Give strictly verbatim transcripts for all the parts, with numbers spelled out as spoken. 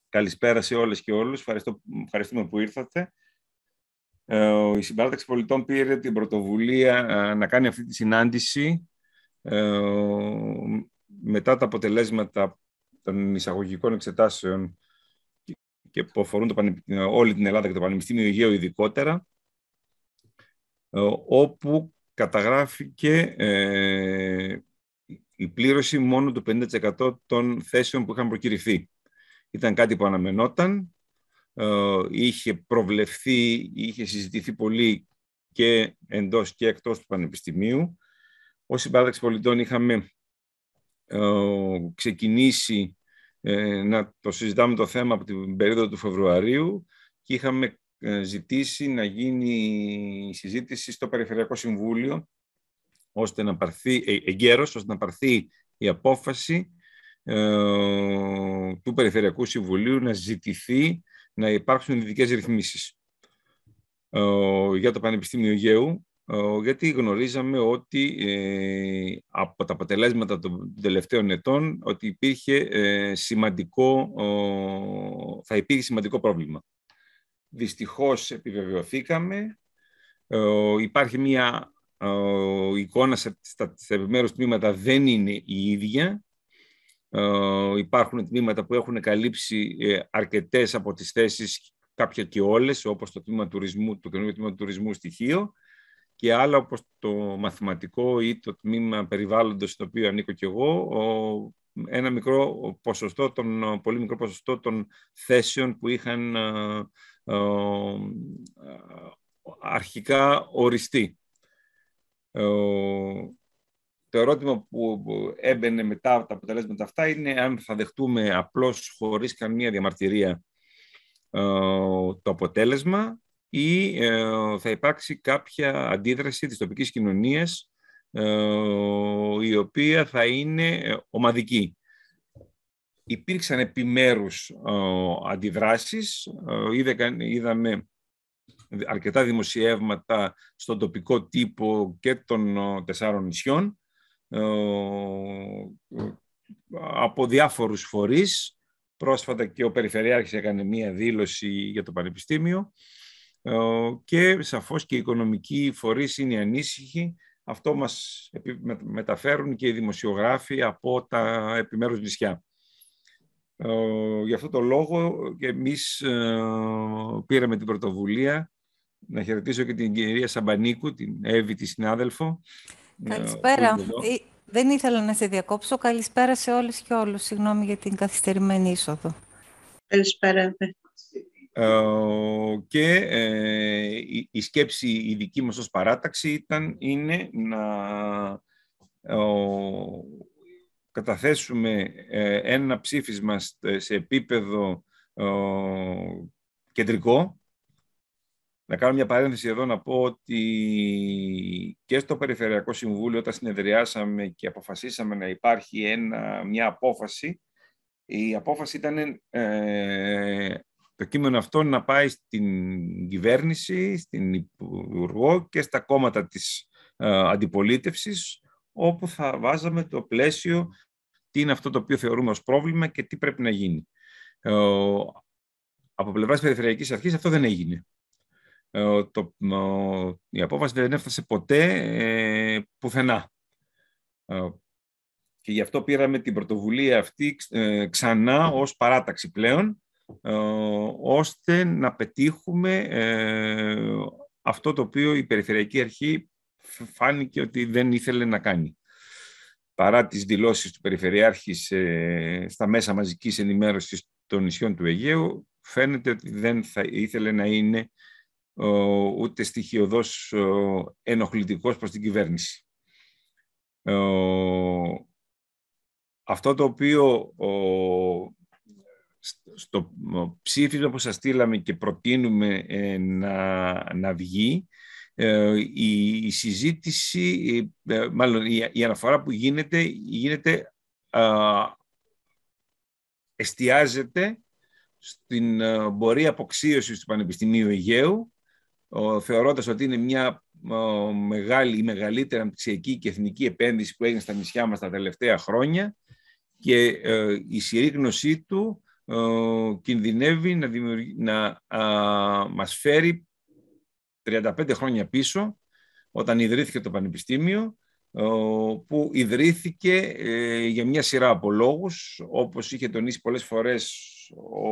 Καλησπέρα σε όλες και όλους. Ευχαριστώ, ευχαριστούμε που ήρθατε. Ε, η Συμπαράταξη Πολιτών πήρε την πρωτοβουλία ε, να κάνει αυτή τη συνάντηση ε, μετά τα αποτελέσματα των εισαγωγικών εξετάσεων και που αφορούν το όλη την Ελλάδα και το Πανεπιστήμιο Αιγαίου ειδικότερα, ε, όπου καταγράφηκε ε, η πλήρωση μόνο του πενήντα τοις εκατό των θέσεων που είχαν προκηρυχθεί. Ήταν κάτι που αναμενόταν, ε, είχε προβλεφθεί, είχε συζητηθεί πολύ και εντός και εκτός του Πανεπιστημίου. Ως Συμπαράταξη Πολιτών είχαμε ε, ξεκινήσει ε, να το συζητάμε το θέμα από την περίοδο του Φεβρουαρίου και είχαμε ε, ζητήσει να γίνει η συζήτηση στο Περιφερειακό Συμβούλιο ώστε να πάρθει, ε, εγκαίρως, ώστε να πάρθει η απόφαση του Περιφερειακού Συμβουλίου να ζητηθεί να υπάρξουν ειδικές ρυθμίσεις για το Πανεπιστήμιο Αιγαίου, γιατί γνωρίζαμε ότι ε, από τα αποτελέσματα των τελευταίων ετών ότι υπήρχε ε, σημαντικό, ε, θα υπήρχε σημαντικό πρόβλημα. Δυστυχώς επιβεβαιωθήκαμε. Ε, υπάρχει μια ε, εικόνα στα, στα επιμέρους τμήματα, δεν είναι η ίδια. Uh, υπάρχουν τμήματα που έχουν καλύψει ε, αρκετές από τις θέσεις, κάποια και όλες, όπως το τμήμα τουρισμού, το καινούργιο τμήμα τουρισμού στοιχείο, και άλλα όπως το μαθηματικό ή το τμήμα περιβάλλοντος, στο οποίο ανήκω και εγώ, ο, ένα μικρό ποσοστό, τον, πολύ μικρό ποσοστό των θέσεων που είχαν uh, uh, αρχικά οριστεί. Uh, Το ερώτημα που έμπαινε μετά από τα αποτελέσματα αυτά είναι αν θα δεχτούμε απλώς χωρίς καμία διαμαρτυρία το αποτέλεσμα ή θα υπάρξει κάποια αντίδραση της τοπικής κοινωνίας η οποία θα είναι ομαδική. Υπήρξαν επιμέρους αντιδράσεις, είδαμε αρκετά δημοσιεύματα στον τοπικό τύπο και των τεσσάρων νησιών από διάφορους φορείς. Πρόσφατα και ο Περιφερειάρχης έκανε μία δήλωση για το Πανεπιστήμιο και σαφώς και οι οικονομικοί φορείς είναι ανήσυχοι. Αυτό μας μεταφέρουν και οι δημοσιογράφοι από τα επιμέρους νησιά. Γι' αυτό το λόγο και εμείς πήραμε την πρωτοβουλία. Να χαιρετήσω και την κυρία Σαμπανίκου, την Εύη, τη συνάδελφο. Καλησπέρα. Ε, δεν ήθελα να σε διακόψω. Καλησπέρα σε όλες και όλους. Συγγνώμη για την καθυστερημένη είσοδο. Καλησπέρα. Ε, και ε, η, η σκέψη η δική μας ως παράταξη ήταν, είναι να ε, καταθέσουμε ε, ένα ψήφισμα σε επίπεδο ε, κεντρικό. Να κάνω μια παρένθεση εδώ να πω ότι και στο Περιφερειακό Συμβούλιο, όταν συνεδριάσαμε και αποφασίσαμε να υπάρχει ένα, μια απόφαση, η απόφαση ήταν ε, το κείμενο αυτό να πάει στην κυβέρνηση, στην Υπουργό και στα κόμματα της ε, αντιπολίτευσης, όπου θα βάζαμε το πλαίσιο τι είναι αυτό το οποίο θεωρούμε ως πρόβλημα και τι πρέπει να γίνει. Ε, από πλευράς Περιφερειακής Αρχής αυτό δεν έγινε. Το, η απόφαση δεν έφτασε ποτέ ε, πουθενά. Ε, και γι' αυτό πήραμε την πρωτοβουλία αυτή ε, ξανά ως παράταξη πλέον, ε, ώστε να πετύχουμε ε, αυτό το οποίο η Περιφερειακή Αρχή φάνηκε ότι δεν ήθελε να κάνει. Παρά τις δηλώσεις του Περιφερειάρχη ε, στα μέσα μαζικής ενημέρωσης των νησιών του Αιγαίου, φαίνεται ότι δεν θα ήθελε να είναι ούτε στοιχειωδώς ενοχλητικός προς την κυβέρνηση. Αυτό το οποίο στο ψήφισμα που σας στείλαμε και προτείνουμε να, να βγει, η, η συζήτηση, μάλλον η, η αναφορά που γίνεται, γίνεται εστιάζεται στην πορεία αποξίωσης του Πανεπιστημίου Αιγαίου, θεωρώντας ότι είναι μια ο, μεγάλη ή μεγαλύτερη αναπτυξιακή και εθνική επένδυση που έγινε στα νησιά μας τα τελευταία χρόνια και ε, η συρρήγνωσή του κινδυνεύει να, να α, μας φέρει τριάντα πέντε χρόνια πίσω, όταν ιδρύθηκε το Πανεπιστήμιο, που ιδρύθηκε ε, για μια σειρά από λόγους, όπως είχε τονίσει πολλές φορές ο,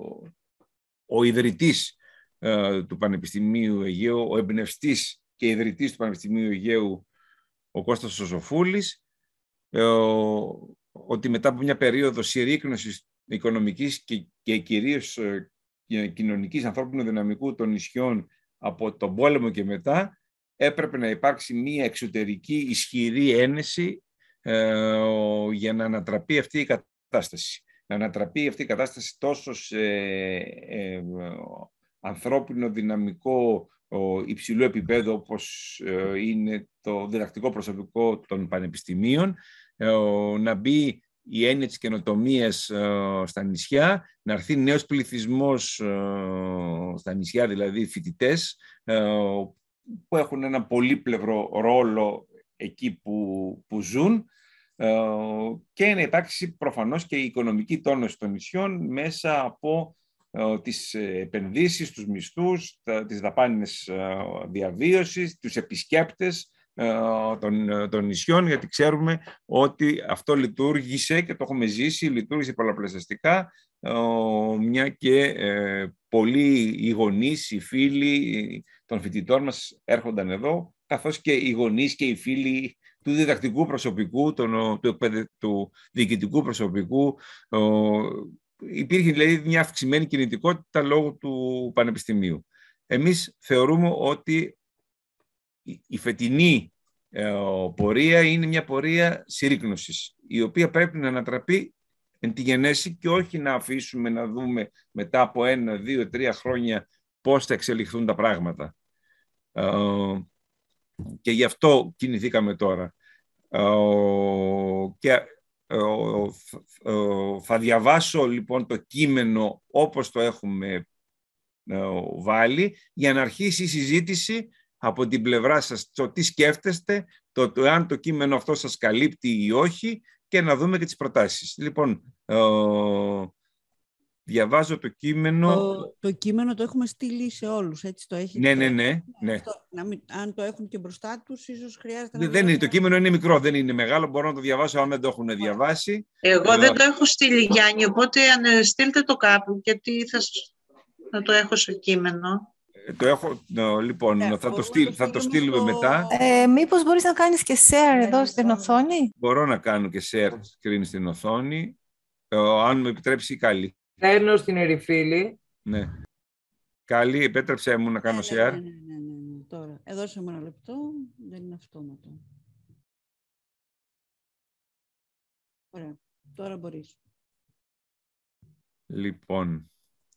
ο ιδρυτής ε, του Πανεπιστημίου Αιγαίου, ο εμπνευστής και ιδρυτής του Πανεπιστημίου Αιγαίου, ο Κώστας Σωσοφούλης, ε, ο, ότι μετά από μια περίοδο συρρίκνωσης οικονομικής και, και κυρίως ε, κοινωνικής ανθρώπινου δυναμικού των νησιών από τον πόλεμο και μετά, έπρεπε να υπάρξει μια εξωτερική ισχυρή ένεση ε, για να ανατραπεί αυτή η κατάσταση. Να ανατραπεί αυτή η κατάσταση τόσο σε ε, ε, ανθρώπινο δυναμικό ο, υψηλού επίπεδου, όπως ε, είναι το διδακτικό προσωπικό των πανεπιστημίων, ε, να μπει η έννοια της καινοτομίας ε, στα νησιά, να έρθει νέος πληθυσμός ε, στα νησιά, δηλαδή φοιτητές, ε, που έχουν ένα πολύπλευρο ρόλο εκεί που, που ζουν, ε, και να υπάρξει προφανώς και η οικονομική τόνωση των νησιών μέσα από ε, τις επενδύσεις, τους μισθούς, τα, τις δαπάνες ε, διαβίωσης, τους επισκέπτες ε, των, των νησιών, γιατί ξέρουμε ότι αυτό λειτουργήσε και το έχουμε ζήσει, λειτουργήσε πολλαπλασιαστικά, ε, μια και ε, πολλοί οι γονείς, οι φίλοι των φοιτητών μας έρχονταν εδώ, καθώς και οι γονείς και οι φίλοι του διδακτικού προσωπικού, του, του, του διοικητικού προσωπικού. Υπήρχε δηλαδή μια αυξημένη κινητικότητα λόγω του Πανεπιστημίου. Εμείς θεωρούμε ότι η φετινή ε, πορεία είναι μια πορεία συρρίκνωσης, η οποία πρέπει να ανατραπεί εν τη γενέση και όχι να αφήσουμε να δούμε μετά από ένα, δύο, τρία χρόνια πώς θα εξελιχθούν τα πράγματα. Uh, και γι' αυτό κινηθήκαμε τώρα. Uh, και uh, uh, θα διαβάσω λοιπόν το κείμενο όπως το έχουμε uh, βάλει, για να αρχίσει η συζήτηση από την πλευρά σας, το τι σκέφτεστε, το, το αν το κείμενο αυτό σας καλύπτει ή όχι, και να δούμε και τις προτάσεις. Λοιπόν, uh, διαβάζω το κείμενο. Το, το κείμενο το έχουμε στείλει σε όλους, έτσι το έχετε. Ναι, ναι, ναι. ναι. Αυτό, να μην, αν το έχουν και μπροστά τους, ίσως χρειάζεται δεν να... Δεν είναι, το κείμενο είναι μικρό, δεν είναι μεγάλο, μπορώ να το διαβάσω αν δεν το έχουν διαβάσει. Εγώ δεν το έχω στείλει, Γιάννη, οπότε αν στείλτε το κάπου, γιατί θα, θα το έχω σε κείμενο. Το έχω, no, λοιπόν, ναι, θα, το στείλ, θα το στείλουμε στο... μετά. Ε, μήπως μπορείς να κάνεις και share εδώ στην οθόνη. Μπορώ να κάνω και share screen στην οθόνη, ε, αν μου επιτρέψει η Κάλλη. Παίρνω στην Ερυφίλη. Ναι. Κάλλη, επέτρεψέ μου να κάνω ναι, ναι, share. ναι, ναι, ναι, ναι. Τώρα, εδώ σε ένα λεπτό, δεν είναι αυτόματο. Ωραία, τώρα μπορείς. Λοιπόν,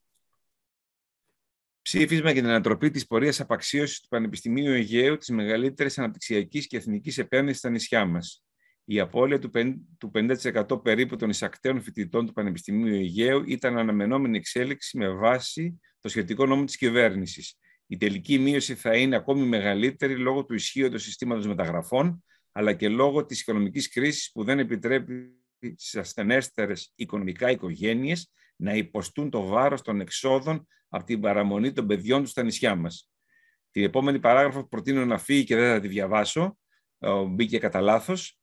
ψήφισμα για την ανατροπή της πορείας απαξίωσης του Πανεπιστημίου Αιγαίου, της μεγαλύτερης αναπτυξιακής και εθνικής επένδυσης στα νησιά μας. Η απώλεια του πενήντα τοις εκατό περίπου των εισακτέων φοιτητών του Πανεπιστημίου Αιγαίου ήταν αναμενόμενη εξέλιξη με βάση το σχετικό νόμο της κυβέρνησης. Η τελική μείωση θα είναι ακόμη μεγαλύτερη λόγω του ισχύοντος συστήματος μεταγραφών, αλλά και λόγω της οικονομικής κρίσης που δεν επιτρέπει στις ασθενέστερες οικονομικά οικογένειες να υποστούν το βάρος των εξόδων από την παραμονή των παιδιών τους στα νησιά μας. Την επόμενη παράγραφο προτείνω να φύγει και δεν θα τη διαβάσω, μπήκε κατά λάθος.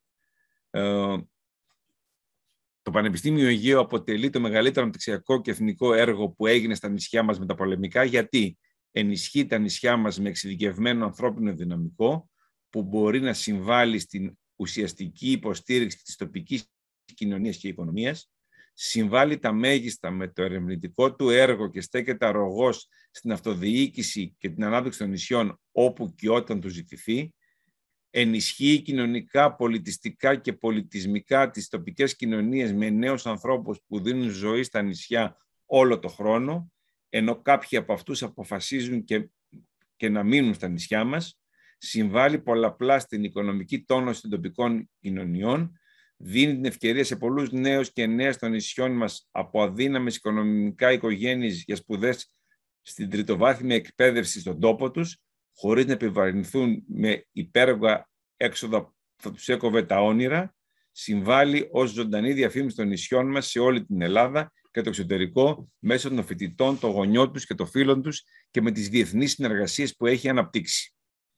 Το Πανεπιστήμιο Αιγαίου αποτελεί το μεγαλύτερο αναπτυξιακό και εθνικό έργο που έγινε στα νησιά μας μεταπολεμικά, γιατί ενισχύει τα νησιά μας με εξειδικευμένο ανθρώπινο δυναμικό που μπορεί να συμβάλλει στην ουσιαστική υποστήριξη της τοπικής κοινωνίας και οικονομίας, συμβάλλει τα μέγιστα με το ερευνητικό του έργο και στέκεται αρρωγός στην αυτοδιοίκηση και την ανάπτυξη των νησιών όπου και όταν του ζητηθεί, ενισχύει κοινωνικά, πολιτιστικά και πολιτισμικά τις τοπικές κοινωνίες με νέους ανθρώπους που δίνουν ζωή στα νησιά όλο το χρόνο, ενώ κάποιοι από αυτούς αποφασίζουν και, και να μείνουν στα νησιά μας, συμβάλλει πολλαπλά στην οικονομική τόνωση των τοπικών κοινωνιών, δίνει την ευκαιρία σε πολλούς νέους και νέες των νησιών μας από αδύναμες οικονομικά οικογένειες για σπουδές στην τριτοβάθμια εκπαίδευση στον τόπο τους, χωρίς να επιβαρυνθούν με υπέργα έξοδα που θα τους έκοβε τα όνειρα, συμβάλλει ως ζωντανή διαφήμιση των νησιών μας σε όλη την Ελλάδα και το εξωτερικό μέσω των φοιτητών, των γονιών τους και των φίλων τους και με τις διεθνείς συνεργασίες που έχει αναπτύξει.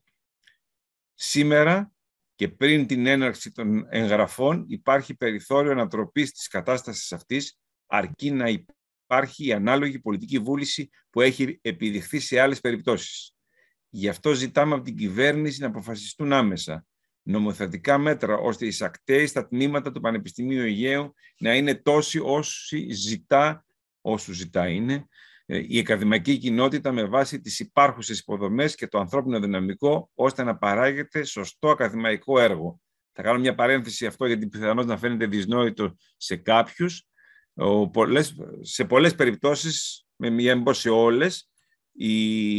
Σήμερα και πριν την έναρξη των εγγραφών υπάρχει περιθώριο ανατροπής της κατάστασης αυτής, αρκεί να υπάρχει η ανάλογη πολιτική βούληση που έχει επιδειχθεί σε άλλες περιπτώσεις. Γι' αυτό ζητάμε από την κυβέρνηση να αποφασιστούν άμεσα νομοθετικά μέτρα, ώστε οι εισακτέοι στα τμήματα του Πανεπιστημίου Αιγαίου να είναι τόσοι όσοι ζητά, όσους ζητά είναι, η ακαδημαϊκή κοινότητα με βάση τις υπάρχουσες υποδομές και το ανθρώπινο δυναμικό, ώστε να παράγεται σωστό ακαδημαϊκό έργο. Θα κάνω μια παρένθεση αυτό, γιατί πιθανώς να φαίνεται δυσνόητο σε κάποιους. Σε πολλές περιπτώσεις, με μια μπω σε όλες, η...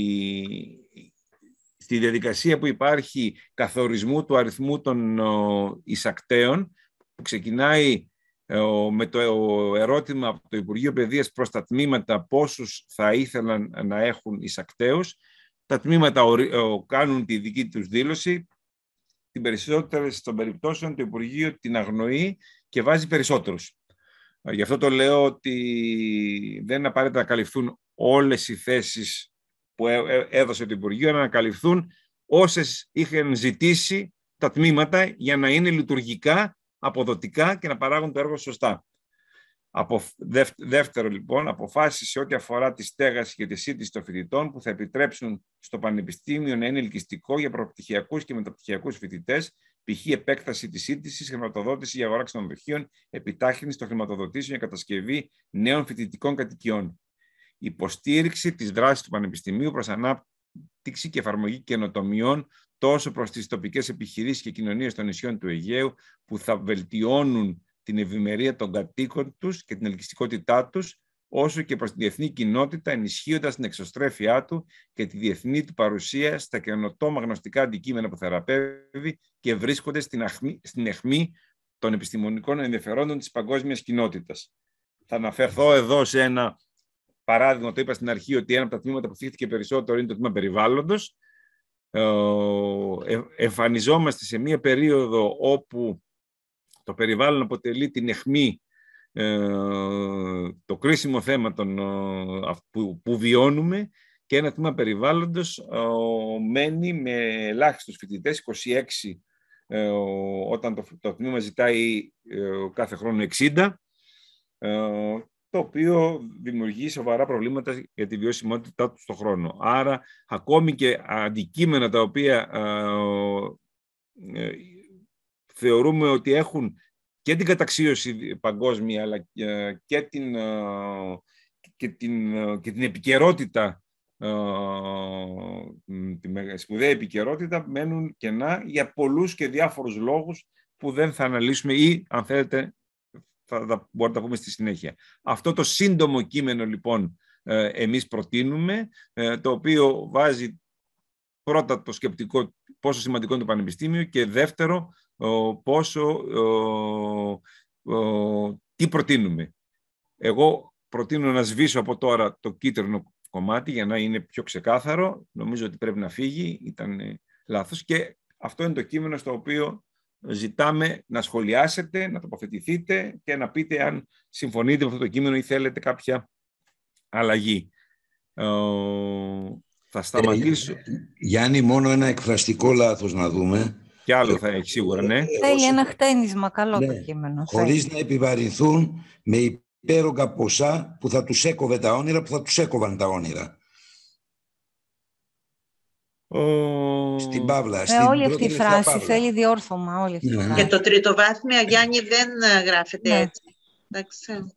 στη διαδικασία που υπάρχει καθορισμού του αριθμού των εισακτέων, που ξεκινάει με το ερώτημα από το Υπουργείο Παιδείας προς τα τμήματα πόσους θα ήθελαν να έχουν εισακτέους. Τα τμήματα κάνουν τη δική τους δήλωση. Την περισσότερες των περιπτώσεων το Υπουργείο την αγνοεί και βάζει περισσότερους. Γι' αυτό το λέω ότι δεν είναι απαραίτητα να καλυφθούν όλες οι θέσεις που έδωσε το Υπουργείο, να καλυφθούν όσες είχαν ζητήσει τα τμήματα για να είναι λειτουργικά, αποδοτικά και να παράγουν το έργο σωστά. Από δεύτερο, λοιπόν, αποφάσεις σε ό,τι αφορά τη στέγαση και τη σύντηση των φοιτητών που θα επιτρέψουν στο Πανεπιστήμιο να είναι ελκυστικό για προπτυχιακούς και μεταπτυχιακούς φοιτητές, π.χ. επέκταση της σύντησης, χρηματοδότηση για αγορά ξενοδοχείων, επιτάχυνση των χρηματοδοτήσεων για κατασκευή νέων φοιτητικών κατοικιών. Υποστήριξη της δράσης του Πανεπιστημίου προς ανάπτυξη και εφαρμογή καινοτομιών τόσο προς τις τοπικές επιχειρήσεις και κοινωνίες των νησιών του Αιγαίου, που θα βελτιώνουν την ευημερία των κατοίκων τους και την ελκυστικότητά τους, όσο και προς τη διεθνή κοινότητα, ενισχύοντας την εξωστρέφειά του και τη διεθνή του παρουσία στα καινοτόμα γνωστικά αντικείμενα που θεραπεύει και βρίσκονται στην, αχμή, στην αιχμή των επιστημονικών ενδιαφερόντων της παγκόσμιας κοινότητας. Θα αναφερθώ εδώ σε ένα παράδειγμα, το είπα στην αρχή, ότι ένα από τα τμήματα που θύχτηκε περισσότερο είναι το τμήμα περιβάλλοντος. Ε, εμφανιζόμαστε σε μία περίοδο όπου το περιβάλλον αποτελεί την αιχμή, ε, το κρίσιμο θέμα των, που, που βιώνουμε, και ένα τμήμα περιβάλλοντος ε, μένει με ελάχιστους φοιτητές, είκοσι έξι, ε, όταν το, το τμήμα ζητάει ε, κάθε χρόνο εξήντα, ε, το οποίο δημιουργεί σοβαρά προβλήματα για τη βιωσιμότητά του στον χρόνο. Άρα, ακόμη και αντικείμενα τα οποία ε, ε, θεωρούμε ότι έχουν και την καταξίωση παγκόσμια, αλλά και την, και την, και την επικαιρότητα, τη σπουδαία επικαιρότητα, μένουν κενά για πολλούς και διάφορους λόγους που δεν θα αναλύσουμε ή, αν θέλετε, θα μπορούμε να τα πούμε στη συνέχεια. Αυτό το σύντομο κείμενο, λοιπόν, εμείς προτείνουμε, το οποίο βάζει πρώτα το σκεπτικό πόσο σημαντικό είναι το Πανεπιστήμιο και δεύτερο πόσο, ο, ο, τι προτείνουμε. Εγώ προτείνω να σβήσω από τώρα το κίτρινο κομμάτι για να είναι πιο ξεκάθαρο. Νομίζω ότι πρέπει να φύγει, ήταν λάθος, και αυτό είναι το κείμενο στο οποίο ζητάμε να σχολιάσετε, να τοποθετηθείτε και να πείτε αν συμφωνείτε με αυτό το κείμενο ή θέλετε κάποια αλλαγή. Ε, θα σταματήσω. Ε, Γιάννη, μόνο ένα εκφραστικό λάθος να δούμε. Κι άλλο θα έχει σίγουρα, ναι. Θέλει ένα χτένισμα, καλό ναι, το κείμενο. Χωρίς να επιβαρυνθούν με υπέρογκα ποσά που θα τους έκοβε τα όνειρα, που θα τους έκοβαν τα όνειρα. Ο... Στην Παύλα. Ε, στην όλη αυτή η φράση θέλει διόρθωμα. Όλη αυτή η φράση. Και το τριτοβάθμια, Γιάννη, δεν γράφεται ναι. έτσι. Εντάξει.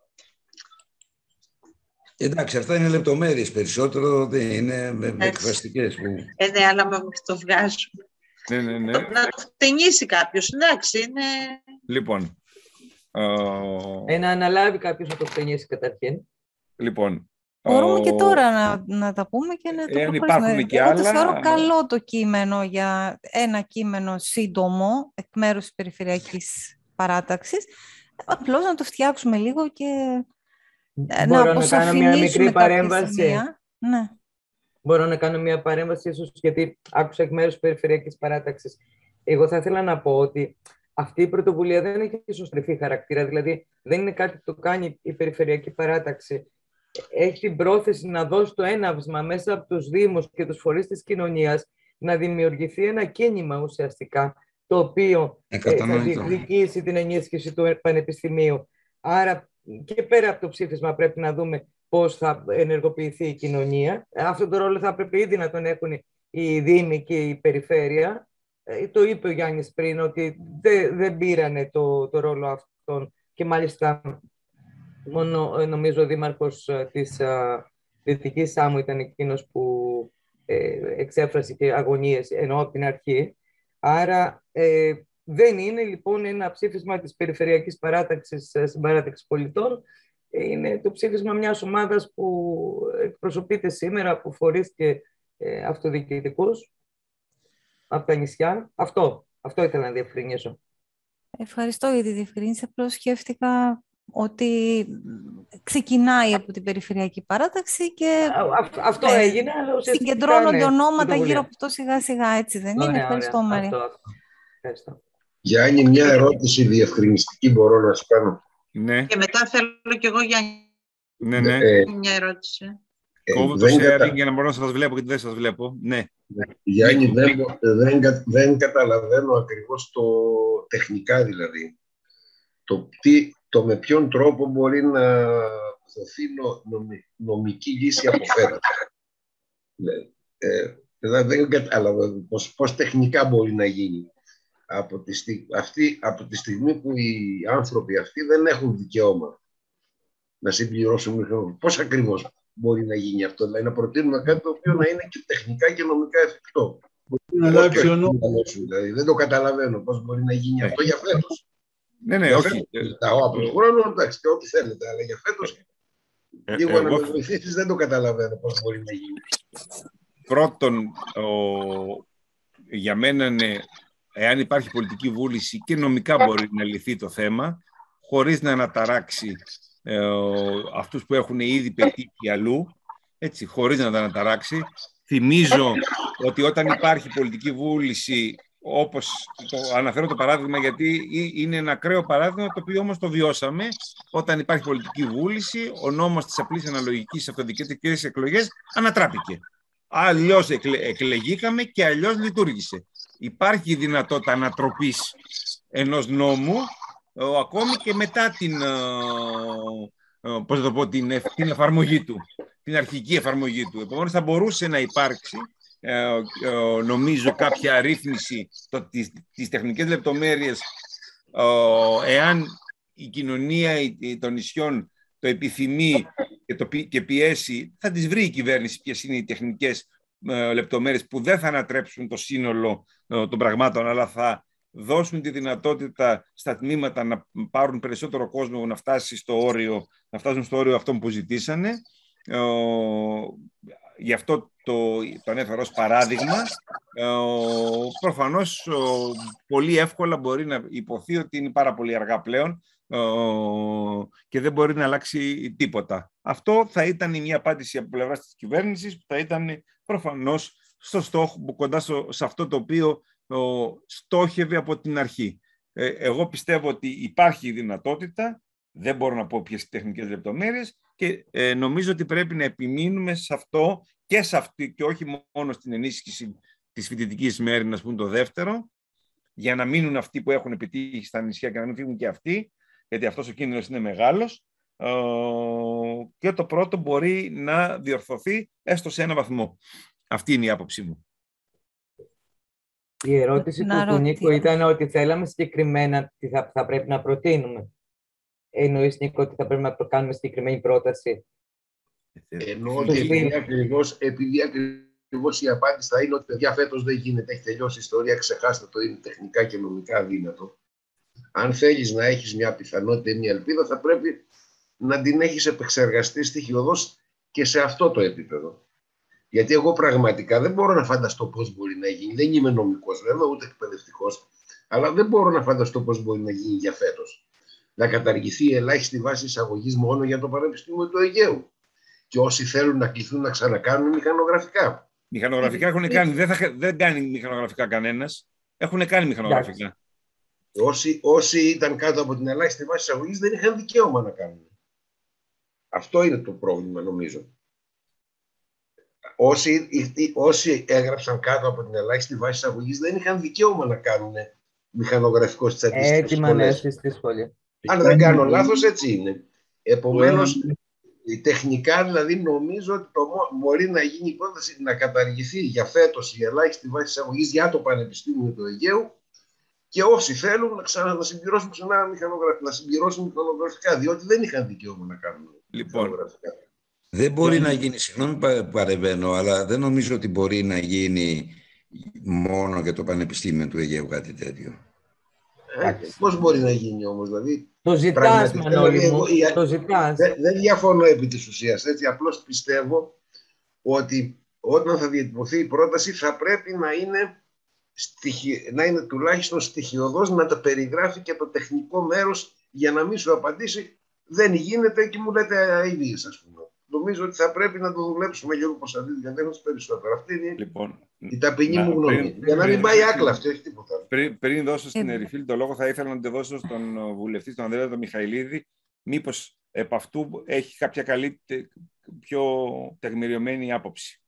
Εντάξει, αυτά είναι λεπτομέρειες περισσότερο, δεν είναι με εκφραστικές. Που... Ε, ναι, αλλά με το βγάζουμε. Ναι, ναι, ναι. Να το χτενίσει κάποιος, εντάξει, είναι... Λοιπόν. Ε, να αναλάβει κάποιος να το χτενίσει καταρχήν. Λοιπόν. Μπορούμε και τώρα να, να τα πούμε και να το ε, προχωρήσουμε. Και Εγώ άλλα... το θεωρώ καλό το κείμενο για ένα κείμενο σύντομο εκ μέρους της Περιφερειακής Παράταξης. Απλώς να το φτιάξουμε λίγο και Μπορώ να να κάνω μια μικρή παρέμβαση. Ναι. Μπορώ να κάνω μια παρέμβαση, ίσως γιατί άκουσα εκ μέρους της Περιφερειακής Παράταξης. Εγώ θα ήθελα να πω ότι αυτή η πρωτοβουλία δεν έχει ισοστρεφή χαρακτήρα, δηλαδή δεν είναι κάτι που το κάνει η Περιφερειακή Παράταξη. Έχει την πρόθεση να δώσει το έναυσμα μέσα από τους Δήμους και τους φορείς της κοινωνίας, να δημιουργηθεί ένα κίνημα ουσιαστικά, το οποίο ε, θα διεκδικήσει την ενίσχυση του Πανεπιστημίου. Άρα και πέρα από το ψήφισμα πρέπει να δούμε πώς θα ενεργοποιηθεί η κοινωνία. Αυτόν τον ρόλο θα πρέπει ήδη να τον έχουν οι Δήμοι και η Περιφέρεια. Ε, το είπε ο Γιάννης πριν ότι δεν, δεν πήρανε το, το ρόλο αυτόν και μάλιστα μόνο νομίζω ο Δήμαρχος της Δυτικής Σάμου ήταν εκείνος που ε, εξέφρασε και αγωνίες ενώ από την αρχή. Άρα ε, δεν είναι λοιπόν ένα ψήφισμα της Περιφερειακής Παράταξης Συμπαράταξης Πολιτών. Είναι το ψήφισμα μιας ομάδας που εκπροσωπείται σήμερα από φορείς και ε, αυτοδιοικητικούς από τα νησιά. Αυτό, αυτό ήθελα να διευκρινίσω. Ευχαριστώ για τη διευκρίνηση. Απλώς σκέφτηκα ότι ξεκινάει από την Περιφερειακή Παράταξη και Α, αυτό ε, έγινε, αλλά συγκεντρώνονται ναι, ονόματα γύρω από αυτό σιγά σιγά, έτσι δεν είναι? Ευχαριστώ, Μαρία. Αυτό, αυτό. Ευχαριστώ. Γιάννη, μια ερώτηση διευκρινιστική μπορώ να σου κάνω? Ναι. Και μετά θέλω κι εγώ, Γιάννη, ναι, ναι. Ε, μια ερώτηση. Ε, Κόβω το sharing κατα... για να μπορώ να σας βλέπω, γιατί δεν σας βλέπω. Ναι. Γιάννη, δεν, δεν, δεν καταλαβαίνω ακριβώς το τεχνικά δηλαδή. Το, τι, το με ποιον τρόπο μπορεί να δοθεί νο, νομι, νομική λύση από φέτος. Ε, δηλαδή δεν καταλαβαίνω πώς, πώς τεχνικά μπορεί να γίνει. Από τη, στι, αυτή, από τη στιγμή που οι άνθρωποι αυτοί δεν έχουν δικαίωμα να συμπληρώσουν, πώς ακριβώς μπορεί να γίνει αυτό? Δηλαδή να προτείνουμε κάτι το οποίο να είναι και τεχνικά και νομικά εφικτό. Δηλαδή, δεν το καταλαβαίνω πώς μπορεί να γίνει αυτό για φέτος. Ναι, ναι, όχι. Κοιτάω από τον χρόνο, εντάξει, και ό,τι θέλετε, αλλά για φέτος λίγο να με βοηθήσεις, δεν το καταλαβαίνω πώς μπορεί να γίνει. Πρώτον, ο, για μένα είναι, εάν υπάρχει πολιτική βούληση και νομικά μπορεί να λυθεί το θέμα, χωρίς να αναταράξει ε, αυτούς που έχουν ήδη πετύχει αλλού, έτσι, χωρίς να τα αναταράξει. Θυμίζω ότι όταν υπάρχει πολιτική βούληση, όπως το αναφέρω το παράδειγμα, γιατί είναι ένα ακραίο παράδειγμα, το οποίο όμως το βιώσαμε, όταν υπάρχει πολιτική βούληση, ο νόμος της απλής αναλογικής αυτοδιοικητικές εκλογές ανατράπηκε. Αλλιώς εκλε, εκλεγήκαμε και αλλιώς λειτουργήσε. Υπάρχει η δυνατότητα ανατροπής ενός νόμου, ο, ακόμη και μετά την, ο, πώς το πω, την, την εφαρμογή του, την αρχική εφαρμογή του. Επομένως θα μπορούσε να υπάρξει, ε, ε, νομίζω, κάποια αρρύθμιση το, τις, τις τεχνικές λεπτομέρειες, ε, εάν η κοινωνία των νησιών το επιθυμεί και, το, και πιέσει, θα τις βρει η κυβέρνηση ποιες είναι οι τεχνικές ε, λεπτομέρειες που δεν θα ανατρέψουν το σύνολο ε, των πραγμάτων, αλλά θα δώσουν τη δυνατότητα στα τμήματα να πάρουν περισσότερο κόσμο, να φτάσει στο όριο, να φτάσουν στο όριο αυτό που ζητήσανε. Ε, γι' αυτό το, το ανέφερα ως παράδειγμα. Ε, προφανώς ε, πολύ εύκολα μπορεί να υποθεί ότι είναι πάρα πολύ αργά πλέον ε, και δεν μπορεί να αλλάξει τίποτα. Αυτό θα ήταν μια απάντηση από πλευράς της κυβέρνησης που θα ήταν προφανώς στο στόχο, κοντά στο, σε αυτό το οποίο ε, στόχευε από την αρχή. Ε, εγώ πιστεύω ότι υπάρχει δυνατότητα, δεν μπορώ να πω ποιες τεχνικές λεπτομέρειες, και ε, νομίζω ότι πρέπει να επιμείνουμε σε αυτό και σε αυτή, και όχι μόνο στην ενίσχυση της φοιτητικής μέρημνας, που είναι το δεύτερο, για να μείνουν αυτοί που έχουν επιτύχει στα νησιά και να μην φύγουν και αυτοί, γιατί αυτός ο κίνδυνος είναι μεγάλος. Ε, και το πρώτο μπορεί να διορθωθεί έστω σε ένα βαθμό. Αυτή είναι η άποψή μου. Η ερώτηση να του Νίκο ήταν ότι θέλαμε συγκεκριμένα τι θα, θα πρέπει να προτείνουμε. Εννοείς, Νίκο, ότι θα πρέπει να κάνουμε συγκεκριμένη πρόταση? Εννοώ ότι επειδή ακριβώς, επειδή ακριβώς η απάντηση θα είναι ότι παιδιά φέτος δεν γίνεται, έχει τελειώσει η ιστορία, ξεχάστε το, είναι τεχνικά και νομικά αδύνατο. Αν θέλεις να έχεις μια πιθανότητα ή μια ελπίδα, θα πρέπει να την έχεις επεξεργαστεί στοιχειωδώς και σε αυτό το επίπεδο. Γιατί εγώ πραγματικά δεν μπορώ να φανταστώ πώς μπορεί να γίνει. Δεν είμαι νομικός βέβαια, ούτε εκπαιδευτικός, αλλά δεν μπορώ να φανταστώ πώς μπορεί να γίνει για φέτος. Να καταργηθεί η ελάχιστη βάση εισαγωγής μόνο για το Πανεπιστήμιο του Αιγαίου. Και όσοι θέλουν να κληθούν να ξανακάνουν μηχανογραφικά. Μηχανογραφικά έχουν κάνει. Δεν, θα, δεν κάνει μηχανογραφικά κανένας. Έχουν κάνει μηχανογραφικά. Όσοι, όσοι ήταν κάτω από την ελάχιστη βάση εισαγωγής δεν είχαν δικαίωμα να κάνουν. Αυτό είναι το πρόβλημα, νομίζω. Όσοι, όσοι έγραψαν κάτω από την ελάχιστη βάση εισαγωγής δεν είχαν δικαίωμα να κάνουν μηχανογραφικό στις αντίστοιχες σχολές. στη σχολή. Αν δεν κάνω λάθος, έτσι είναι. Επομένως, τεχνικά δηλαδή νομίζω ότι το, μπορεί να γίνει η πρόταση να καταργηθεί για φέτος η ελάχιστη βάση εισαγωγής για το Πανεπιστήμιο του Αιγαίου και όσοι θέλουν να, ξανα, να συμπληρώσουν ξανά μηχανογραφικά, να συμπληρώσουν μηχανογραφικά, διότι δεν είχαν δικαίωμα να κάνουν λοιπόν, μηχανογραφικά. Δεν μπορεί να γίνει, συγγνώμη που παρεμβαίνω, αλλά δεν νομίζω ότι μπορεί να γίνει μόνο για το Πανεπιστήμιο του Αιγαίου κάτι τέτοιο. Ε, πώς μπορεί να γίνει όμως, δηλαδή. Το ζητάς, Μανώλη μου, το ζητάς. Δεν, δεν διαφωνώ επί της ουσίας, έτσι, απλώς πιστεύω ότι όταν θα διατυπωθεί η πρόταση θα πρέπει να είναι, στοιχει... να είναι τουλάχιστον στοιχειωδώς να τα περιγράφει και το τεχνικό μέρος για να μην σου απαντήσει δεν γίνεται και μου λέτε αηδίες, ας πούμε. Νομίζω ότι θα πρέπει να το δουλέψουμε λίγο προς αυτή την κατεύθυνση περισσότερο. Αυτή είναι λοιπόν, η ταπεινή μου γνώμη. Πριν, για να μην πάει άκλα αυτή, όχι τίποτα. Πριν, πριν δώσω στην Ερυφίλ το λόγο, θα ήθελα να το δώσω στον βουλευτή, τον Ανδρέα τον Μιχαηλίδη, μήπως επ' αυτού έχει κάποια καλή, πιο τεκμηριωμένη άποψη.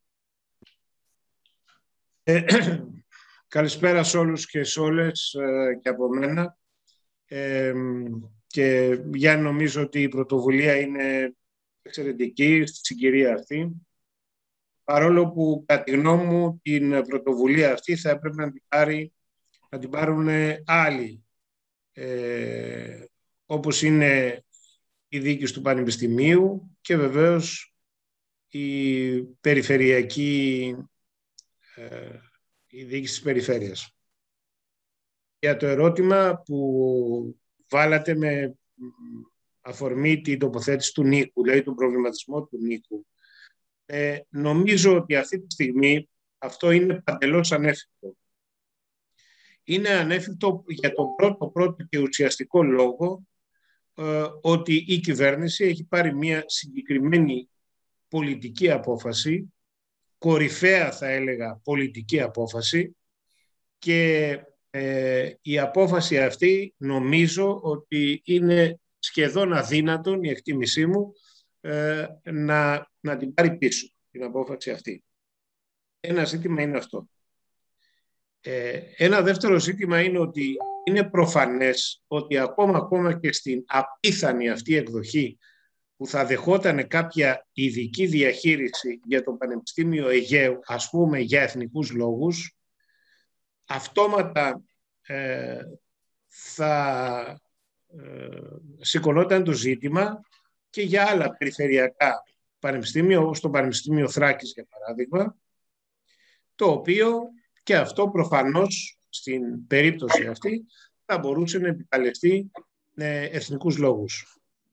Ε, καλησπέρα σε όλους και σε όλες ε, και από μένα. Ε, και για νομίζω ότι η πρωτοβουλία είναι εξαιρετική στη συγκυρία αυτή, παρόλο που κατά τη γνώμη μου την πρωτοβουλία αυτή θα έπρεπε να την, πάρει, να την πάρουν άλλοι, ε, όπως είναι η διοίκηση του Πανεπιστημίου και βεβαίως η περιφερειακή, ε, η διοίκηση της περιφέρειας. Για το ερώτημα που βάλατε με αφορμή την τοποθέτηση του Νίκου, δηλαδή τον προβληματισμό του Νίκου. Ε, νομίζω ότι αυτή τη στιγμή αυτό είναι παντελώς ανέφικτο. Είναι ανέφικτο για τον πρώτο πρώτο και ουσιαστικό λόγο ε, ότι η κυβέρνηση έχει πάρει μια συγκεκριμένη πολιτική απόφαση, κορυφαία θα έλεγα πολιτική απόφαση και ε, η απόφαση αυτή νομίζω ότι είναι σχεδόν αδύνατον, η εκτίμησή μου, ε, να, να την πάρει πίσω, την απόφαση αυτή. Ένα ζήτημα είναι αυτό. Ε, ένα δεύτερο ζήτημα είναι ότι είναι προφανές ότι ακόμα, ακόμα και στην απίθανη αυτή εκδοχή που θα δεχόταν κάποια ειδική διαχείριση για το Πανεπιστήμιο Αιγαίου, ας πούμε για εθνικούς λόγους, αυτόματα ε, θα σηκωνόταν το ζήτημα και για άλλα περιφερειακά πανεπιστήμια, όπως το Πανεπιστήμιο Θράκης για παράδειγμα, το οποίο και αυτό προφανώς στην περίπτωση αυτή θα μπορούσε να επικαλεστεί ε, εθνικούς λόγους.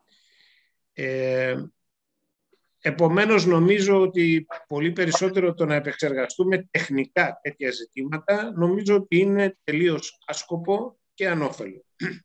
Ε, επομένως νομίζω ότι πολύ περισσότερο το να επεξεργαστούμε τεχνικά τέτοια ζητήματα νομίζω ότι είναι τελείως άσκοπο και ανώφελο.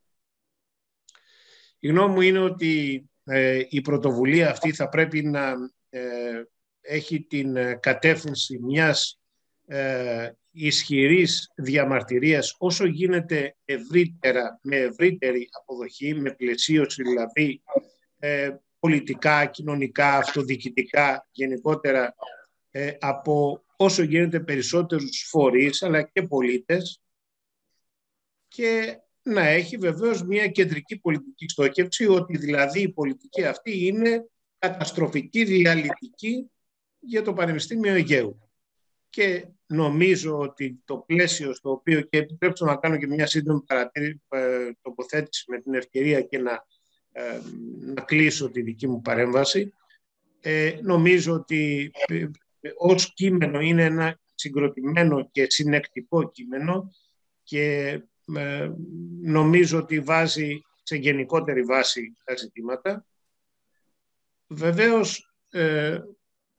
Η γνώμη μου είναι ότι ε, η πρωτοβουλία αυτή θα πρέπει να ε, έχει την κατεύθυνση μιας ε, ισχυρής διαμαρτυρίας όσο γίνεται ευρύτερα, με ευρύτερη αποδοχή, με πλαισίωση δηλαδή ε, πολιτικά, κοινωνικά, αυτοδιοικητικά, γενικότερα ε, από όσο γίνεται περισσότερους φορείς αλλά και πολίτες και να έχει βεβαίως μια κεντρική πολιτική στόχευση, ότι δηλαδή η πολιτική αυτή είναι καταστροφική, διαλυτική για το Πανεπιστήμιο Αιγαίου. Και νομίζω ότι το πλαίσιο στο οποίο, και επιτρέψτε να κάνω και μια σύντομη τοποθέτηση με την ευκαιρία και να, ε, να κλείσω τη δική μου παρέμβαση, ε, νομίζω ότι ε, ως κείμενο είναι ένα συγκροτημένο και συνεκτικό κείμενο και Ε, νομίζω ότι βάζει σε γενικότερη βάση τα ζητήματα. Βεβαίως, ε, ε,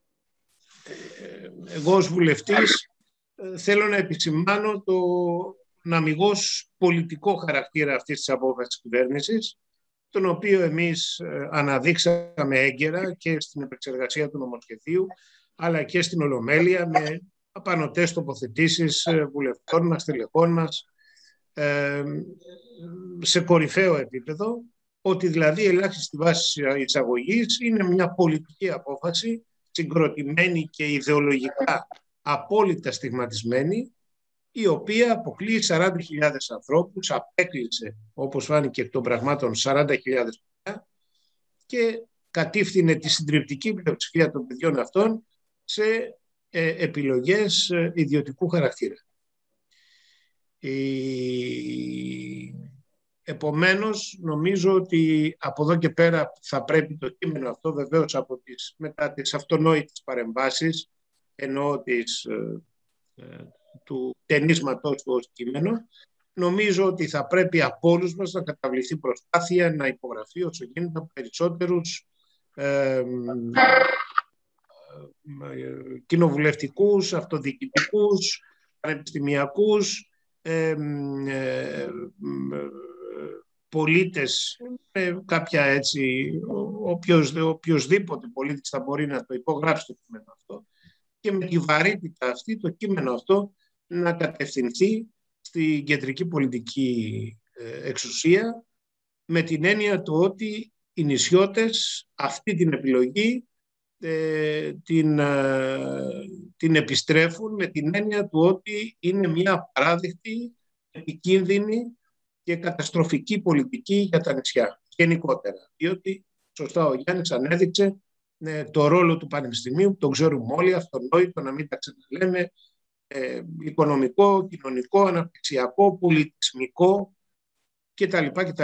εγώ ως βουλευτής ε, θέλω να επισημάνω το αμιγώς πολιτικό χαρακτήρα αυτής της απόφασης της κυβέρνησης, τον οποίο εμείς ε, αναδείξαμε έγκαιρα και στην επεξεργασία του νομοσχεδίου, αλλά και στην Ολομέλεια με απανωτές τοποθετήσεις ε, βουλευτών μας, τελεχών μας, ε, σε κορυφαίο επίπεδο, ότι δηλαδή η ελάχιστη βάση εισαγωγής είναι μια πολιτική απόφαση συγκροτημένη και ιδεολογικά απόλυτα στιγματισμένη, η οποία αποκλείει σαράντα χιλιάδες ανθρώπους, απέκλεισε, όπως φάνηκε εκ των πραγμάτων, σαράντα χιλιάδες παιδιά και κατήφθηνε τη συντριπτική πλειοψηφία των παιδιών αυτών σε ε, επιλογές ε, ιδιωτικού χαρακτήρα. Η... Επομένως, νομίζω ότι από εδώ και πέρα θα πρέπει το κείμενο αυτό, βεβαίως από τις, μετά τις αυτονόητες παρεμβάσεις, εννοώ τις, ε, ε, του ταινίσματος του ως κείμενο, νομίζω ότι θα πρέπει από όλους μας να καταβληθεί προσπάθεια να υπογραφεί όσο γίνεται από περισσότερους ε, ε, κοινοβουλευτικούς, αυτοδιοικητικούς, πανεπιστημιακούς, ε, ε, πολίτες, ε, κάποια έτσι, οποιος, οποιοσδήποτε πολίτης θα μπορεί να το υπογράψει το κείμενο αυτό και με τη βαρύτητα αυτή το κείμενο αυτό να κατευθυνθεί στην κεντρική πολιτική εξουσία, με την έννοια του ότι οι νησιώτες αυτή την επιλογή ε, την, ε, την επιστρέφουν, με την έννοια του ότι είναι μια απαράδεκτη, επικίνδυνη και καταστροφική πολιτική για τα νησιά γενικότερα. Διότι, σωστά ο Γιάννης ανέδειξε ε, το ρόλο του Πανεπιστημίου, το ξέρουμε όλοι, αυτονόητο, να μην τα ξαναλέμε, ε, οικονομικό, κοινωνικό, αναπτυξιακό, πολιτισμικό κτλ. κτλ.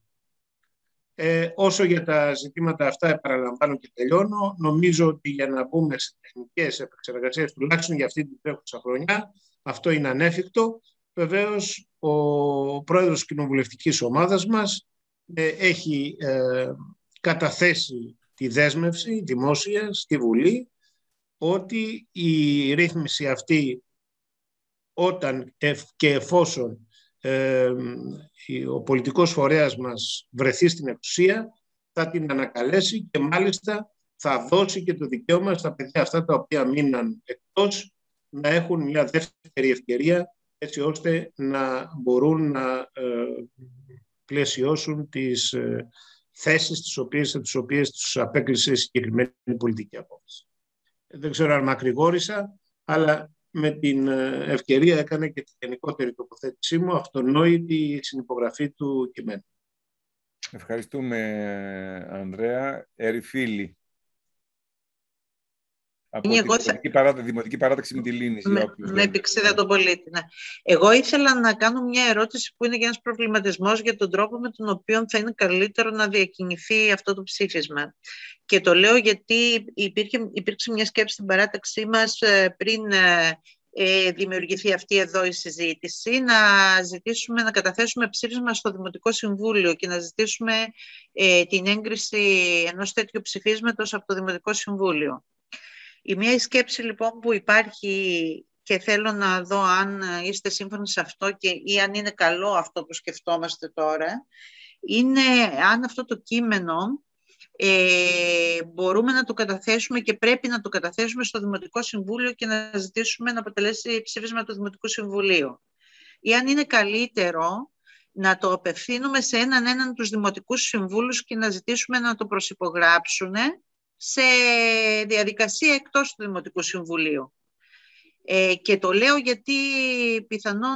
Ε, όσο για τα ζητήματα αυτά, επαναλαμβάνω και τελειώνω, νομίζω ότι για να μπούμε σε τεχνικές επεξεργασίες, τουλάχιστον για αυτή την τρέχουσα χρονιά, αυτό είναι ανέφικτο. Βεβαίως, ο πρόεδρος της κοινοβουλευτικής ομάδας μας ε, έχει ε, καταθέσει τη δέσμευση δημόσια στη Βουλή ότι η ρύθμιση αυτή, όταν και εφόσον ε, ο πολιτικός φορέας μας βρεθεί στην εξουσία, θα την ανακαλέσει και μάλιστα θα δώσει και το δικαίωμα στα παιδιά αυτά τα οποία μείναν εκτός να έχουν μια δεύτερη ευκαιρία, έτσι ώστε να μπορούν να ε, πλαισιώσουν τις ε, θέσεις τις οποίες, τις οποίες τους απέκλεισε η συγκεκριμένη πολιτική απόφαση. Δεν ξέρω αν μακρηγόρησα, αλλά με την ευκαιρία έκανε και τη γενικότερη τοποθέτησή μου αυτονόητη συνυπογραφή του κειμένου. Ευχαριστούμε, Ανδρέα. Ερυφίλη. Από τη δημοτική, θα... παράταξη, δημοτική παράταξη με τη Λίνης. Με, με επεξίδα τον πολίτη. Ναι. Εγώ ήθελα να κάνω μια ερώτηση που είναι και ένας προβληματισμός για τον τρόπο με τον οποίο θα είναι καλύτερο να διακινηθεί αυτό το ψήφισμα. Και το λέω γιατί υπήρχε, υπήρξε μια σκέψη στην παράταξή μας πριν ε, δημιουργηθεί αυτή εδώ η συζήτηση, να ζητήσουμε να καταθέσουμε ψήφισμα στο Δημοτικό Συμβούλιο και να ζητήσουμε ε, την έγκριση ενός τέτοιου ψηφίσματος από το Δημοτικό Συμβούλιο. Η μία σκέψη λοιπόν που υπάρχει και θέλω να δω αν είστε σύμφωνοι σε αυτό και, ή αν είναι καλό αυτό που σκεφτόμαστε τώρα, είναι αν αυτό το κείμενο ε, μπορούμε να το καταθέσουμε και πρέπει να το καταθέσουμε στο Δημοτικό Συμβούλιο και να ζητήσουμε να αποτελέσει ψήφισμα του Δημοτικού Συμβουλίου. Ή αν είναι καλύτερο να το απευθύνουμε σε έναν έναν τους Δημοτικούς Συμβούλους και να ζητήσουμε να το προσυπογράψουν σε διαδικασία εκτός του Δημοτικού Συμβουλίου. Ε, και το λέω γιατί πιθανόν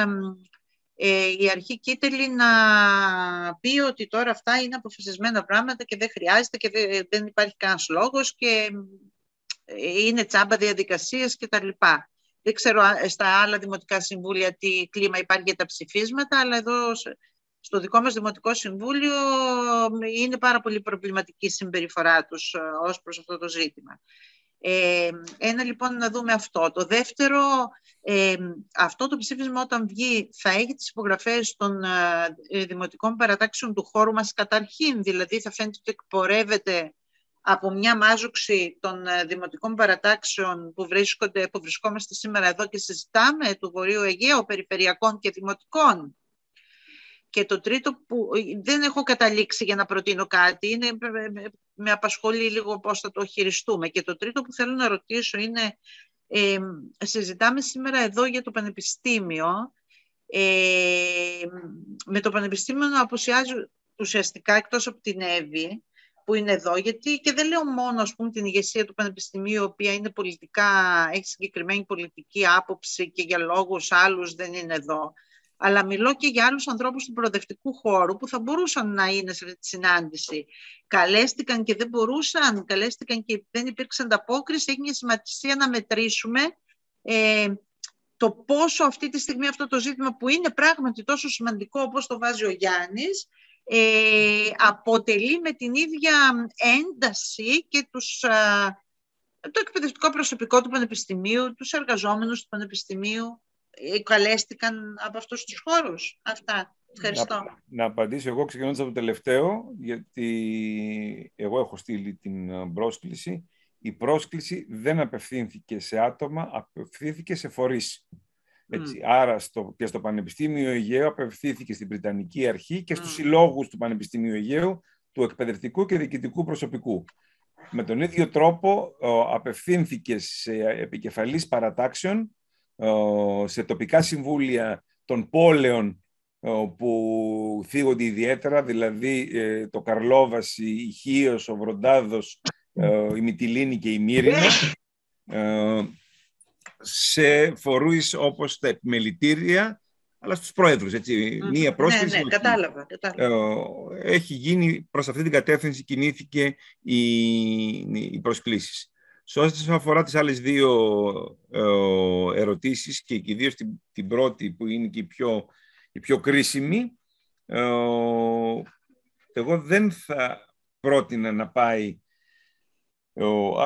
ε, η αρχή Κίτελη να πει ότι τώρα αυτά είναι αποφασισμένα πράγματα και δεν χρειάζεται και δεν, δεν υπάρχει κανένας λόγος και είναι τσάμπα διαδικασίες κτλ. Δεν ξέρω στα άλλα Δημοτικά Συμβούλια τι κλίμα υπάρχει για τα ψηφίσματα, αλλά εδώ στο δικό μας Δημοτικό Συμβούλιο είναι πάρα πολύ προβληματική η συμπεριφορά τους ως προς αυτό το ζήτημα. Ε, ένα λοιπόν να δούμε αυτό. Το δεύτερο, ε, αυτό το ψήφισμα όταν βγει θα έχει τις υπογραφές των ε, δημοτικών παρατάξεων του χώρου μας καταρχήν, δηλαδή θα φαίνεται ότι εκπορεύεται από μια μάζοξη των ε, δημοτικών παρατάξεων που, βρίσκονται, που βρισκόμαστε σήμερα εδώ και συζητάμε, του Βορείου Αιγαίου, περιφερειακών και δημοτικών. Και το τρίτο που δεν έχω καταλήξει για να προτείνω κάτι, είναι, με απασχολεί λίγο πώς θα το χειριστούμε. Και το τρίτο που θέλω να ρωτήσω είναι, ε, συζητάμε σήμερα εδώ για το Πανεπιστήμιο Ε, με το Πανεπιστήμιο να απουσιάζει ουσιαστικά, εκτός από την Εύη που είναι εδώ, γιατί και δεν λέω μόνο, ας πούμε, την ηγεσία του Πανεπιστημίου, η οποία είναι πολιτικά, έχει συγκεκριμένη πολιτική άποψη και για λόγους άλλους δεν είναι εδώ, αλλά μιλώ και για άλλους ανθρώπους του προοδευτικού χώρου που θα μπορούσαν να είναι σε αυτή τη συνάντηση. Καλέστηκαν και δεν μπορούσαν, καλέστηκαν και δεν υπήρξε ανταπόκριση. Έχει μια σημασία να μετρήσουμε ε, το πόσο αυτή τη στιγμή αυτό το ζήτημα, που είναι πράγματι τόσο σημαντικό όπως το βάζει ο Γιάννης, ε, αποτελεί με την ίδια ένταση και τους, α, το εκπαιδευτικό προσωπικό του Πανεπιστημίου, τους εργαζόμενους του Πανεπιστημίου, ε, καλέστηκαν από αυτούς τους χώρους. Αυτά. Ευχαριστώ. Να, να απαντήσω εγώ ξεκινώντας από το τελευταίο, γιατί εγώ έχω στείλει την πρόσκληση. Η πρόσκληση δεν απευθύνθηκε σε άτομα, απευθύνθηκε σε φορείς. Έτσι, mm. Άρα στο, και στο Πανεπιστήμιο Αιγαίου απευθύνθηκε στην Βρετανική Αρχή και στους mm. συλλόγους του Πανεπιστημίου Αιγαίου, του εκπαιδευτικού και διοικητικού προσωπικού. Με τον ίδιο τρόπο ο, απευθύνθηκε σε επικεφαλής παρατάξεων, ο, σε τοπικά συμβούλια των πόλεων ο, που θίγονται ιδιαίτερα, δηλαδή ε, το Καρλόβαση, η Χίος, ο Βροντάδος, ε, η Μυτιλήνη και η Μύρινα, ε, σε φορείς όπως τα επιμελητήρια, αλλά στους πρόεδρους, έτσι, mm. μία πρόσκληση. Ναι, ναι, κατάλαβα, κατάλαβα. Έχει γίνει, προς αυτή την κατεύθυνση κινήθηκε οι, οι προσκλήσεις. Σε όσον αφορά τις άλλες δύο ε, ερωτήσεις και ιδίως την, την πρώτη που είναι και η πιο, η πιο κρίσιμη, ε, εγώ δεν θα πρότεινα να πάει ε,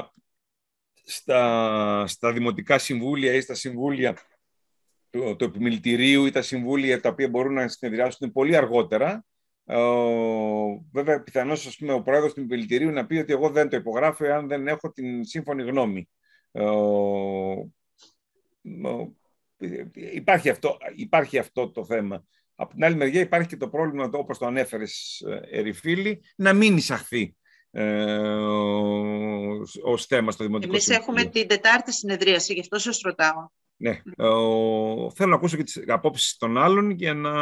Στα, στα δημοτικά συμβούλια ή στα συμβούλια του, του επιμελητηρίου ή τα συμβούλια τα οποία μπορούν να συνεδριάσουν πολύ αργότερα. Ε, βέβαια, πιθανώς ας πούμε, ο πρόεδρος του επιμελητηρίου να πει ότι εγώ δεν το υπογράφω αν δεν έχω την σύμφωνη γνώμη. Ε, ε, υπάρχει, αυτό, υπάρχει αυτό το θέμα. Από την άλλη μεριά υπάρχει και το πρόβλημα, όπως το ανέφερες, Ερυφίλη, να μην εισαχθεί Ε, ως θέμα στο Δημοτικό Εμείς Συμβούλιο. έχουμε την Τετάρτη συνεδρίαση, γι' αυτό σας ρωτάω. Ναι. Ε, θέλω να ακούσω και τις απόψεις των άλλων για να,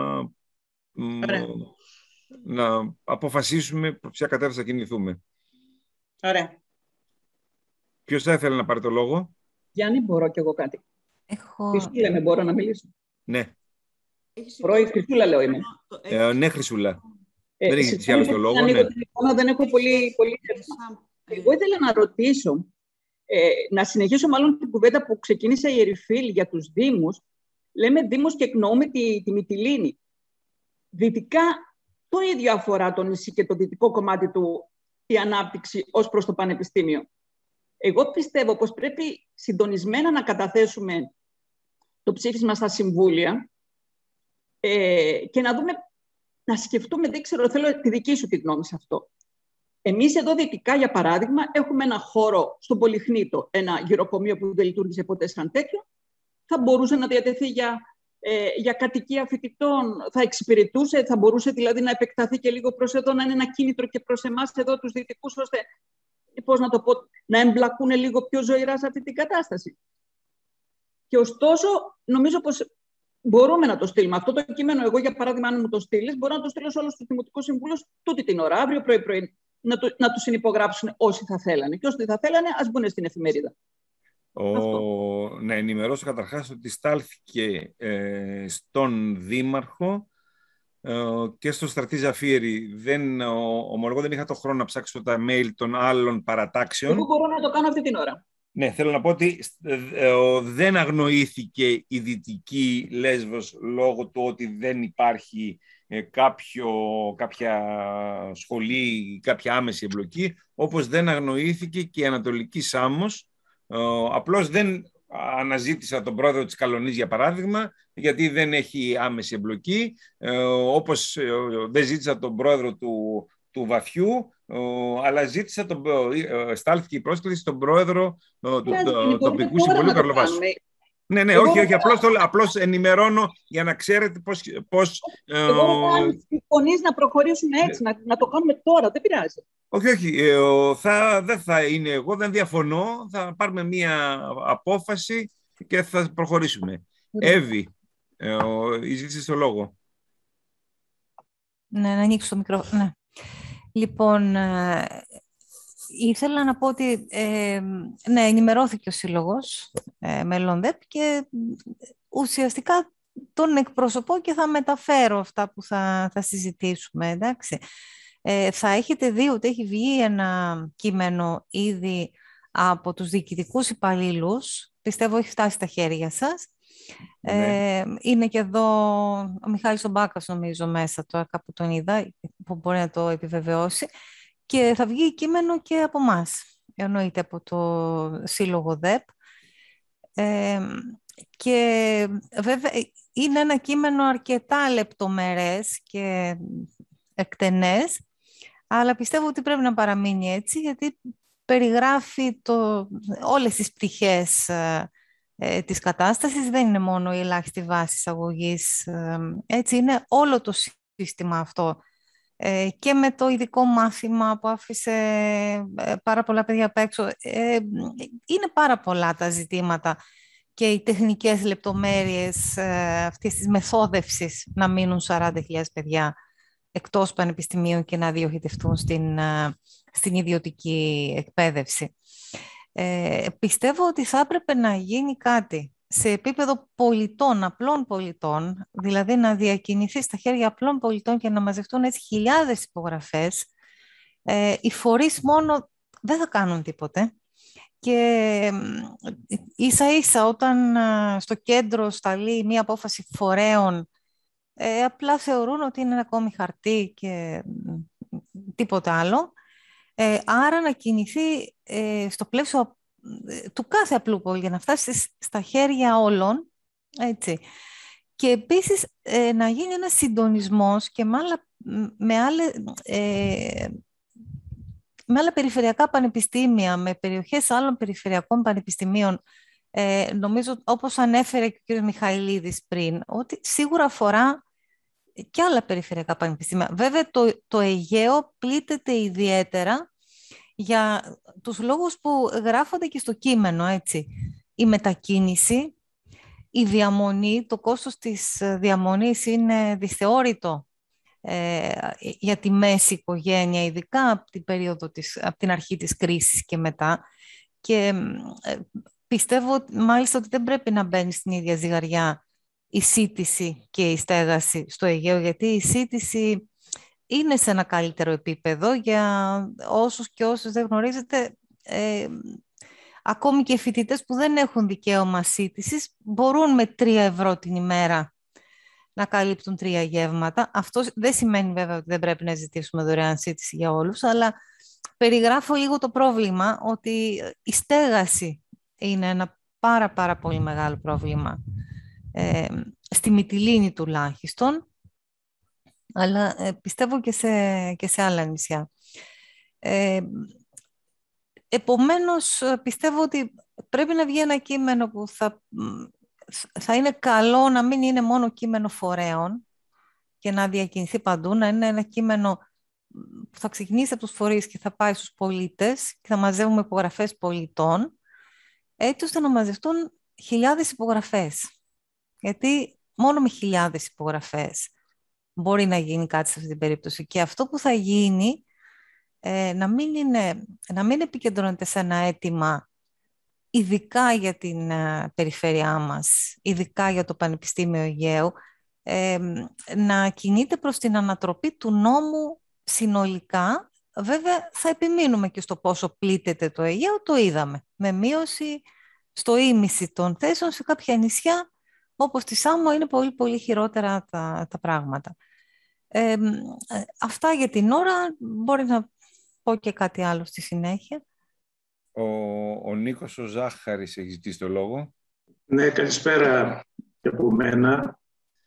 να αποφασίσουμε προς ποια κατεύθυνση θα κινηθούμε. Ωραία. Ποιος θα ήθελε να πάρει το λόγο? Γιάννη, μπορώ κι εγώ κάτι. Έχω... Χρυσούλα, με μπορώ να μιλήσω? Ναι. Πρώην Χρυσούλα, λέω είμαι. Ε, ναι, Χρυσούλα. Ε, δεν έχεις άλλο το λόγο, ναι. Τηλεφώνα, δεν έχω πολύ, πολύ θέμα. Εγώ ήθελα να ρωτήσω, ε, να συνεχίσω μάλλον την κουβέντα που ξεκίνησε η Ερυφίλ για τους Δήμους. Λέμε Δήμους και εκνοούμε τη, τη Μυτιλήνη. Δυτικά το ίδιο αφορά το νησί και το δυτικό κομμάτι του η ανάπτυξη ως προς το Πανεπιστήμιο. Εγώ πιστεύω πως πρέπει συντονισμένα να καταθέσουμε το ψήφισμα στα συμβούλια ε, και να δούμε, να σκεφτούμε, δεν ξέρω, θέλω τη δική σου τη γνώμη σε αυτό. Εμείς εδώ δυτικά, για παράδειγμα, έχουμε ένα χώρο στον Πολυχνήτο, ένα γυροκομείο που δεν λειτουργήσε ποτέ σαν τέτοιο. Θα μπορούσε να διατεθεί για, ε, για κατοικία φοιτητών, θα εξυπηρετούσε, θα μπορούσε δηλαδή να επεκταθεί και λίγο προς εδώ, να είναι ένα κίνητρο και προς εμάς εδώ τους δυτικούς, ώστε πώς να το πω, να εμπλακούν λίγο πιο ζωηρά σε αυτή την κατάσταση. Και ωστόσο, νομίζω πως μπορούμε να το στείλουμε. Αυτό το κείμενο, εγώ για παράδειγμα, αν μου το στείλεις, μπορώ να το στείλω σε όλους τους δημοτικούς συμβούλους τούτη την ώρα, αύριο πρωί-πρωί, να το, να το συνυπογράψουν όσοι θα θέλανε. Και όσοι δεν θα θέλανε, ας μπουν στην εφημερίδα. Ο... Να ενημερώσω καταρχάς ότι στάλθηκε ε, στον Δήμαρχο ε, και στον Στρατή Ζαφύρη. Δεν, ο, ομολογώ δεν είχα το χρόνο να ψάξω τα mail των άλλων παρατάξεων. Εγώ μπορώ να το κάνω αυτή την ώρα. Ναι, θέλω να πω ότι ε, ε, δεν αγνοήθηκε η Δυτική Λέσβος λόγω του ότι δεν υπάρχει ε, κάποιο, κάποια σχολή, κάποια άμεση εμπλοκή, όπως δεν αγνοήθηκε και η Ανατολική Σάμος. Ε, απλώς δεν αναζήτησα τον πρόεδρο της Καλονής, για παράδειγμα, γιατί δεν έχει άμεση εμπλοκή, ε, όπως ε, δεν ζήτησα τον πρόεδρο του, του Βαθιού, Uh, αλλά ζήτησα, τον, uh, στάλθηκε η πρόσκληση στον πρόεδρο uh, του uh, τοπικού συμβουλίου Καρλοβάσου. Ναι, ναι, όχι, όχι, απλώς, το, απλώς ενημερώνω για να ξέρετε πώς... πώς εγώ uh, αν συμφωνείς να προχωρήσουμε έτσι, να, να το κάνουμε τώρα, δεν πειράζει. Όχι, όχι, uh, θα, δεν θα είναι εγώ, δεν διαφωνώ, θα πάρουμε μία απόφαση και θα προχωρήσουμε. Mm. Εύη, Ε, ο, ζήτησες το λόγο. Ναι, να ανοίξω το μικρόφωνο. Ναι. Λοιπόν, ε, ήθελα να πω ότι ε, ναι, ενημερώθηκε ο Σύλλογος ε, Μελών ΔΕΠ και ουσιαστικά τον εκπροσωπώ και θα μεταφέρω αυτά που θα, θα συζητήσουμε, εντάξει. Ε, θα έχετε δει ότι έχει βγει ένα κείμενο ήδη από τους διοικητικούς υπαλλήλους. Πιστεύω έχει φτάσει στα χέρια σας. Ναι. Ε, είναι και εδώ ο Μιχάλης ο Μπάκας, νομίζω, μέσα, τώρα κάπου τον είδα, που μπορεί να το επιβεβαιώσει. Και θα βγει κείμενο και από εμάς, εννοείται από το Σύλλογο ΔΕΠ. Ε, και βέβαια είναι ένα κείμενο αρκετά λεπτομερές και εκτενές, αλλά πιστεύω ότι πρέπει να παραμείνει έτσι, γιατί περιγράφει το, όλες τις πτυχές ε, ε, της κατάστασης. Δεν είναι μόνο η ελάχιστη βάση εισαγωγής, ε, έτσι είναι όλο το σύστημα αυτό. Ε, και με το ειδικό μάθημα που άφησε ε, πάρα πολλά παιδιά απ' έξω. Ε, είναι πάρα πολλά τα ζητήματα και οι τεχνικές λεπτομέρειες ε, αυτής της μεθόδευσης να μείνουν σαράντα χιλιάδες παιδιά εκτός πανεπιστημίων και να διοχετευτούν στην, στην ιδιωτική εκπαίδευση. Ε, πιστεύω ότι θα έπρεπε να γίνει κάτι σε επίπεδο πολιτών, απλών πολιτών, δηλαδή να διακινηθεί στα χέρια απλών πολιτών και να μαζευτούν έτσι χιλιάδες υπογραφές. Ε, οι φορείς μόνο δεν θα κάνουν τίποτε. Και ίσα ίσα όταν στο κέντρο σταλεί μία απόφαση φορέων, Ε, απλά θεωρούν ότι είναι ακόμη χαρτί και τίποτα άλλο. Ε, άρα να κινηθεί ε, στο πλαίσιο ε, του κάθε απλού πολίτη για να φτάσει στα χέρια όλων. Έτσι. Και επίσης ε, να γίνει ένας συντονισμός και με άλλα, με άλλα, ε, με άλλα περιφερειακά πανεπιστήμια, με περιοχές άλλων περιφερειακών πανεπιστημίων. Ε, νομίζω, όπως ανέφερε και ο κ. Μιχαηλίδης πριν, ότι σίγουρα αφορά και άλλα περιφερειακά πανεπιστήμια. Βέβαια, το, το Αιγαίο πλήττεται ιδιαίτερα για τους λόγους που γράφονται και στο κείμενο, έτσι. Η μετακίνηση, η διαμονή, το κόστος της διαμονής είναι δυσθεώρητο ε, για τη μέση οικογένεια, ειδικά από την, περίοδο της, από την αρχή της κρίσης και μετά. Και ε, πιστεύω μάλιστα ότι δεν πρέπει να μπαίνει στην ίδια ζυγαριά η σύντηση και η στέγαση στο Αιγαίο, γιατί η σύντηση είναι σε ένα καλύτερο επίπεδο. Για όσους και όσους δεν γνωρίζετε, ε, ακόμη και φοιτητές που δεν έχουν δικαίωμα σύντησης μπορούν με τρία ευρώ την ημέρα να καλύπτουν τρία γεύματα. Αυτό δεν σημαίνει βέβαια ότι δεν πρέπει να ζητήσουμε δωρεάν σύντηση για όλους, αλλά περιγράφω λίγο το πρόβλημα ότι η στέγαση είναι ένα πάρα πάρα πολύ μεγάλο πρόβλημα. Ε, στη Μυτιλήνη τουλάχιστον, αλλά ε, πιστεύω και σε, και σε άλλα νησιά. Ε, επομένως, πιστεύω ότι πρέπει να βγει ένα κείμενο που θα, θα είναι καλό να μην είναι μόνο κείμενο φορέων και να διακινηθεί παντού, να είναι ένα κείμενο που θα ξεκινήσει από τους φορείς και θα πάει στους πολίτες και θα μαζεύουμε υπογραφές πολιτών, έτσι ώστε να μαζευτούν χιλιάδες υπογραφές. Γιατί μόνο με χιλιάδες υπογραφές μπορεί να γίνει κάτι σε αυτή την περίπτωση. Και αυτό που θα γίνει ε, να, μην είναι, να μην επικεντρώνεται σε ένα αίτημα ειδικά για την ε, περιφέρειά μας, ειδικά για το Πανεπιστήμιο Αιγαίου, ε, να κινείται προς την ανατροπή του νόμου συνολικά. Βέβαια θα επιμείνουμε και στο πόσο πλήττεται το Αιγαίο, το είδαμε, με μείωση στο ίμιση των θέσεων. Σε κάποια νησιά όπως τη Σάμο είναι πολύ πολύ χειρότερα τα, τα πράγματα. Ε, αυτά για την ώρα. Μπορεί να πω και κάτι άλλο στη συνέχεια. Ο, ο Νίκος ο Ζάχαρης έχει ζητήσει το λόγο. Ναι, καλησπέρα και από μένα.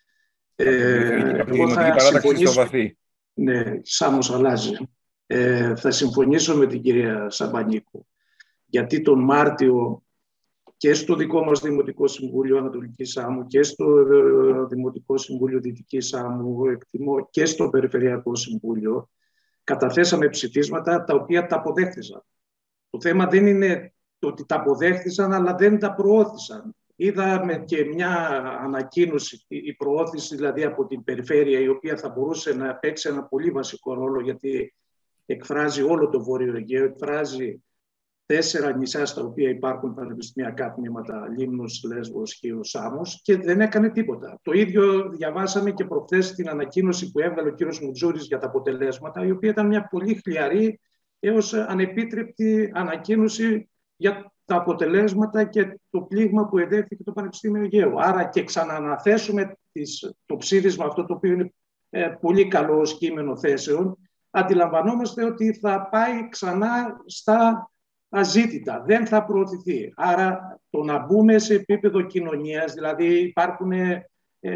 Ε, εγώ θα συμφωνήσω... Ναι, Σάμος αλλάζει. Ε, θα συμφωνήσω με την κυρία Σαμπανίκου, γιατί τον Μάρτιο και στο δικό μας Δημοτικό Συμβούλιο Ανατολικής Σάμου και στο Δημοτικό Συμβούλιο Δυτικής Σάμου, εκτιμώ, και στο Περιφερειακό Συμβούλιο, καταθέσαμε ψηφίσματα τα οποία τα αποδέχθησαν. Το θέμα δεν είναι το ότι τα αποδέχθησαν, αλλά δεν τα προώθησαν. είδαμε και μια ανακοίνωση, η προώθηση δηλαδή από την περιφέρεια, η οποία θα μπορούσε να παίξει ένα πολύ βασικό ρόλο, γιατί εκφράζει όλο το Βόρειο Αιγαίο, εκφράζει τέσσερα νησιά στα οποία υπάρχουν πανεπιστημιακά τμήματα, Λίμνος, Λέσβος, Χίος, Σάμος, και δεν έκανε τίποτα. Το ίδιο διαβάσαμε και προχθές την ανακοίνωση που έβγαλε ο κύριος Μουτζούρης για τα αποτελέσματα, η οποία ήταν μια πολύ χλιαρή έως ανεπίτρεπτη ανακοίνωση για τα αποτελέσματα και το πλήγμα που εδέχθηκε το Πανεπιστήμιο Αιγαίου. Άρα και ξανααναθέσουμε τις, το ψήφισμα αυτό, το οποίο είναι ε, πολύ καλό ως κείμενο θέσεων, αντιλαμβανόμαστε ότι θα πάει ξανά στα αζήτητα, δεν θα προωθηθεί. Άρα το να μπούμε σε επίπεδο κοινωνίας, δηλαδή υπάρχουν ε,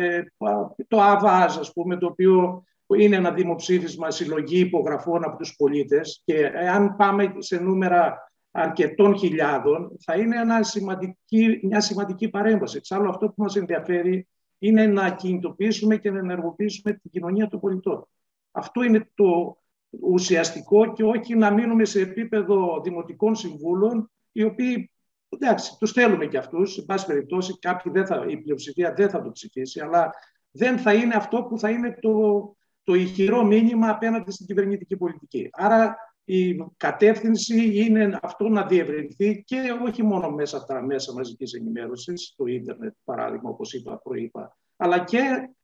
το ΑΒΑΖ, ας πούμε, το οποίο είναι ένα δημοψήφισμα, συλλογή υπογραφών από τους πολίτες, και αν πάμε σε νούμερα αρκετών χιλιάδων, θα είναι ένα σημαντική, μια σημαντική παρέμβαση. Εξάλλου αυτό που μας ενδιαφέρει είναι να κινητοποιήσουμε και να ενεργοποιήσουμε την κοινωνία των πολιτών. Αυτό είναι το ουσιαστικό, και όχι να μείνουμε σε επίπεδο δημοτικών συμβούλων, οι οποίοι, εντάξει, τους θέλουμε και αυτούς, σε πάση περιπτώσει κάποιοι δεν θα, η πλειοψηφία δεν θα το ψηφίσει, αλλά δεν θα είναι αυτό που θα είναι το, το ηχηρό μήνυμα απέναντι στην κυβερνητική πολιτική. Άρα η κατεύθυνση είναι αυτό να διευρυνθεί, και όχι μόνο μέσα από τα μέσα μαζικής ενημέρωσης, το ίντερνετ παράδειγμα, όπως είπα, προείπα, αλλά και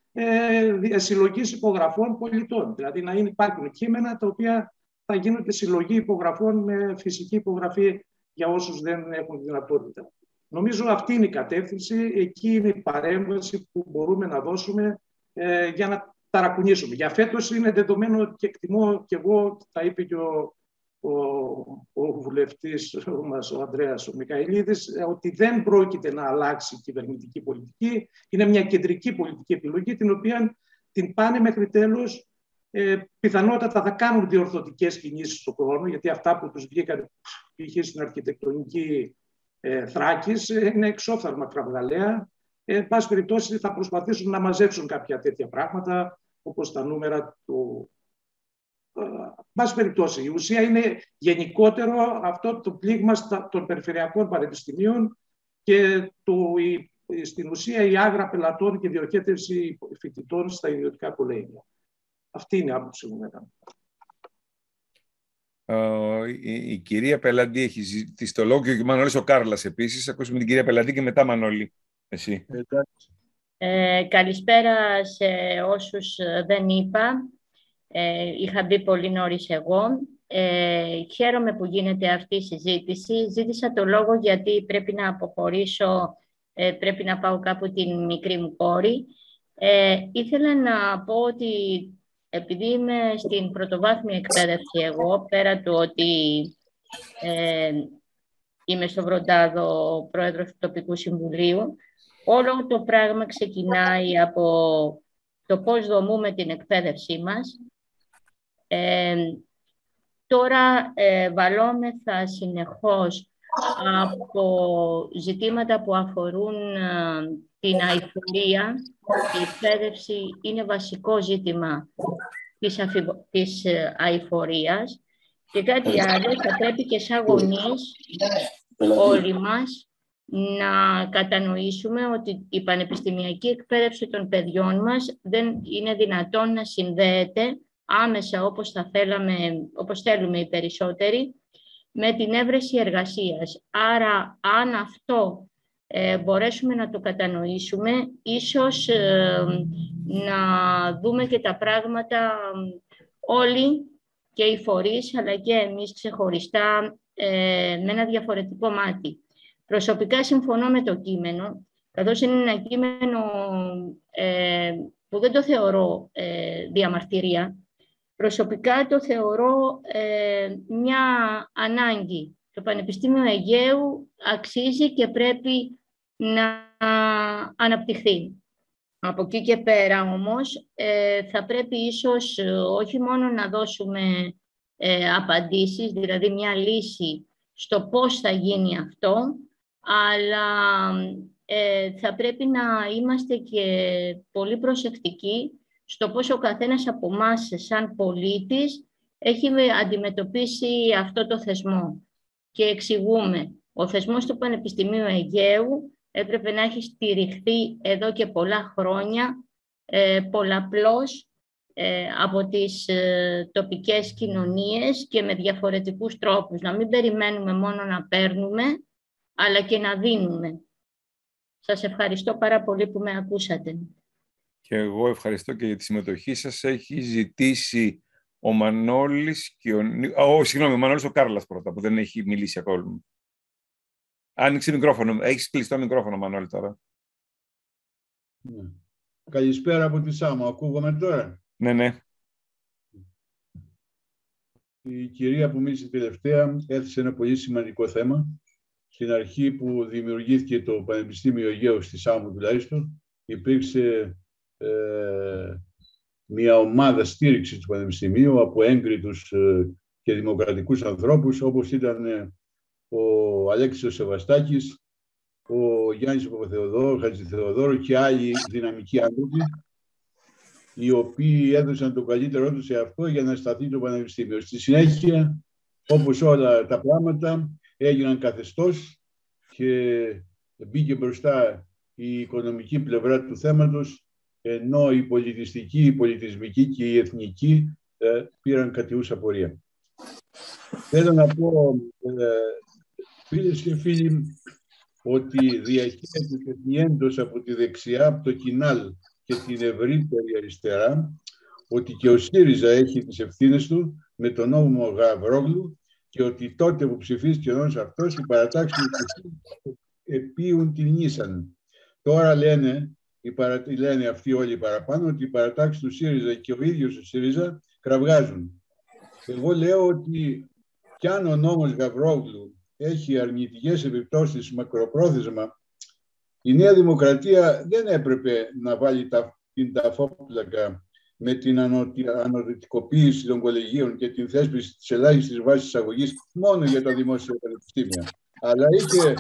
ε, συλλογής υπογραφών πολιτών. Δηλαδή να είναι, υπάρχουν κείμενα τα οποία θα γίνονται συλλογή υπογραφών με φυσική υπογραφή για όσους δεν έχουν δυνατότητα. Νομίζω αυτή είναι η κατεύθυνση, εκεί είναι η παρέμβαση που μπορούμε να δώσουμε ε, για να ταρακουνήσουμε. Για φέτος είναι δεδομένο, και εκτιμώ και εγώ, τα είπε και ο, ο, ο βουλευτής μας, ο Ανδρέας ο Μικαηλίδης, ότι δεν πρόκειται να αλλάξει η κυβερνητική πολιτική. Είναι μια κεντρική πολιτική επιλογή, την οποία την πάνε μέχρι τέλος. Ε, πιθανότατα θα κάνουν διορθωτικές κινήσεις στον χρόνο, γιατί αυτά που τους βγήκαν π.χ. στην αρχιτεκτονική ε, Θράκης ε, είναι εξόφθαλμα κραυγαλαία. Ε, εν πάση περιπτώσει θα προσπαθήσουν να μαζέψουν κάποια τέτοια πράγματα, όπως τα νούμερα του. Ε, εν πάση περιπτώσει, η ουσία είναι γενικότερο αυτό το πλήγμα στα, των περιφερειακών πανεπιστημίων και το, η, στην ουσία η άγρα πελατών και διοχέτευση φοιτητών στα ιδιωτικά κολέγια. Αυτή είναι η άποψη μου μετά. Uh, η, η κυρία Πελαντή έχει ζητήσει το λόγο, και ο Μανώλης ο Κάρλας επίσης. Ακούσουμε την κυρία Πελαντή και μετά Μανώλη. Εσύ. Ε, καλησπέρα σε όσους δεν είπα. Ε, είχα μπει πολύ νωρίς εγώ. Ε, χαίρομαι που γίνεται αυτή η συζήτηση. Ζήτησα το λόγο γιατί πρέπει να αποχωρήσω, ε, πρέπει να πάω κάπου την μικρή μου κόρη. Ε, ήθελα να πω ότι επειδή είμαι στην πρωτοβάθμια εκπαίδευση εγώ, πέρα του ότι ε, είμαι στο Βροντάδο πρόεδρος του Τοπικού Συμβουλίου, όλο το πράγμα ξεκινάει από το πώς δομούμε την εκπαίδευσή μας. Ε, τώρα ε, βαλόμεθα συνεχώς από ζητήματα που αφορούν ε, την αειφορία. Η εκπαίδευση είναι βασικό ζήτημα της, αφι... της αειφορίας, και κάτι άλλο, θα πρέπει και σαν γονείς όλοι μας να κατανοήσουμε ότι η πανεπιστημιακή εκπαίδευση των παιδιών μας δεν είναι δυνατόν να συνδέεται άμεσα, όπως, θα θέλαμε, όπως θέλουμε οι περισσότεροι, με την έβρεση εργασίας. Άρα, αν αυτό ε, μπορέσουμε να το κατανοήσουμε, ίσως ε, να δούμε και τα πράγματα όλοι, και οι φορείς, αλλά και εμείς ξεχωριστά, ε, με ένα διαφορετικό μάτι. Προσωπικά συμφωνώ με το κείμενο, καθώς είναι ένα κείμενο ε, που δεν το θεωρώ ε, διαμαρτυρία. Προσωπικά το θεωρώ ε, μια ανάγκη. Το Πανεπιστήμιο Αιγαίου αξίζει και πρέπει να αναπτυχθεί. Από εκεί και πέρα όμως ε, θα πρέπει ίσως όχι μόνο να δώσουμε ε, απαντήσεις, δηλαδή μια λύση στο πώς θα γίνει αυτό, αλλά ε, θα πρέπει να είμαστε και πολύ προσεκτικοί στο πώς ο καθένας από εμάς σαν πολίτης έχει αντιμετωπίσει αυτό το θεσμό. Και εξηγούμε, ο θεσμός του Πανεπιστημίου Αιγαίου έπρεπε να έχει στηριχθεί εδώ και πολλά χρόνια, ε, πολλαπλώς, ε, από τις ε, τοπικές κοινωνίες και με διαφορετικούς τρόπους. Να μην περιμένουμε μόνο να παίρνουμε, αλλά και να δίνουμε. Σας ευχαριστώ πάρα πολύ που με ακούσατε. Και εγώ ευχαριστώ και για τη συμμετοχή σας. Έχει ζητήσει ο Μανώλης και ο... Oh, συγγνώμη, ο Μανώλης ο Κάρλας πρώτα, που δεν έχει μιλήσει ακόμη. Άνοιξε μικρόφωνο. Έχεις κλειστό μικρόφωνο, Μανώλη, τώρα. Ναι. Καλησπέρα από τη Σάμο. Ακούγομαι τώρα? Ναι, ναι. Η κυρία που μίλησε τελευταία έθεσε ένα πολύ σημαντικό θέμα. Στην αρχή που δημιουργήθηκε το Πανεπιστήμιο Αιγαίου στη Σάμο τουλάχιστον, υπήρξε ε, μια ομάδα στήριξης του Πανεπιστημίου από έγκριτους ε, και δημοκρατικούς ανθρώπους, όπως ήταν ε, ο Αλέξης ο Σεβαστάκης, ο Γιάννης Παπαθεοδόρου, Χατζηθεοδόρου και άλλοι δυναμικοί άνθρωποι, οι οποίοι έδωσαν το καλύτερό τους σε αυτό για να σταθεί το Πανεπιστήμιο. Στη συνέχεια, όπως όλα τα πράγματα, έγιναν καθεστώς και μπήκε μπροστά η οικονομική πλευρά του θέματος, ενώ η πολιτιστική, η πολιτισμική και η εθνική ε, πήραν κατιούσα πορεία. Θέλω να πω, ε, φίλες και φίλοι, ότι διαχέεται έντος από τη δεξιά, από το Κινάλ και την ευρύτερη αριστερά, ότι και ο ΣΥΡΙΖΑ έχει τις ευθύνες του με τον νόμο Γαβρόγλου και ότι τότε που ψηφίστηκε ο νόμος αυτός, οι παρατάξεις του επίουν την νήσαν. Τώρα λένε, οι παρα... λένε αυτοί όλοι παραπάνω, ότι οι παρατάξεις του ΣΥΡΙΖΑ και ο ίδιος ο ΣΥΡΙΖΑ κραυγάζουν. Εγώ λέω ότι κι αν ο νόμος Γαβρόγλου έχει αρνητικές επιπτώσεις μακροπρόθεσμα, η Νέα Δημοκρατία δεν έπρεπε να βάλει τα, την ταφόπλακα με την ανοδυτικοποίηση των κολεγίων και την θέσπιση της ελάχιστης βάσης εισαγωγής μόνο για τα δημόσια πανεπιστήμια. Αλλά είχε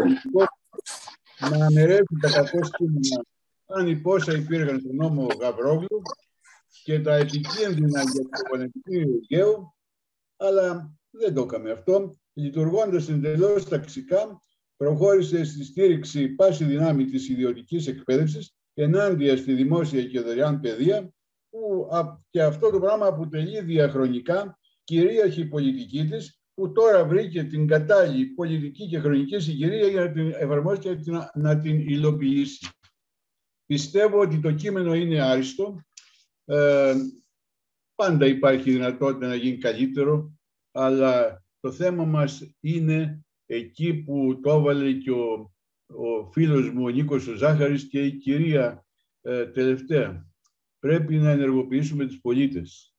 να αναιρέσει τα κακό κείμενα, αν υπόσα υπήρχαν στον νόμο Γαβρόγλου και τα επικίνδυνα για το Πανεπιστήμιο Αιγαίου, αλλά δεν το έκαμε αυτό. Λειτουργώντας εντελώς ταξικά, προχώρησε στη στήριξη πάση δυνάμει της ιδιωτικής εκπαίδευσης ενάντια στη δημόσια και δωρεάν παιδεία, που και αυτό το πράγμα αποτελεί διαχρονικά κυρίαρχη πολιτική της, που τώρα βρήκε την κατάλληλη πολιτική και χρονική συγκυρία για να την εφαρμόσει και να την υλοποιήσει. Πιστεύω ότι το κείμενο είναι άριστο. Ε, πάντα υπάρχει δυνατότητα να γίνει καλύτερο, αλλά το θέμα μας είναι εκεί που το έβαλε και ο, ο φίλος μου ο Νίκος ο Ζάχαρης και η κυρία ε, τελευταία. Πρέπει να ενεργοποιήσουμε τους πολίτες.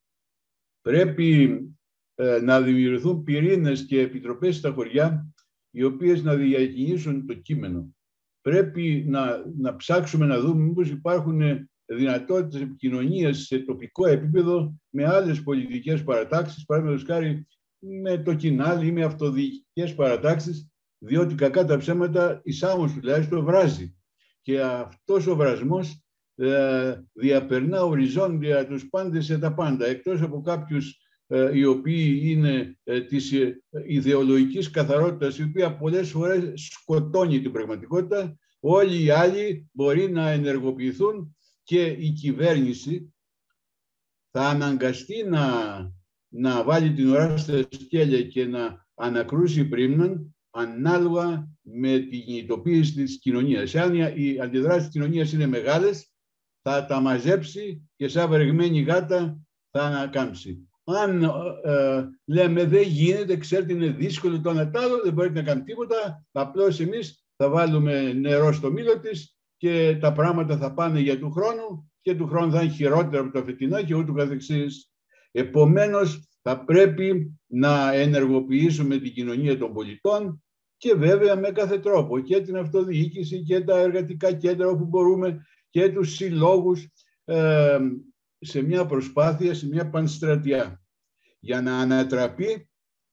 Πρέπει ε, να δημιουργηθούν πυρήνες και επιτροπές στα χωριά, οι οποίες να διακινήσουν το κείμενο. Πρέπει να, να ψάξουμε να δούμε μήπως υπάρχουν δυνατότητες επικοινωνίας σε τοπικό επίπεδο με άλλες πολιτικές παρατάξεις, παραδείγματος χάρη με το Κινάλ ή με αυτοδιοικητικές παρατάξεις, διότι κακά τα ψέματα η Σάμος τουλάχιστον βράζει. Και αυτός ο βρασμός ε, διαπερνά οριζόντια τους πάντες σε τα πάντα, εκτός από κάποιους ε, οι οποίοι είναι ε, της ε, ιδεολογικής καθαρότητας, η οποία πολλές φορές σκοτώνει την πραγματικότητα. Όλοι οι άλλοι μπορεί να ενεργοποιηθούν και η κυβέρνηση θα αναγκαστεί να να βάλει την ουρά στα σκέλια και να ανακρούσει πρίμναν ανάλογα με την κινητοποίηση της κοινωνίας. Αν οι αντιδράσεις της κοινωνίας είναι μεγάλες, θα τα μαζέψει και σαν βρεγμένη γάτα θα ανακάμψει. Αν ε, λέμε δεν γίνεται, ξέρετε είναι δύσκολο το ένα τ' άλλο, δεν μπορείτε να κάνετε τίποτα, απλώς εμείς θα βάλουμε νερό στο μήλο της και τα πράγματα θα πάνε για του χρόνου και του χρόνου θα είναι χειρότερα από τα φετινά και ούτω καθεξής. Επομένως, θα πρέπει να ενεργοποιήσουμε την κοινωνία των πολιτών και βέβαια με κάθε τρόπο και την αυτοδιοίκηση και τα εργατικά κέντρα όπου μπορούμε και τους συλλόγους ε, σε μια προσπάθεια, σε μια πανστρατιά για να ανατραπεί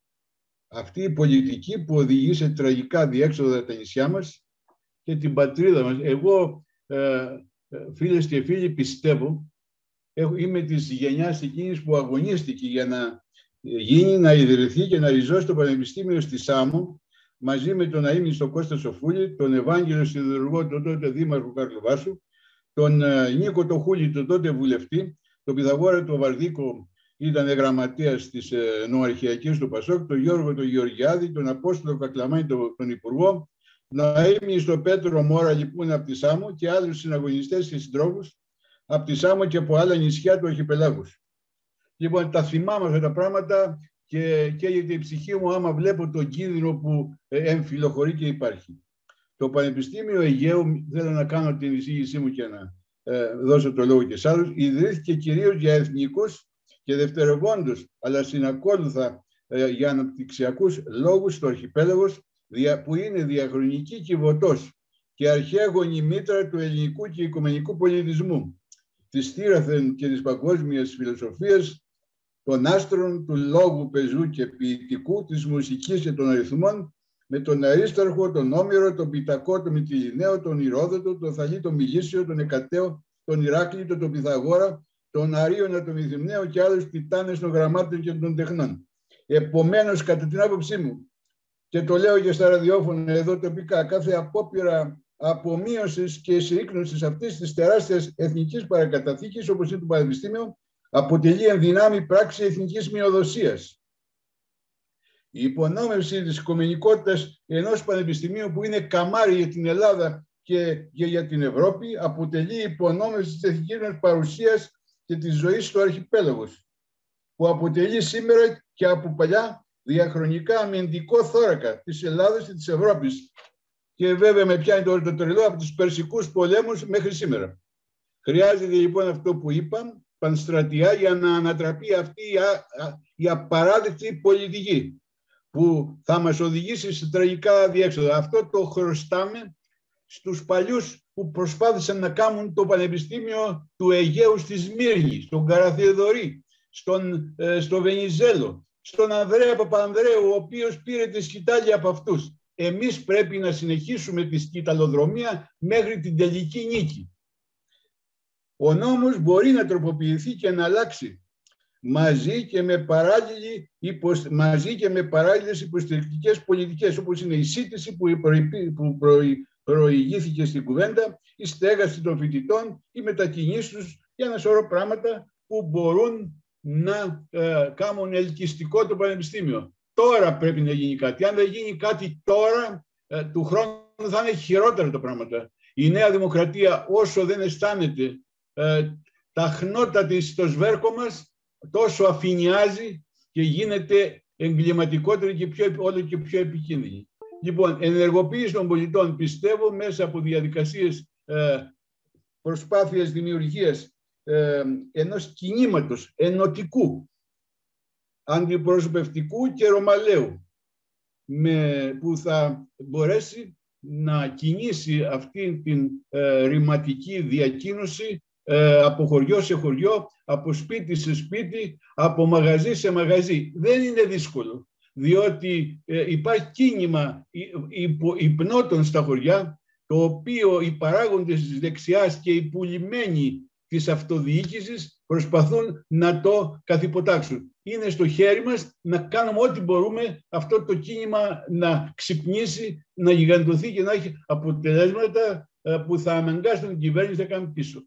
αυτή η πολιτική που οδηγεί σε τραγικά διέξοδα τα νησιά μας και την πατρίδα μας. Εγώ, ε, φίλες και φίλοι, πιστεύω είμαι της γενιάς εκείνης που αγωνίστηκε για να γίνει, να ιδρυθεί και να ριζώσει το Πανεπιστήμιο στη Σάμο, μαζί με τον αείμνηστο Κώστα Σοφούλη, τον Ευάγγελο Σιδηρουργό, τον τότε δήμαρχο Καρλοβάσου, τον Νίκο το Χούλη, τον τότε βουλευτή, τον Πυθαγόρα το Βαρδίκο, ήταν γραμματέας της Νοαρχιακής του Πασόκ, τον Γιώργο τον Γεωργιάδη, τον Απόστολο Κακλαμάνη, τον, τον Υπουργό, τον αείμνηστο Πέτρο Μόρα που είναι από τη Σάμο και άλλους συναγωνιστές και συντρόφους από τη Σάμο και από άλλα νησιά του Αρχιπελάγους. Λοιπόν, τα θυμάμαι αυτά τα πράγματα και καίγεται η ψυχή μου άμα βλέπω τον κίνδυνο που εμφυλοχωρεί και υπάρχει. Το Πανεπιστήμιο Αιγαίου, θέλω να κάνω την εισήγησή μου και να ε, δώσω το λόγο και σε άλλους, ιδρύθηκε κυρίως για εθνικούς και δευτερευόντως, αλλά συνακόλουθα ε, για αναπτυξιακούς λόγους στο Αρχιπέλαγος, που είναι διαχρονική κυβωτός και αρχαίγονη μήτρα του ελληνικού και οικουμενικού πολιτισμού, της στήραθεν και της παγκόσμιας φιλοσοφίας, των άστρων, του λόγου, πεζού και ποιητικού, της μουσικής και των αριθμών, με τον Αρίσταρχο, τον Όμηρο, τον Πιτακό, τον Μυτιληναίο, τον Ηρόδοτο, τον Θαλή, τον Μιλήσιο, τον Εκατέο, τον Ηράκλειτο, τον Πυθαγόρα, τον Αρίωνα, τον Μυθυμναίο και άλλους τιτάνες των γραμμάτων και των τεχνών. Επομένως, κατά την άποψή μου, και το λέω και στα ραδιόφωνα εδώ τοπικά, κάθε απόπειρα απομείωσης και συρρίκνωσης αυτής της τεράστιας εθνικής παρακαταθήκης, όπως είναι το Πανεπιστήμιο, αποτελεί ενδυνάμει πράξη εθνικής μειοδοσίας. Η υπονόμευση της οικουμενικότητας ενός πανεπιστημίου που είναι καμάρι για την Ελλάδα και για την Ευρώπη αποτελεί υπονόμευση της εθνικής μας παρουσίας και της ζωής του Αρχιπέλαγος, που αποτελεί σήμερα και από παλιά διαχρονικά αμυντικό θώρακα της Ελλάδας και της Ευρώπης. Και βέβαια με πιάνει το, το τρελό από τους Περσικούς πολέμους μέχρι σήμερα. Χρειάζεται λοιπόν αυτό που είπα, πανστρατιά, για να ανατραπεί αυτή η, α, α, η απαράδεκτη πολιτική που θα μας οδηγήσει σε τραγικά αδιέξοδα. Αυτό το χρωστάμε στους παλιούς που προσπάθησαν να κάνουν το Πανεπιστήμιο του Αιγαίου στη Σμύρνη, στον Καραθιοδωρή, στον, ε, στο Βενιζέλο, στον Ανδρέα Παπανδρέου, ο οποίος πήρε τη σκητάλη από αυτούς. Εμείς πρέπει να συνεχίσουμε τη σκηταλοδρομία μέχρι την τελική νίκη. Ο νόμος μπορεί να τροποποιηθεί και να αλλάξει μαζί και με, παράλληλη, μαζί και με παράλληλες υποστηρικτικές πολιτικές, όπως είναι η σύντηση που, προϋπή, που προη, προηγήθηκε στην κουβέντα, η στέγαση των φοιτητών, οι μετακινήσεις τους για ένα σωρό πράγματα που μπορούν να ε, κάνουν ελκυστικό το Πανεπιστήμιο. Τώρα πρέπει να γίνει κάτι. Αν δεν γίνει κάτι τώρα, ε, του χρόνου θα είναι χειρότερα τα πράγματα. Η Νέα Δημοκρατία, όσο δεν αισθάνεται ε, τα χνότα της στο σβέρκο μας, τόσο αφηνιάζει και γίνεται εγκληματικότερη και πιο, όλο και πιο επικίνδυνη. Λοιπόν, ενεργοποίηση των πολιτών, πιστεύω, μέσα από διαδικασίες ε, προσπάθειας δημιουργίας ε, ενός κινήματος ενωτικού, αντιπροσωπευτικού και ρωμαλαίου, με, που θα μπορέσει να κινήσει αυτή την ε, ρηματική διακίνηση ε, από χωριό σε χωριό, από σπίτι σε σπίτι, από μαγαζί σε μαγαζί. Δεν είναι δύσκολο, διότι ε, υπάρχει κίνημα υπνώτων στα χωριά, το οποίο οι παράγοντες της δεξιάς και οι πουλημένοι της αυτοδιοίκησης προσπαθούν να το καθυποτάξουν. Είναι στο χέρι μας να κάνουμε ό,τι μπορούμε αυτό το κίνημα να ξυπνήσει, να γιγαντωθεί και να έχει αποτελέσματα που θα αναγκάσουν την κυβέρνηση να κάνει πίσω.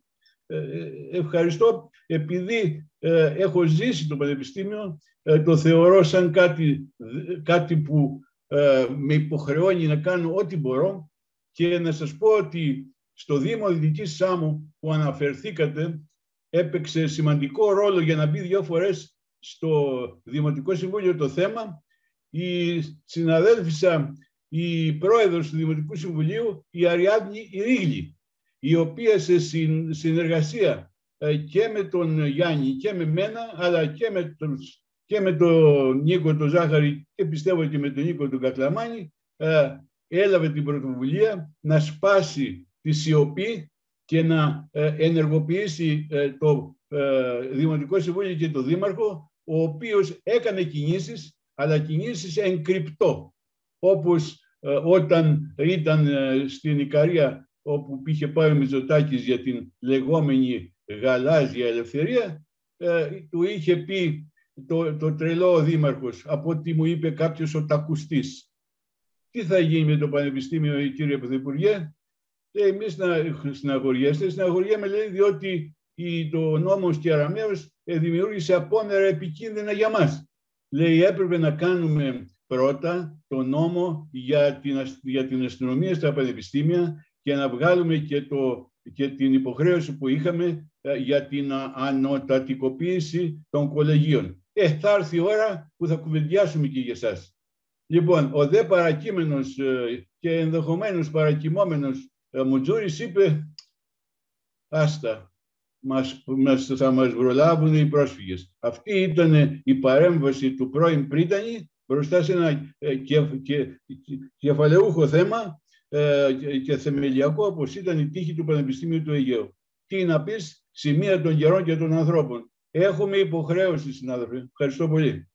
Ευχαριστώ, επειδή έχω ζήσει το Πανεπιστήμιο, το θεωρώ σαν κάτι, κάτι που με υποχρεώνει να κάνω ό,τι μπορώ, και να σας πω ότι στο Δήμο Δυτικής Σάμου που αναφερθήκατε έπαιξε σημαντικό ρόλο για να μπει δύο φορές στο Δημοτικό Συμβούλιο το θέμα η συναδέλφισσα, η πρόεδρος του Δημοτικού Συμβουλίου, η Αριάδνη Ρίγλη, η οποία σε συνεργασία και με τον Γιάννη και με μένα, αλλά και με τον, και με τον Νίκο τον Ζάχαρη και πιστεύω και με τον Νίκο τον Κακλαμάνη, έλαβε την πρωτοβουλία να σπάσει τη σιωπή και να ενεργοποιήσει το Δημοτικό Συμβούλιο και το Δήμαρχο, ο οποίος έκανε κινήσεις, αλλά κινήσεις εν κρυπτό, όπως όταν ήταν στην Ικαρία, όπου είχε πάει ο Μητσοτάκης για την λεγόμενη γαλάζια ελευθερία, του είχε πει το, το τρελό ο Δήμαρχος, από ό,τι μου είπε κάποιος ο τακουστής. τι θα γίνει με το Πανεπιστήμιο, κύριε Πρωθυπουργέ? Λέει, εμείς συναγωριέστε. Συναγωριέμαι, λέει, διότι το νόμος Κεραμέως δημιούργησε απόνερα επικίνδυνα για μας. Λέει, έπρεπε να κάνουμε πρώτα το νόμο για την, για την αστυνομία στα πανεπιστήμια και να βγάλουμε και, το, και την υποχρέωση που είχαμε για την ανωτατικοποίηση των κολεγίων. Ε, θα έρθει η ώρα που θα κουβεντιάσουμε και για εσάς. Λοιπόν, ο δε παρακείμενος και ενδεχομένως παρακειμόμενος Μουτζούρης είπε, άστα, μας, μας, θα μας προλάβουν οι πρόσφυγες. Αυτή ήταν η παρέμβαση του πρώην Πρίτανη μπροστά σε ένα ε, και, και, και, κεφαλαιούχο θέμα ε, και, και θεμελιακό, όπως ήταν η τύχη του Πανεπιστήμιου του Αιγαίου. Τι να πεις, σημεία των καιρών και των ανθρώπων. Έχουμε υποχρέωση, συνάδελφοι. Ευχαριστώ πολύ.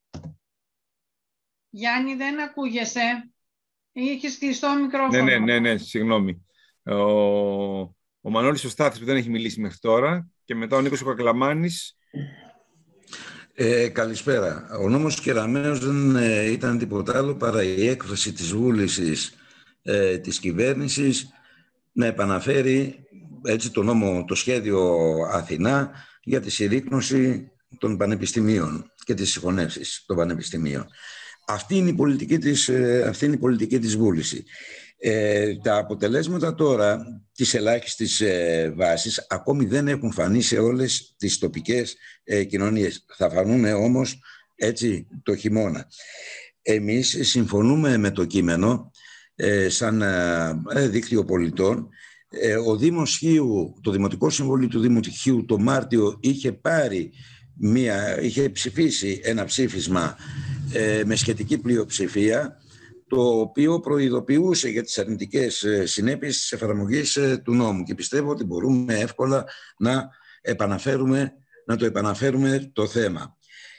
Γιάννη, δεν ακούγεσαι. Είχες κλειστό μικρόφωνο. Ναι, ναι, ναι, ναι, συγγνώμη. Ο, ο Μανώλης ο Στάθης που δεν έχει μιλήσει μέχρι τώρα και μετά ο Νίκος ο Κακλαμάνης. Ε, καλησπέρα. Ο νόμος Κεραμέως δεν ε, ήταν τίποτα άλλο παρά η έκφραση της βούλησης ε, της κυβέρνησης να επαναφέρει έτσι, το, νόμο, το σχέδιο Αθηνά για τη συρρίκνωση των πανεπιστημίων και τις συγχωνεύσεις των πανεπιστημίων. Αυτή είναι η πολιτική της, αυτή είναι η πολιτική της βούληση. Ε, τα αποτελέσματα τώρα της ελάχιστης ε, βάσης ακόμη δεν έχουν φανεί σε όλες τις τοπικές ε, κοινωνίες. Θα φανούν όμως έτσι το χειμώνα. Εμείς συμφωνούμε με το κείμενο ε, σαν ε, δίκτυο πολιτών. Ε, ο Δήμος Χίου, το Δημοτικό Συμβούλιο του Δήμου Χίου το Μάρτιο είχε πάρει μία, είχε ψηφίσει ένα ψήφισμα ε, με σχετική πλειοψηφία, το οποίο προειδοποιούσε για τις αρνητικές συνέπειες της εφαρμογής του νόμου και πιστεύω ότι μπορούμε εύκολα να, επαναφέρουμε, να το επαναφέρουμε το θέμα.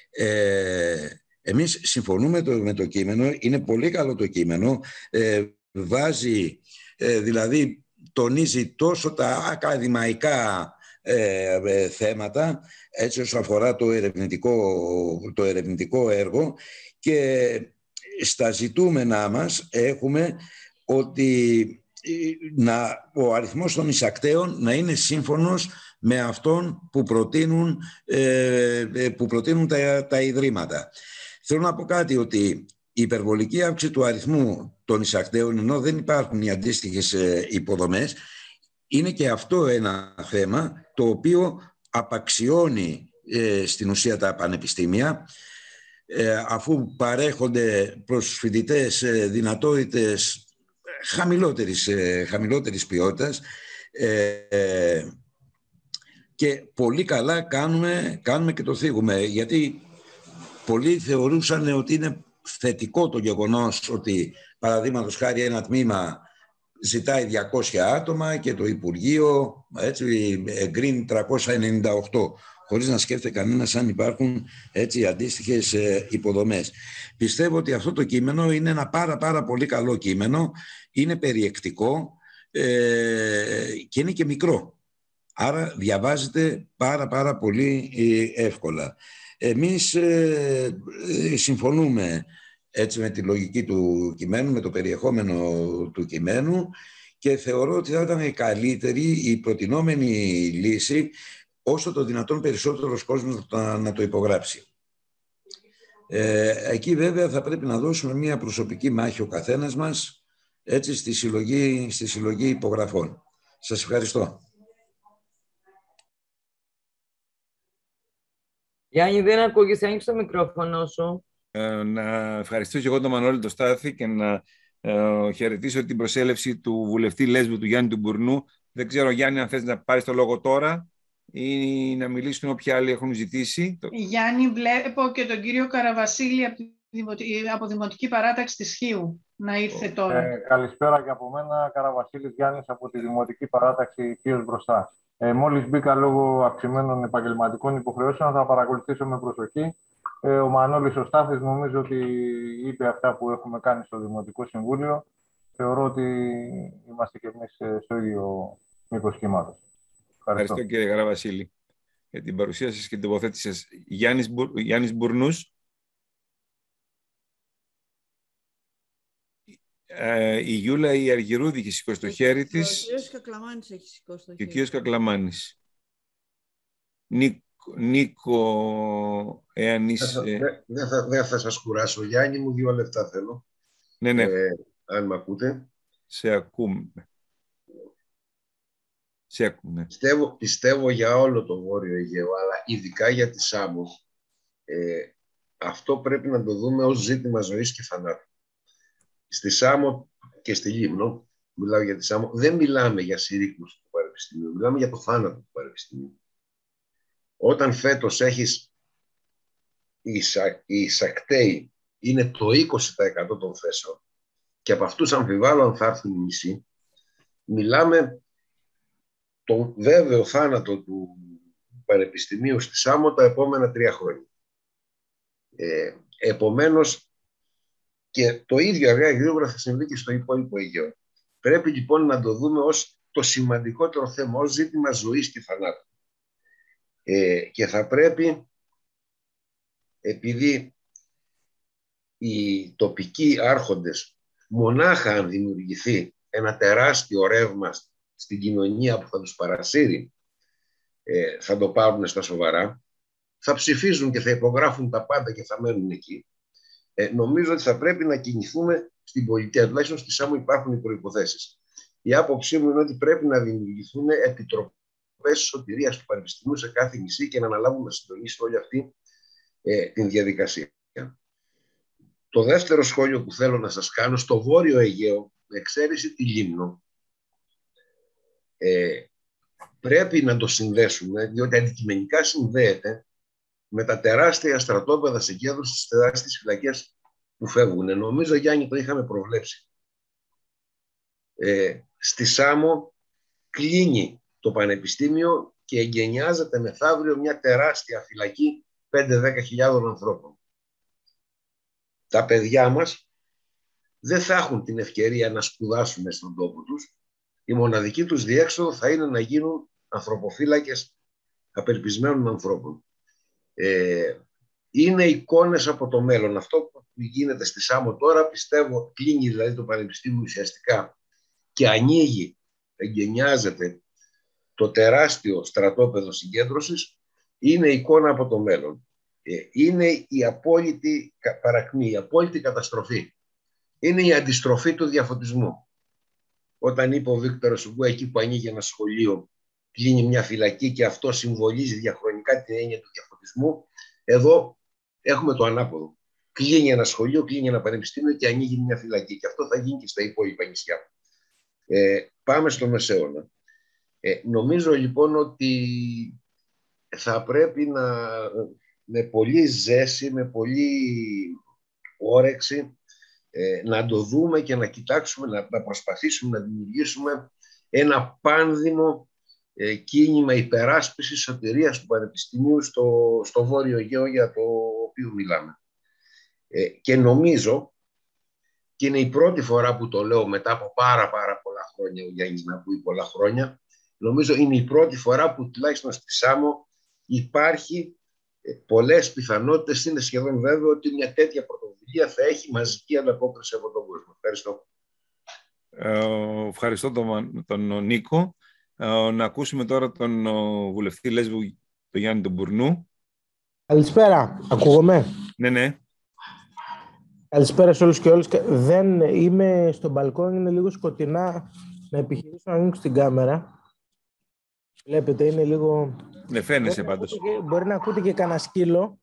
Ε, εμείς συμφωνούμε το, με το κείμενο, είναι πολύ καλό το κείμενο, ε, βάζει, ε, δηλαδή τονίζει τόσο τα ακαδημαϊκά ε, ε, θέματα, έτσι όσο αφορά το ερευνητικό, το ερευνητικό έργο και στα ζητούμενά μας έχουμε ότι να, ο αριθμός των εισακτέων να είναι σύμφωνος με αυτόν που προτείνουν, ε, που προτείνουν τα, τα ιδρύματα. Θέλω να πω κάτι, ότι η υπερβολική αύξηση του αριθμού των εισακτέων, ενώ δεν υπάρχουν οι αντίστοιχες υποδομές, είναι και αυτό ένα θέμα το οποίο απαξιώνει ε, στην ουσία τα πανεπιστήμια, Ε, αφού παρέχονται προς τους φοιτητές ε, δυνατότητες χαμηλότερης, ε, χαμηλότερης ποιότητας ε, ε, και πολύ καλά κάνουμε, κάνουμε και το θίγουμε, γιατί πολλοί θεωρούσαν ότι είναι θετικό το γεγονός ότι παραδείγματος χάρη ένα τμήμα ζητάει διακόσια άτομα και το Υπουργείο έτσι, εγκρίνει τριακόσια ενενήντα οκτώ, χωρίς να σκέφτεται κανένας αν υπάρχουν έτσι αντίστοιχες ε, υποδομές. Πιστεύω ότι αυτό το κείμενο είναι ένα πάρα πάρα πολύ καλό κείμενο, είναι περιεκτικό ε, και είναι και μικρό. Άρα διαβάζεται πάρα πάρα πολύ ε, εύκολα. Εμείς ε, ε, συμφωνούμε έτσι με τη λογική του κειμένου, με το περιεχόμενο του κειμένου και θεωρώ ότι θα ήταν καλύτερη η προτινόμενη λύση όσο το δυνατόν περισσότερος κόσμος να το υπογράψει. Ε, εκεί βέβαια θα πρέπει να δώσουμε μια προσωπική μάχη ο καθένας μας έτσι στη συλλογή, στη συλλογή υπογραφών. Σας ευχαριστώ. Γιάννη, δεν ακούγεσαι, άνοιξε το μικρόφωνο σου. Ε, να ευχαριστήσω και εγώ τον Μανώλη το Στάθη και να ε, χαιρετήσω την προσέλευση του βουλευτή Λέσβου του Γιάννη του Μπουρνού. Δεν ξέρω, Γιάννη, αν θες να πάρεις το λόγο τώρα ή να μιλήσουν όποιοι άλλοι έχουν ζητήσει. Γιάννη, βλέπω και τον κύριο Καραβασίλη από, Δημοτική, από Δημοτική Παράταξη της Χίου να ήρθε τώρα. Ε, καλησπέρα και από μένα, Καραβασίλης Γιάννης από τη Δημοτική Παράταξη Χίος μπροστά. Ε, μόλις μπήκα λόγω αυξημένων επαγγελματικών υποχρεώσεων, θα παρακολουθήσω με προσοχή. Ε, ο Μανώλης ο Στάθης νομίζω ότι είπε αυτά που έχουμε κάνει στο Δημοτικό Συμβούλιο. Θεωρώ ότι είμαστε και εμείς στο ίδιο μήκος κύματος. Ευχαριστώ. Ευχαριστώ κύριε Καραβασίλη για την παρουσία σας και την τοποθέτηση σας. Γιάννης, Μπουρ, Γιάννης Μπουρνούς. Ε, η Γιούλα η Αργυρούδη έχει σηκώσει το χέρι της. Ο κύριος Κακλαμάνης έχει σηκώσει το χέρι. Και ο κύριος Κακλαμάνης. Νίκο, Νίκο εάν είσαι... Δεν δε θα, δε θα σας κουράσω, Γιάννη μου, δύο λεπτά θέλω. Ναι, ναι. Ε, αν με ακούτε. Σε ακούμε. Σε ακούμε. Πιστεύω, πιστεύω για όλο το Βόρειο Αιγαίο, αλλά ειδικά για τη Σάμο, ε, αυτό πρέπει να το δούμε ως ζήτημα ζωής και θανάτου. Στη Σάμο και στη Λίμνο, μιλάω για τη Σάμο, δεν μιλάμε για συρρίκνωση του Πανεπιστημίου, μιλάμε για το θάνατο του Πανεπιστημίου. Όταν φέτος έχεις οι, σα, οι σακτέοι είναι το είκοσι τοις εκατό των θέσεων και από αυτούς αμφιβάλλω αν θα έρθουν οι μισοί, μιλάμε τον βέβαιο θάνατο του Πανεπιστημίου στη Σάμο τα επόμενα τρία χρόνια. Ε, επομένως, και το ίδιο αργά ή γρήγορα θα συμβεί και στο υπόλοιπο Αιγαίο. Πρέπει λοιπόν να το δούμε ως το σημαντικότερο θέμα, ως ζήτημα ζωής και θανάτου. Ε, και θα πρέπει, επειδή οι τοπικοί άρχοντες μονάχα αν δημιουργηθεί ένα τεράστιο ρεύμα στην κοινωνία που θα τους παρασύρει, ε, θα το πάρουν στα σοβαρά, θα ψηφίζουν και θα υπογράφουν τα πάντα και θα μένουν εκεί. Ε, νομίζω ότι θα πρέπει να κινηθούμε στην πολιτεία. Τουλάχιστον στη Σάμο υπάρχουν οι προϋποθέσεις. Η άποψή μου είναι ότι πρέπει να δημιουργηθούν επιτροπές σωτηρίας του Πανεπιστημίου σε κάθε νησί και να αναλάβουν να συντονίσουν όλη αυτή ε, την διαδικασία. Το δεύτερο σχόλιο που θέλω να σας κάνω, στο Βόρειο Αιγαίο, με εξαίρεση τη Λίμνο, ε, πρέπει να το συνδέσουμε, διότι αντικειμενικά συνδέεται με τα τεράστια στρατόπεδα συγκέντρωσης στις τεράστιες φυλακές που φεύγουν. Νομίζω, Γιάννη, το είχαμε προβλέψει. Ε, στη Σάμο κλείνει το Πανεπιστήμιο και εγκαινιάζεται μεθαύριο μια τεράστια φυλακή πέντε με δέκα χιλιάδων ανθρώπων. Τα παιδιά μας δεν θα έχουν την ευκαιρία να σπουδάσουν στον τόπο τους. Η μοναδική τους διέξοδο θα είναι να γίνουν ανθρωποφύλακες απελπισμένων ανθρώπων. Ε, είναι εικόνες από το μέλλον. Αυτό που γίνεται στη Σάμο τώρα, πιστεύω, κλείνει δηλαδή το Πανεπιστήμιο ουσιαστικά και ανοίγει, εγκαινιάζεται το τεράστιο στρατόπεδο συγκέντρωσης, είναι εικόνα από το μέλλον. Ε, είναι η απόλυτη παρακμή, η απόλυτη καταστροφή. Είναι η αντιστροφή του διαφωτισμού. Όταν είπε ο Βίκτορ Σουγκού, εκεί που ανοίγει ένα σχολείο, κλείνει μια φυλακή και αυτό συμβολίζει διαχρονικά την έννοια του διαφωτισμού, εδώ έχουμε το ανάποδο. Κλείνει ένα σχολείο, κλείνει ένα πανεπιστήμιο και ανοίγει μια φυλακή. Και αυτό θα γίνει και στα υπόλοιπα νησιά. Ε, πάμε στο Μεσαίωνα. Ε, νομίζω λοιπόν ότι θα πρέπει να, με πολύ ζέση, με πολύ όρεξη, ε, να το δούμε και να κοιτάξουμε, να, να προσπαθήσουμε να δημιουργήσουμε ένα πάνδημο ε, κίνημα υπεράσπισης σωτηρίας του Πανεπιστημίου στο, στο Βόρειο Αιγαίο, για το οποίο μιλάμε. Ε, και νομίζω, και είναι η πρώτη φορά που το λέω μετά από πάρα πάρα πολλά χρόνια, ο Γιάννης να ακούει πολλά χρόνια, νομίζω είναι η πρώτη φορά που τουλάχιστον στη Σάμο υπάρχει ε, πολλές πιθανότητες, είναι σχεδόν βέβαιο ότι μια τέτοια πρωτοβουλία θα έχει μαζική ανταπόκριση από τον κόσμο. Ευχαριστώ. Ε, ευχαριστώ τον, τον Νίκο. Ε, να ακούσουμε τώρα τον ο, βουλευτή Λέσβου, τον Γιάννη τον Μπουρνού. Καλησπέρα. Ακούγομαι? Ναι, ναι. Καλησπέρα σε όλους και όλες. Δεν είμαι στο μπαλκόνι, είναι λίγο σκοτεινά. Να επιχειρήσω να ανοίξω την κάμερα. Βλέπετε, είναι λίγο... Δεν φαίνεσαι πάντως. Και, μπορεί να ακούτε και κανένα σκύλο.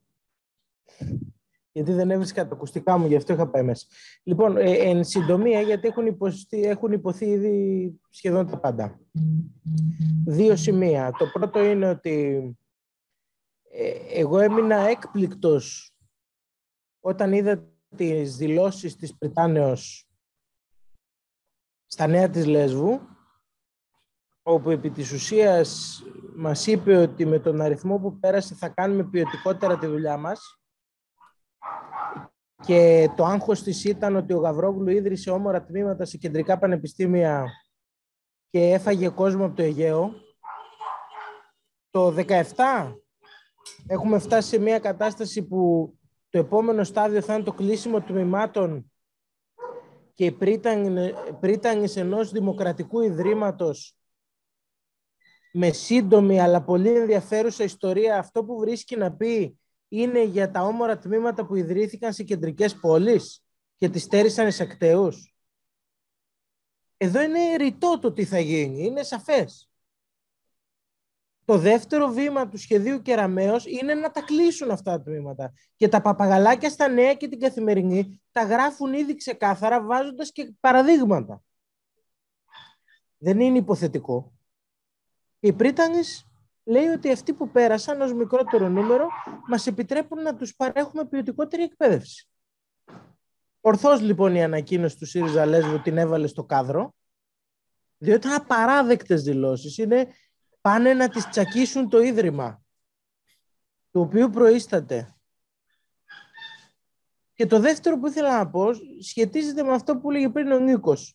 Γιατί δεν έβρισκα τα ακουστικά μου, γι' αυτό είχα πάει μέσα. Λοιπόν, ε, εν συντομία, γιατί έχουν, υποστεί, έχουν υποθεί ήδη σχεδόν τα πάντα. Δύο σημεία. Το πρώτο είναι ότι ε, εγώ έμεινα έκπληκτος όταν είδα τις δηλώσεις της Πριτάνεως στα Νέα της Λέσβου, όπου επί της ουσίας μας είπε ότι με τον αριθμό που πέρασε θα κάνουμε ποιοτικότερα τη δουλειά μας, και το άγχος της ήταν ότι ο Γαβρόγλου ίδρυσε όμορα τμήματα σε κεντρικά πανεπιστήμια και έφαγε κόσμο από το Αιγαίο. Το δεκαεπτά έχουμε φτάσει σε μια κατάσταση που το επόμενο στάδιο θα είναι το κλείσιμο τμήματων και πρίτανης ενός δημοκρατικού ιδρύματος με σύντομη αλλά πολύ ενδιαφέρουσα ιστορία, αυτό που βρίσκει να πει είναι για τα όμορα τμήματα που ιδρύθηκαν σε κεντρικές πόλεις και τις στέρισαν εισακτέους. Εδώ είναι ρητό το τι θα γίνει, είναι σαφές. Το δεύτερο βήμα του σχεδίου Κεραμέως είναι να τα κλείσουν αυτά τα τμήματα. Και τα παπαγαλάκια στα Νέα και την Καθημερινή τα γράφουν ήδη ξεκάθαρα, βάζοντας και παραδείγματα. Δεν είναι υποθετικό. Η Πρίτανης λέει ότι αυτοί που πέρασαν ως μικρότερο νούμερο μας επιτρέπουν να τους παρέχουμε ποιοτικότερη εκπαίδευση. Ορθώς λοιπόν η ανακοίνωση του ΣΥΡΙΖΑ Λέσβου την έβαλε στο κάδρο, διότι είναι απαράδεκτες δηλώσεις. Είναι πάνε να τις τσακίσουν το Ίδρυμα, το οποίο προείσταται. Και το δεύτερο που ήθελα να πω σχετίζεται με αυτό που έλεγε πριν ο Νίκος.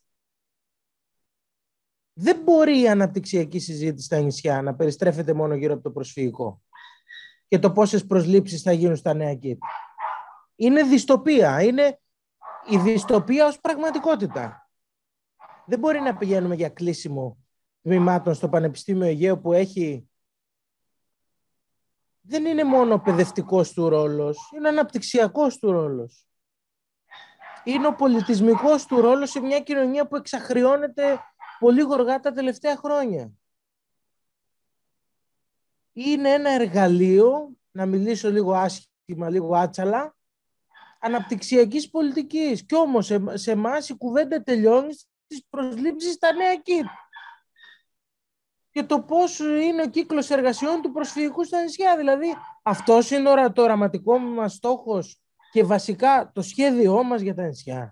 Δεν μπορεί η αναπτυξιακή συζήτηση στα νησιά να περιστρέφεται μόνο γύρω από το προσφυγικό και το πόσες προσλήψεις θα γίνουν στα νέα ΚΙΤ. Είναι δυστοπία. Είναι η δυστοπία ως πραγματικότητα. Δεν μπορεί να πηγαίνουμε για κλείσιμο τμήματων στο Πανεπιστήμιο Αιγαίου που έχει... Δεν είναι μόνο παιδευτικός του ρόλος, είναι αναπτυξιακός του ρόλος. Είναι ο πολιτισμικός του ρόλος σε μια κοινωνία που εξαχριώνεται πολύ γοργά τα τελευταία χρόνια. Είναι ένα εργαλείο, να μιλήσω λίγο άσχημα, λίγο άτσαλα, αναπτυξιακής πολιτικής. Κι όμως σε, σε εμάς η κουβέντα τελειώνει στις προσλήψεις στα νέα ΚΙΤ. Και το πώς είναι ο κύκλος εργασιών του προσφυγικού στα νησιά. Δηλαδή, αυτός είναι τώρα το οραματικό μας στόχος και βασικά το σχέδιό μας για τα νησιά.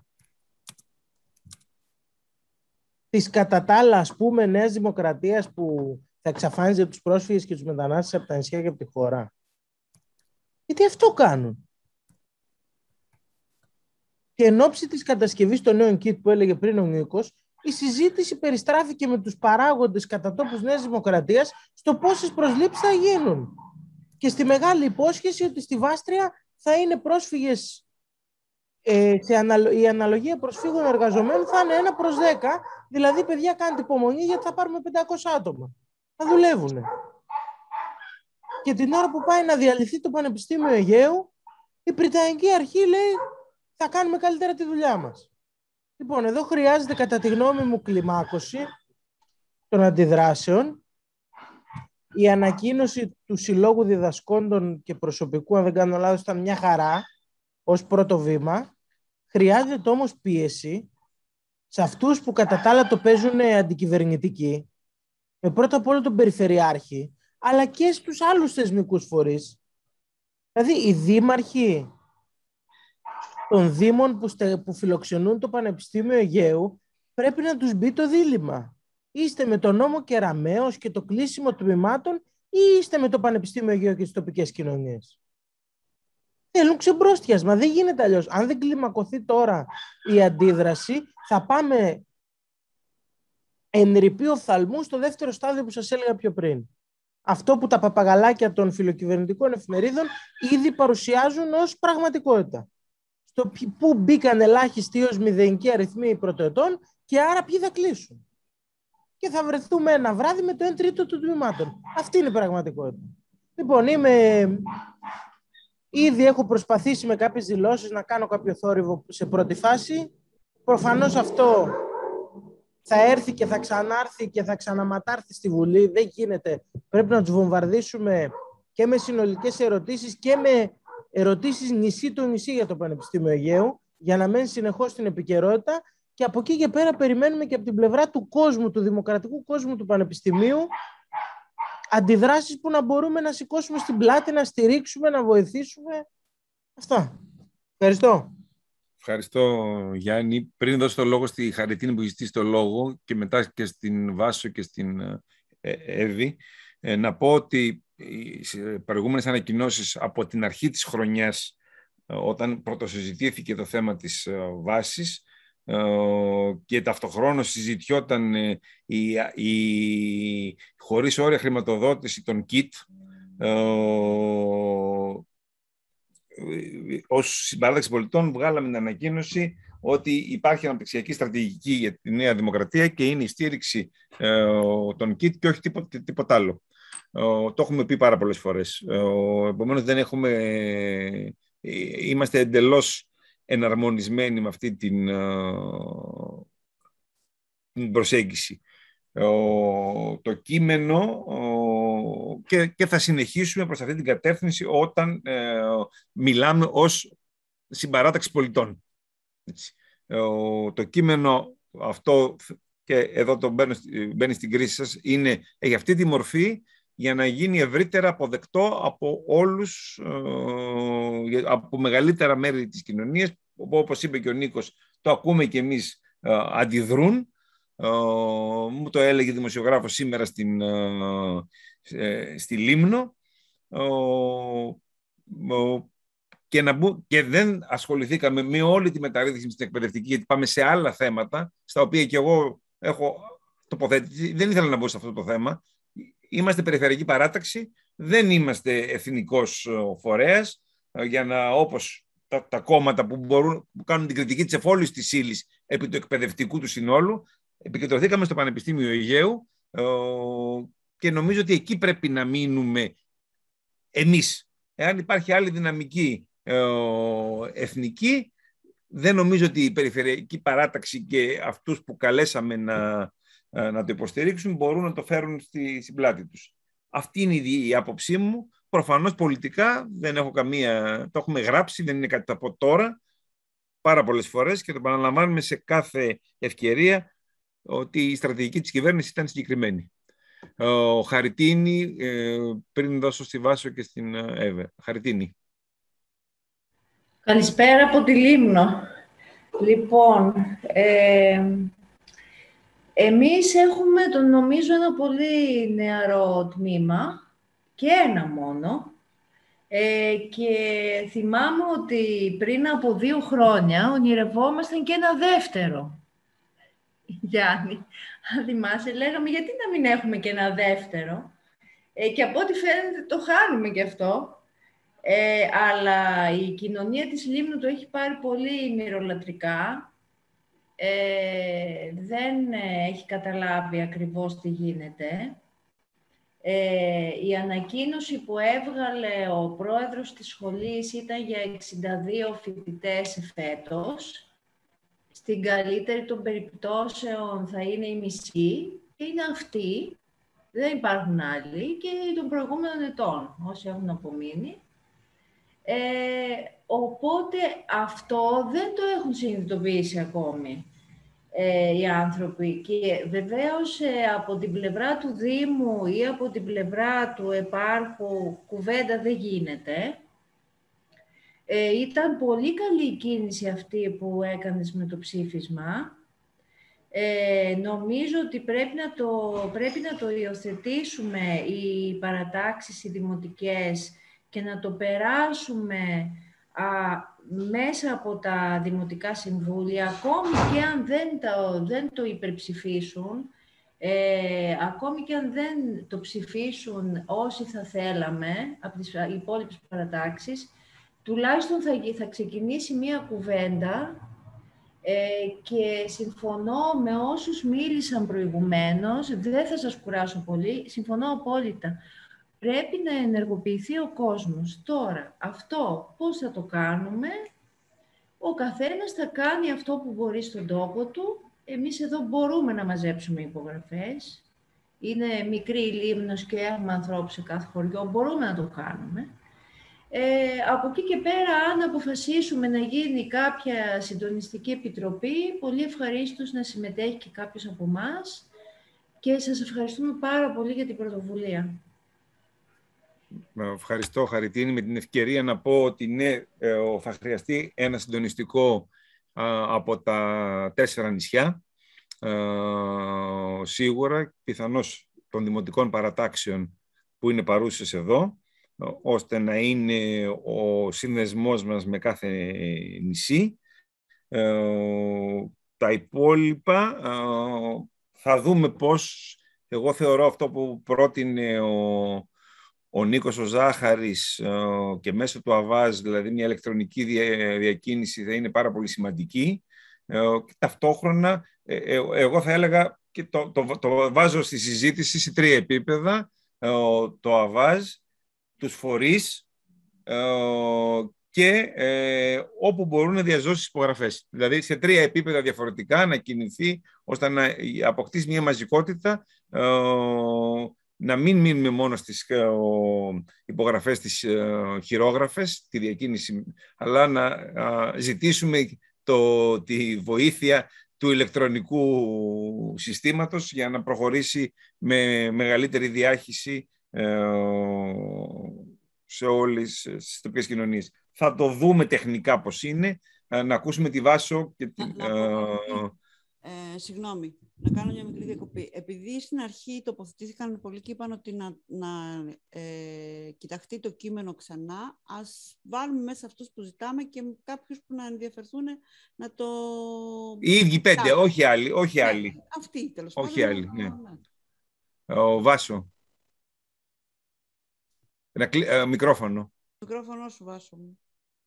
Της κατά τα άλλα, ας πούμε, Νέας Δημοκρατίας που θα εξαφάνιζε τους πρόσφυγες και τους μετανάστες από τα νησιά και από τη χώρα. Γιατί αυτό κάνουν. Και εν ώψη της κατασκευής των νέων ΚΙΤ που έλεγε πριν ο Νίκος, η συζήτηση περιστράφηκε με τους παράγοντες κατά τόπους Νέας Δημοκρατίας στο πόσες προσλήψεις θα γίνουν. Και στη μεγάλη υπόσχεση ότι στη Βάστρια θα είναι πρόσφυγες, ε, σε αναλο... η αναλογία προσφύγων εργαζομένων θα είναι ένα προς δέκα, δηλαδή παιδιά κάντε υπομονή γιατί θα πάρουμε πεντακόσια άτομα. Θα δουλεύουν. Και την ώρα που πάει να διαλυθεί το Πανεπιστήμιο Αιγαίου, η Πριτανική Αρχή λέει θα κάνουμε καλύτερα τη δουλειά μας. Λοιπόν, εδώ χρειάζεται κατά τη γνώμη μου κλιμάκωση των αντιδράσεων. Η ανακοίνωση του Συλλόγου Διδασκόντων και Προσωπικού, αν δεν κάνω λάθος, ήταν μια χαρά ως πρώτο βήμα. Χρειάζεται όμως πίεση σε αυτούς που κατά τα άλλα το παίζουν αντικυβερνητικοί, με πρώτα απ' όλο τον Περιφερειάρχη, αλλά και στους άλλους θεσμικούς φορείς. Δηλαδή, οι δήμαρχοι των δήμων που, στε, που φιλοξενούν το Πανεπιστήμιο Αιγαίου πρέπει να τους μπει το δίλημμα. Είστε με τον νόμο Κεραμέως και το κλείσιμο τμήματων ή είστε με το Πανεπιστήμιο Αιγαίου και τις τοπικές κοινωνίες. Θέλουν ξεμπρόστιασμα, δεν γίνεται αλλιώς. Αν δεν κλιμακωθεί τώρα η αντίδραση, θα πάμε εν ρηπή οφθαλμού στο δεύτερο στάδιο που σας έλεγα πιο πριν. Αυτό που τα παπαγαλάκια των φιλοκυβερνητικών εφημερίδων ήδη παρουσιάζουν ως πραγματικότητα. Στο που μπήκαν ελάχιστοι ως μηδενικοί αριθμοί πρωτοετών και άρα ποιοι θα κλείσουν. Και θα βρεθούμε ένα βράδυ με το ένα τρίτο των τμήματων. Αυτή είναι η πραγματικότητα. Λοιπόν, είμαι... ήδη έχω προσπαθήσει με κάποιες δηλώσεις να κάνω κάποιο θόρυβο σε πρώτη φάση. Προφανώς αυτό θα έρθει και θα ξανάρθει και θα ξαναματάρθει στη Βουλή. Δεν γίνεται. Πρέπει να τους βομβαρδίσουμε και με συνολικές ερωτήσεις και με ερωτήσεις νησί το νησί για το Πανεπιστήμιο Αιγαίου, για να μένει συνεχώς στην επικαιρότητα, και από εκεί και πέρα περιμένουμε και από την πλευρά του κόσμου, του δημοκρατικού κόσμου του Πανεπιστημίου, αντιδράσεις που να μπορούμε να σηκώσουμε στην πλάτη, να στηρίξουμε, να βοηθήσουμε. Αυτά. Ευχαριστώ. Ευχαριστώ, Γιάννη. Πριν δώσω το λόγο στη Χαριτίνη που ζητήσει το λόγο και μετά και στην Βάσο και στην Εύη, να πω ότι οι προηγούμενες ανακοινώσεις από την αρχή της χρονιάς, όταν πρωτοσυζητήθηκε το θέμα της βάσης και ταυτοχρόνως συζητιόταν η, η χωρίς όρια χρηματοδότηση των ΚΙΤ, ως Συμπαράταξη Πολιτών βγάλαμε την ανακοίνωση ότι υπάρχει αναπτυξιακή στρατηγική για τη Νέα Δημοκρατία και είναι η στήριξη ε, των ΚΙΤ και όχι τίποτα, τίποτα άλλο. Ε, το έχουμε πει πάρα πολλές φορές. Ε, επομένως, δεν έχουμε, ε, είμαστε εντελώς εναρμονισμένοι με αυτή την, ε, την προσέγγιση. Ε, το κείμενο ε, και, και θα συνεχίσουμε προς αυτή την κατεύθυνση όταν ε, μιλάμε ως συμπαράταξη πολιτών. Έτσι. Το κείμενο αυτό, και εδώ το μπαίνει, μπαίνει στην κρίση σας, είναι, έχει αυτή τη μορφή για να γίνει ευρύτερα αποδεκτό από όλους, από μεγαλύτερα μέρη της κοινωνίας, όπως είπε και ο Νίκος, το ακούμε και εμείς, αντιδρούν. Μου το έλεγε δημοσιογράφος σήμερα στην, στη Λίμνο, Και, να μπου, και δεν ασχοληθήκαμε με όλη τη μεταρρύθμιση στην εκπαιδευτική, γιατί πάμε σε άλλα θέματα, στα οποία και εγώ έχω τοποθέτηση. Δεν ήθελα να μπω σε αυτό το θέμα. Είμαστε περιφερειακή παράταξη, δεν είμαστε εθνικός φορέας, για να, όπως τα, τα κόμματα που, μπορούν, που κάνουν την κριτική της εφόλης της ύλης επί του εκπαιδευτικού του συνόλου, επικεντρωθήκαμε στο Πανεπιστήμιο Αιγαίου και νομίζω ότι εκεί πρέπει να μείνουμε εμείς. Εάν υπάρχει άλλη δυναμική εθνική, δεν νομίζω ότι η περιφερειακή παράταξη και αυτούς που καλέσαμε να, να το υποστηρίξουν μπορούν να το φέρουν στη, στην πλάτη τους. Αυτή είναι η, η άποψή μου. Προφανώς πολιτικά δεν έχω καμία... Το έχουμε γράψει, δεν είναι κάτι το από τώρα, πάρα πολλές φορές, και το επαναλαμβάνουμε σε κάθε ευκαιρία ότι η στρατηγική της κυβέρνησης ήταν συγκεκριμένη. Ο Χαριτίνη, πριν δώσω στη Βάσο και στην Εύε. Χαριτίνη. Καλησπέρα από τη Λίμνο. Λοιπόν, ε, εμείς έχουμε, το νομίζω, ένα πολύ νεαρό τμήμα και ένα μόνο. Ε, και θυμάμαι ότι πριν από δύο χρόνια ονειρευόμασταν και ένα δεύτερο. Γιάννη, αν θυμάσαι, λέγαμε γιατί να μην έχουμε και ένα δεύτερο. Ε, και από ό,τι φαίνεται το χάνουμε και αυτό. Ε, αλλά η κοινωνία της Λίμνου το έχει πάρει πολύ μυρολατρικά. Ε, δεν έχει καταλάβει ακριβώς τι γίνεται. Ε, η ανακοίνωση που έβγαλε ο πρόεδρος της σχολής ήταν για εξήντα δύο φοιτητές φέτος. Στην καλύτερη των περιπτώσεων θα είναι η μισή. Είναι αυτοί, δεν υπάρχουν άλλοι, και των προηγούμενων ετών, όσοι έχουν απομείνει. Ε, οπότε αυτό δεν το έχουν συνειδητοποιήσει ακόμη ε, οι άνθρωποι. Και βεβαίως ε, από την πλευρά του Δήμου ή από την πλευρά του επάρχου κουβέντα δεν γίνεται. Ε, ήταν πολύ καλή η κίνηση αυτή που έκανες με το ψήφισμα. Ε, νομίζω ότι πρέπει να, το, πρέπει να το υιοθετήσουμε οι παρατάξεις, οι δημοτικές, και να το περάσουμε α, μέσα από τα δημοτικά συμβούλια, ακόμη και αν δεν το, δεν το υπερψηφίσουν, ε, ακόμη και αν δεν το ψηφίσουν όσοι θα θέλαμε από τις υπόλοιπες παρατάξεις, τουλάχιστον θα, θα ξεκινήσει μία κουβέντα ε, και συμφωνώ με όσους μίλησαν προηγουμένως, δεν θα σας κουράσω πολύ, συμφωνώ απόλυτα. Πρέπει να ενεργοποιηθεί ο κόσμος. Τώρα, αυτό πώς θα το κάνουμε, ο καθένας θα κάνει αυτό που μπορεί στον τόπο του. Εμείς εδώ μπορούμε να μαζέψουμε υπογραφές. Είναι μικρή η Λίμνος και έχουμε ανθρώπους σε κάθε χωριό, μπορούμε να το κάνουμε. Ε, από εκεί και πέρα, αν αποφασίσουμε να γίνει κάποια συντονιστική επιτροπή, πολύ ευχαρίστως να συμμετέχει και κάποιος από εμάς και σας ευχαριστούμε πάρα πολύ για την πρωτοβουλία. Ευχαριστώ, Χαριτίνη. Με την ευκαιρία να πω ότι ναι, θα χρειαστεί ένα συντονιστικό από τα τέσσερα νησιά, σίγουρα, πιθανώς των δημοτικών παρατάξεων που είναι παρούσες εδώ, ώστε να είναι ο σύνδεσμός μας με κάθε νησί. Τα υπόλοιπα θα δούμε πώς. Εγώ θεωρώ αυτό που πρότεινε ο Ο Νίκος ο Ζάχαρης και μέσω του ΑΒΑΖ, δηλαδή μια ηλεκτρονική διακίνηση, θα είναι πάρα πολύ σημαντική. Ε, ταυτόχρονα, ε, ε, εγώ θα έλεγα και το, το, το βάζω στη συζήτηση σε τρία επίπεδα, ε, το ΑΒΑΖ, τους φορείς ε, και ε, όπου μπορούν να διαζώσει υπογραφές. Δηλαδή σε τρία επίπεδα διαφορετικά να κινηθεί ώστε να αποκτήσει μια μαζικότητα, ε, να μην μείνουμε μόνο στις ε, υπογραφές της ε, χειρόγραφες, τη διακίνηση, αλλά να ε, ζητήσουμε το, τη βοήθεια του ηλεκτρονικού συστήματος για να προχωρήσει με μεγαλύτερη διάχυση ε, σε όλες τις τοπικές κοινωνίες. Θα το δούμε τεχνικά πώς είναι, να ακούσουμε τη Βάσο και την... Να, να πω, ε, συγγνώμη, να κάνω μια μικρή διακοπή. Επειδή στην αρχή τοποθετήθηκαν πολλοί και είπαν ότι να, να ε, κοιταχτεί το κείμενο ξανά, ας βάλουμε μέσα αυτούς που ζητάμε και κάποιους που να ενδιαφερθούν να το... Οι ίδιοι πέντε, όχι άλλοι. Όχι ναι, άλλοι. Αυτοί, τέλος όχι πάντων. άλλοι, ναι. Ναι. Ο Βάσο. Ένα κλ... ε, μικρόφωνο. Μικρόφωνο σου, Βάσο μου.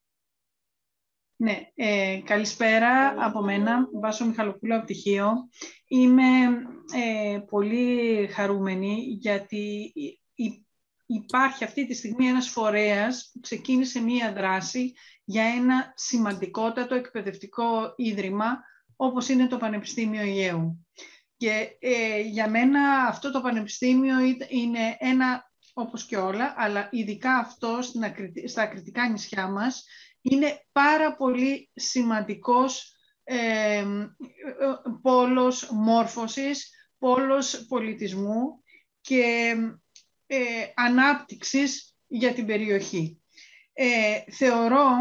Ναι, ε, καλησπέρα από μένα, Βάσο Μιχαλοπούλου από Πτυχίο. Είμαι ε, πολύ χαρούμενη γιατί υπάρχει αυτή τη στιγμή ένας φορέας που ξεκίνησε μία δράση για ένα σημαντικότατο εκπαιδευτικό ίδρυμα όπως είναι το Πανεπιστήμιο Αιγαίου. Και ε, για μένα αυτό το πανεπιστήμιο είναι ένα, όπως και όλα, αλλά ειδικά αυτό στην ακριτ... στα ακριτικά νησιά μας, είναι πάρα πολύ σημαντικός ε, πόλος μόρφωσης, πόλος πολιτισμού και ε, ανάπτυξης για την περιοχή. Ε, θεωρώ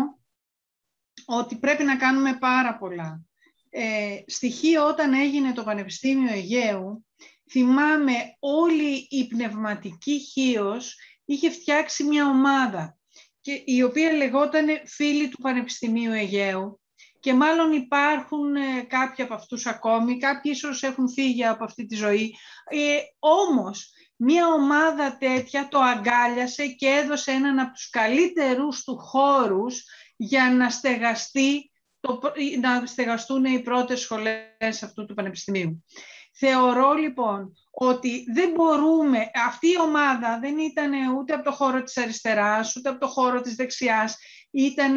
ότι πρέπει να κάνουμε πάρα πολλά. Ε, στοιχείο όταν έγινε το Πανεπιστήμιο Αιγαίου, θυμάμαι όλη η πνευματική Χίος είχε φτιάξει μια ομάδα και η οποία λεγόταν Φίλοι του Πανεπιστημίου Αιγαίου και μάλλον υπάρχουν ε, κάποιοι από αυτούς ακόμη, κάποιοι ίσως έχουν φύγει από αυτή τη ζωή. Ε, όμως, μια ομάδα τέτοια το αγκάλιασε και έδωσε έναν από τους καλύτερους του χώρους για να στεγαστεί Το, να στεγαστούν οι πρώτες σχολές αυτού του Πανεπιστημίου. Θεωρώ λοιπόν ότι δεν μπορούμε, αυτή η ομάδα δεν ήταν ούτε από το χώρο της αριστεράς, ούτε από το χώρο της δεξιάς, ήταν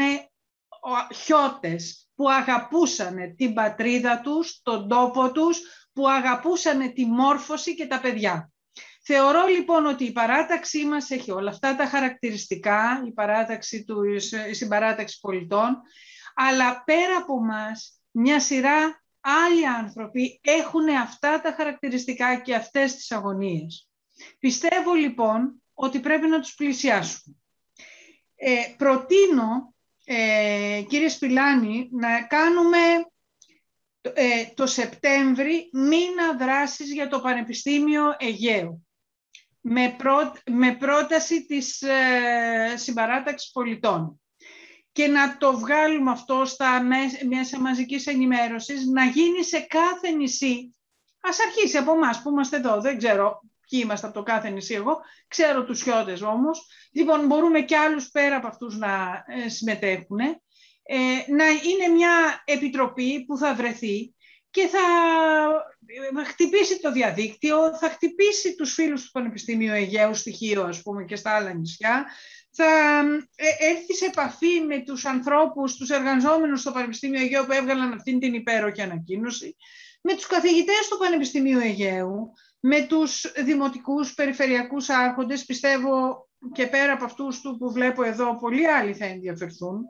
χιώτες που αγαπούσαν την πατρίδα τους, τον τόπο τους, που αγαπούσαν τη μόρφωση και τα παιδιά. Θεωρώ λοιπόν ότι η παράταξή μας έχει όλα αυτά τα χαρακτηριστικά, η, παράταξη του, η συμπαράταξη πολιτών, αλλά πέρα από μας, μια σειρά άλλοι άνθρωποι έχουν αυτά τα χαρακτηριστικά και αυτές τις αγωνίες. Πιστεύω λοιπόν ότι πρέπει να τους πλησιάσουμε. Ε, προτείνω, ε, κύριε Σπηλάνη, να κάνουμε ε, το Σεπτέμβρη μήνα δράσης για το Πανεπιστήμιο Αιγαίου, με, πρό, με πρόταση της ε, συμπαράταξης πολιτών. Και να το βγάλουμε αυτό στα μέσα μαζικής ενημέρωσης, να γίνει σε κάθε νησί. Ας αρχίσει από εμάς που είμαστε εδώ, δεν ξέρω ποιοι είμαστε από το κάθε νησί εγώ, ξέρω τους χιώτες όμως. Λοιπόν, μπορούμε και άλλους πέρα από αυτούς να ε, συμμετέχουν. Ε, να είναι μια επιτροπή που θα βρεθεί και θα χτυπήσει το διαδίκτυο, θα χτυπήσει τους φίλους του Πανεπιστημίου Αιγαίου, στοιχείο ας πούμε και στα άλλα νησιά, θα έρθει σε επαφή με τους ανθρώπους, τους εργαζόμενους στο Πανεπιστήμιο Αιγαίου που έβγαλαν αυτήν την υπέροχη ανακοίνωση, με τους καθηγητές του Πανεπιστημίου Αιγαίου, με τους δημοτικούς περιφερειακούς άρχοντες, πιστεύω και πέρα από αυτούς του που βλέπω εδώ, πολλοί άλλοι θα ενδιαφερθούν,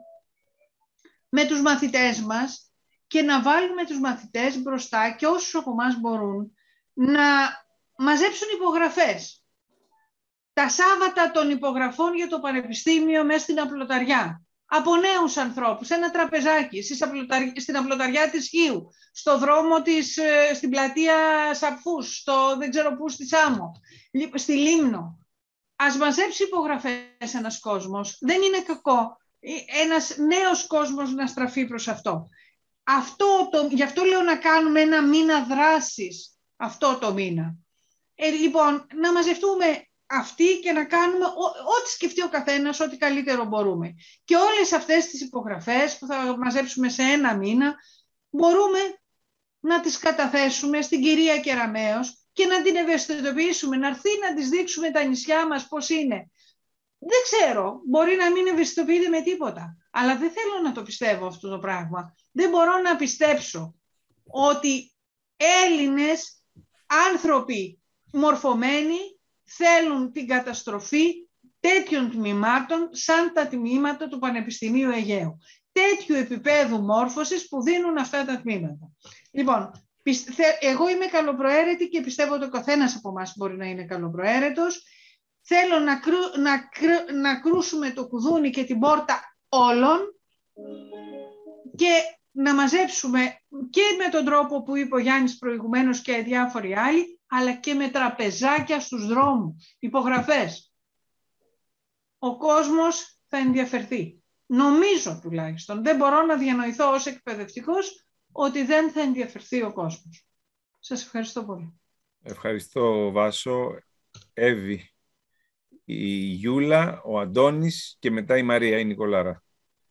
με τους μαθητές μας και να βάλουμε τους μαθητές μπροστά και όσους από εμάς μπορούν να μαζέψουν υπογραφές. Τα Σάββατα των υπογραφών για το Πανεπιστήμιο μέσα στην Απλωταριά. Από νέους ανθρώπους, ένα τραπεζάκι, στην Απλωταριά της Χίου, στο δρόμο της, στην πλατεία Σαπφούς, στο δεν ξέρω πού, στη Σάμο, στη Λίμνο. Ας μαζέψει υπογραφές ένας κόσμος. Δεν είναι κακό ένας νέος κόσμος να στραφεί προς αυτό. αυτό το, γι' αυτό λέω να κάνουμε ένα μήνα δράσης αυτό το μήνα. Ε, λοιπόν, να μαζευτούμε αυτοί και να κάνουμε ό,τι σκεφτεί ο καθένας, ό,τι καλύτερο μπορούμε. Και όλες αυτές τις υπογραφές που θα μαζέψουμε σε ένα μήνα μπορούμε να τις καταθέσουμε στην κυρία Κεραμέως και να την ευαισθητοποιήσουμε, να έρθει να της δείξουμε τα νησιά μας πώς είναι. Δεν ξέρω, μπορεί να μην ευαισθητοποιείται με τίποτα, αλλά δεν θέλω να το πιστεύω αυτό το πράγμα. Δεν μπορώ να πιστέψω ότι Έλληνες άνθρωποι μορφωμένοι θέλουν την καταστροφή τέτοιων τμήματων σαν τα τμήματα του Πανεπιστημίου Αιγαίου. Τέτοιου επίπεδου μόρφωσης που δίνουν αυτά τα τμήματα. Λοιπόν, εγώ είμαι καλοπροαίρετη και πιστεύω ότι ο καθένας από εμάς μπορεί να είναι καλοπροαίρετος. Θέλω να, κρου, να, κρου, να κρούσουμε το κουδούνι και την πόρτα όλων και να μαζέψουμε και με τον τρόπο που είπε ο Γιάννης προηγουμένως και διάφοροι άλλοι, αλλά και με τραπεζάκια στους δρόμους, υπογραφές. Ο κόσμος θα ενδιαφερθεί. Νομίζω τουλάχιστον. Δεν μπορώ να διανοηθώ ως εκπαιδευτικός ότι δεν θα ενδιαφερθεί ο κόσμος. Σας ευχαριστώ πολύ. Ευχαριστώ, Βάσο. Εύη, η Γιούλα, ο Αντώνης και μετά η Μαρία, η Νικολάρα.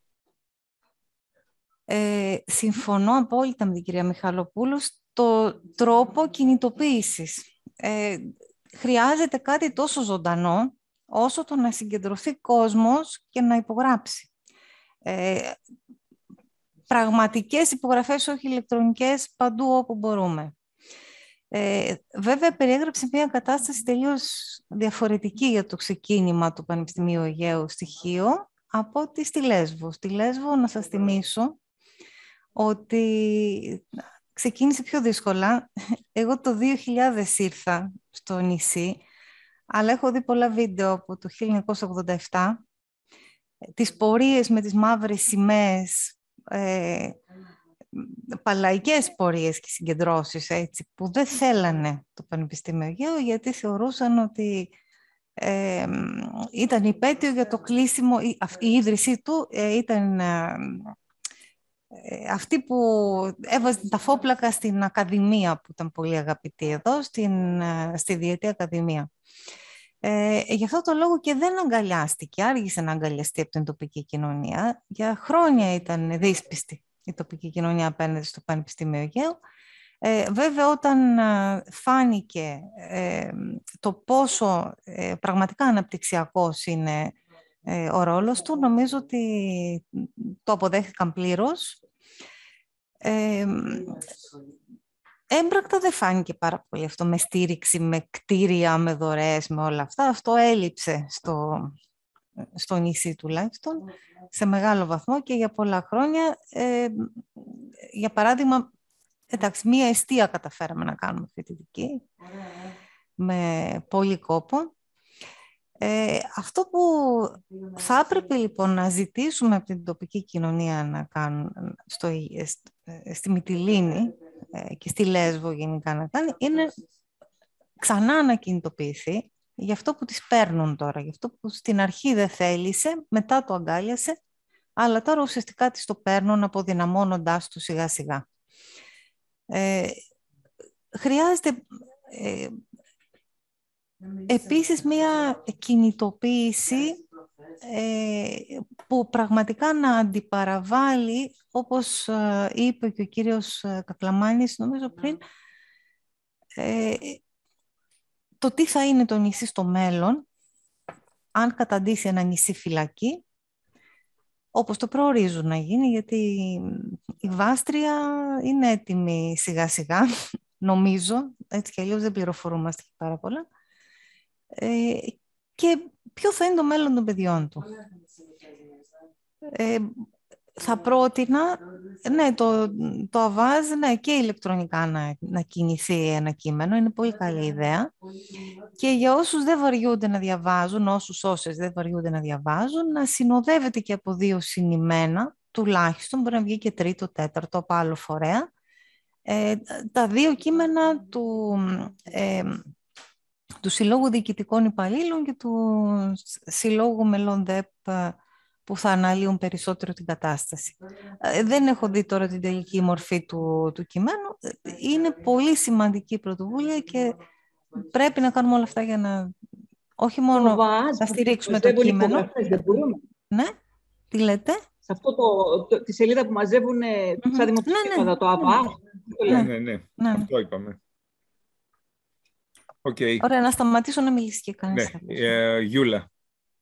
Ε, συμφωνώ απόλυτα με την κυρία Μιχαλοπούλου στο τρόπο κινητοποίησης. Ε, χρειάζεται κάτι τόσο ζωντανό όσο το να συγκεντρωθεί κόσμος και να υπογράψει. Ε, πραγματικές υπογραφές, όχι ηλεκτρονικές, παντού όπου μπορούμε. Ε, βέβαια, περιέγραψε μια κατάσταση τελείως διαφορετική για το ξεκίνημα του Πανεπιστημίου Αιγαίου στη Χίο από ότι στη Λέσβο. Στη Λέσβο, να σας θυμίσω ότι ξεκίνησε πιο δύσκολα. Εγώ το δύο χιλιάδες ήρθα στο νησί, αλλά έχω δει πολλά βίντεο από το χίλια εννιακόσια ογδόντα επτά, τις πορείες με τις μαύρες σημαίες, ε, παλαϊκές πορείες και συγκεντρώσεις, έτσι, που δεν θέλανε το Πανεπιστήμιο Αιγαίου γιατί θεωρούσαν ότι ε, ήταν υπέτειο για το κλείσιμο, η, η ίδρυσή του ε, ήταν ε, ε, αυτή που έβαζε τα φόπλακα στην Ακαδημία, που ήταν πολύ αγαπητή εδώ, στην, ε, στη Διετή Ακαδημία. Ε, γι' αυτό το λόγο και δεν αγκαλιάστηκε, άργησε να αγκαλιαστεί από την τοπική κοινωνία. Για χρόνια ήταν δύσπιστη η τοπική κοινωνία απέναντι στο Πανεπιστήμιο Αιγαίου. Ε, βέβαια, όταν ε, φάνηκε ε, το πόσο ε, πραγματικά αναπτυξιακός είναι ε, ο ρόλος του, νομίζω ότι το αποδέχθηκαν πλήρως. Ε, Έμπρακτα δεν φάνηκε πάρα πολύ αυτό με στήριξη, με κτίρια, με δωρεές, με όλα αυτά. Αυτό έλειψε στο, στο νησί τουλάχιστον, σε μεγάλο βαθμό και για πολλά χρόνια. Ε, για παράδειγμα, εντάξει, μία εστία καταφέραμε να κάνουμε φοιτητική, με πολύ κόπο. Ε, αυτό που θα έπρεπε λοιπόν να ζητήσουμε από την τοπική κοινωνία να κάνουν στο, στη Μυτιλήνη και στη Λέσβο γενικά να κάνει, είναι ξανά να κινητοποιηθεί για αυτό που τις παίρνουν τώρα, για αυτό που στην αρχή δεν θέλησε, μετά το αγκάλιασε, αλλά τώρα ουσιαστικά τις το παίρνουν αποδυναμώνοντάς το σιγά σιγά. Ε, χρειάζεται ε, επίσης μία κινητοποίηση ε, που πραγματικά να αντιπαραβάλει, όπως ε, είπε και ο κύριος Κακλαμάνης, νομίζω πριν, ε, το τι θα είναι το νησί στο μέλλον, αν καταντήσει ένα νησί φυλακή, όπως το προορίζουν να γίνει, γιατί η Βάστρια είναι έτοιμη σιγά σιγά, νομίζω, έτσι κι αλλιώς δεν πληροφορούμαστε πάρα πολλά. Ε, και ποιο θα είναι το μέλλον των παιδιών του. Ε, θα πρότεινα, ναι, το, το ΑΒΑΖ, ναι, και ηλεκτρονικά να, να κινηθεί ένα κείμενο, είναι πολύ καλή ιδέα. Και για όσους δεν βαριούνται να διαβάζουν, όσους όσες δεν βαριούνται να διαβάζουν, να συνοδεύεται και από δύο συνημένα, τουλάχιστον, μπορεί να βγει και τρίτο, τέταρτο, από άλλο φορέα, ε, τα δύο κείμενα του... Ε, του Συλλόγου Διοικητικών Υπαλλήλων και του Συλλόγου Μελών ΔΕΠ που θα αναλύουν περισσότερο την κατάσταση. Δεν έχω δει τώρα την τελική μορφή του, του κειμένου. Είναι πολύ σημαντική πρωτοβουλία και πρέπει να κάνουμε όλα αυτά για να όχι μόνο να στηρίξουμε το κείμενο. Ναι, τι λέτε? Σε αυτό το, το, τη σελίδα που μαζεύουν mm-hmm. σαν δημοψηφίσματα, ναι, ναι. το ΑΒΑ. Ναι, ναι, ναι. ναι. Αυτό είπαμε. Okay. Ωραία, να σταματήσω να μιλήσει και κανείς. Ναι. Ε, Γιούλα.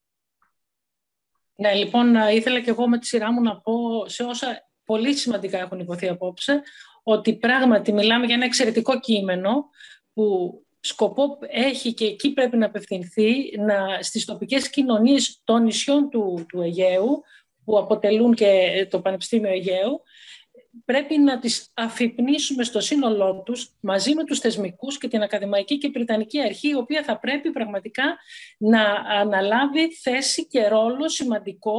Ναι, λοιπόν, ήθελα και εγώ με τη σειρά μου να πω σε όσα πολύ σημαντικά έχουν υποθεί απόψε, ότι πράγματι μιλάμε για ένα εξαιρετικό κείμενο που σκοπό έχει και εκεί πρέπει να απευθυνθεί να, στις τοπικές κοινωνίες των νησιών του, του Αιγαίου, που αποτελούν και το Πανεπιστήμιο Αιγαίου, πρέπει να τις αφυπνίσουμε στο σύνολό τους μαζί με τους θεσμικούς και την Ακαδημαϊκή και Βρυτανική Αρχή, η οποία θα πρέπει πραγματικά να αναλάβει θέση και ρόλο σημαντικό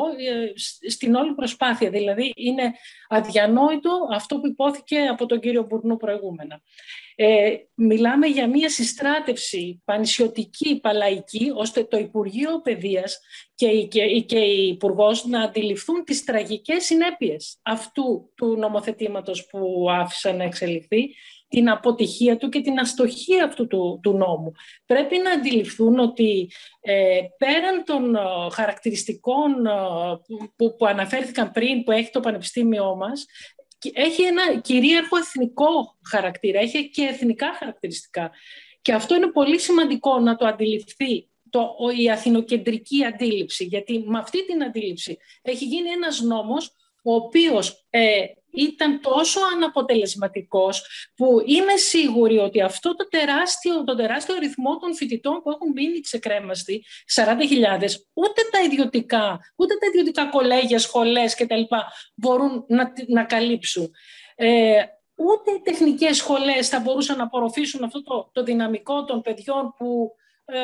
στην όλη προσπάθεια. Δηλαδή είναι αδιανόητο αυτό που υπόθηκε από τον κύριο Μπουρνού προηγούμενα. Ε, μιλάμε για μια συστράτευση πανησιωτική, παλαϊκή, ώστε το Υπουργείο Παιδείας και η, και, και η Υπουργός να αντιληφθούν τις τραγικές συνέπειες αυτού του νομοθετήματος που άφησαν να εξελιχθεί, την αποτυχία του και την αστοχία αυτού του, του νόμου. Πρέπει να αντιληφθούν ότι ε, πέραν των ε, χαρακτηριστικών ε, που, που αναφέρθηκαν πριν, που έχει το Πανεπιστήμιό μας, έχει ένα κυρίαρχο εθνικό χαρακτήρα, έχει και εθνικά χαρακτηριστικά. Και αυτό είναι πολύ σημαντικό να το αντιληφθεί το, η αθηνοκεντρική αντίληψη, γιατί με αυτή την αντίληψη έχει γίνει ένας νόμος ο οποίος ε, ήταν τόσο αναποτελεσματικός, που είμαι σίγουρη ότι αυτό το τεράστιο, το τεράστιο αριθμό των φοιτητών που έχουν μείνει ξεκρέμαστοι, σαράντα χιλιάδες, ούτε τα ιδιωτικά, ούτε τα ιδιωτικά κολέγια, σχολές κτλ. Μπορούν να, να καλύψουν. Ε, ούτε οι τεχνικές σχολές θα μπορούσαν να απορροφήσουν αυτό το, το δυναμικό των παιδιών που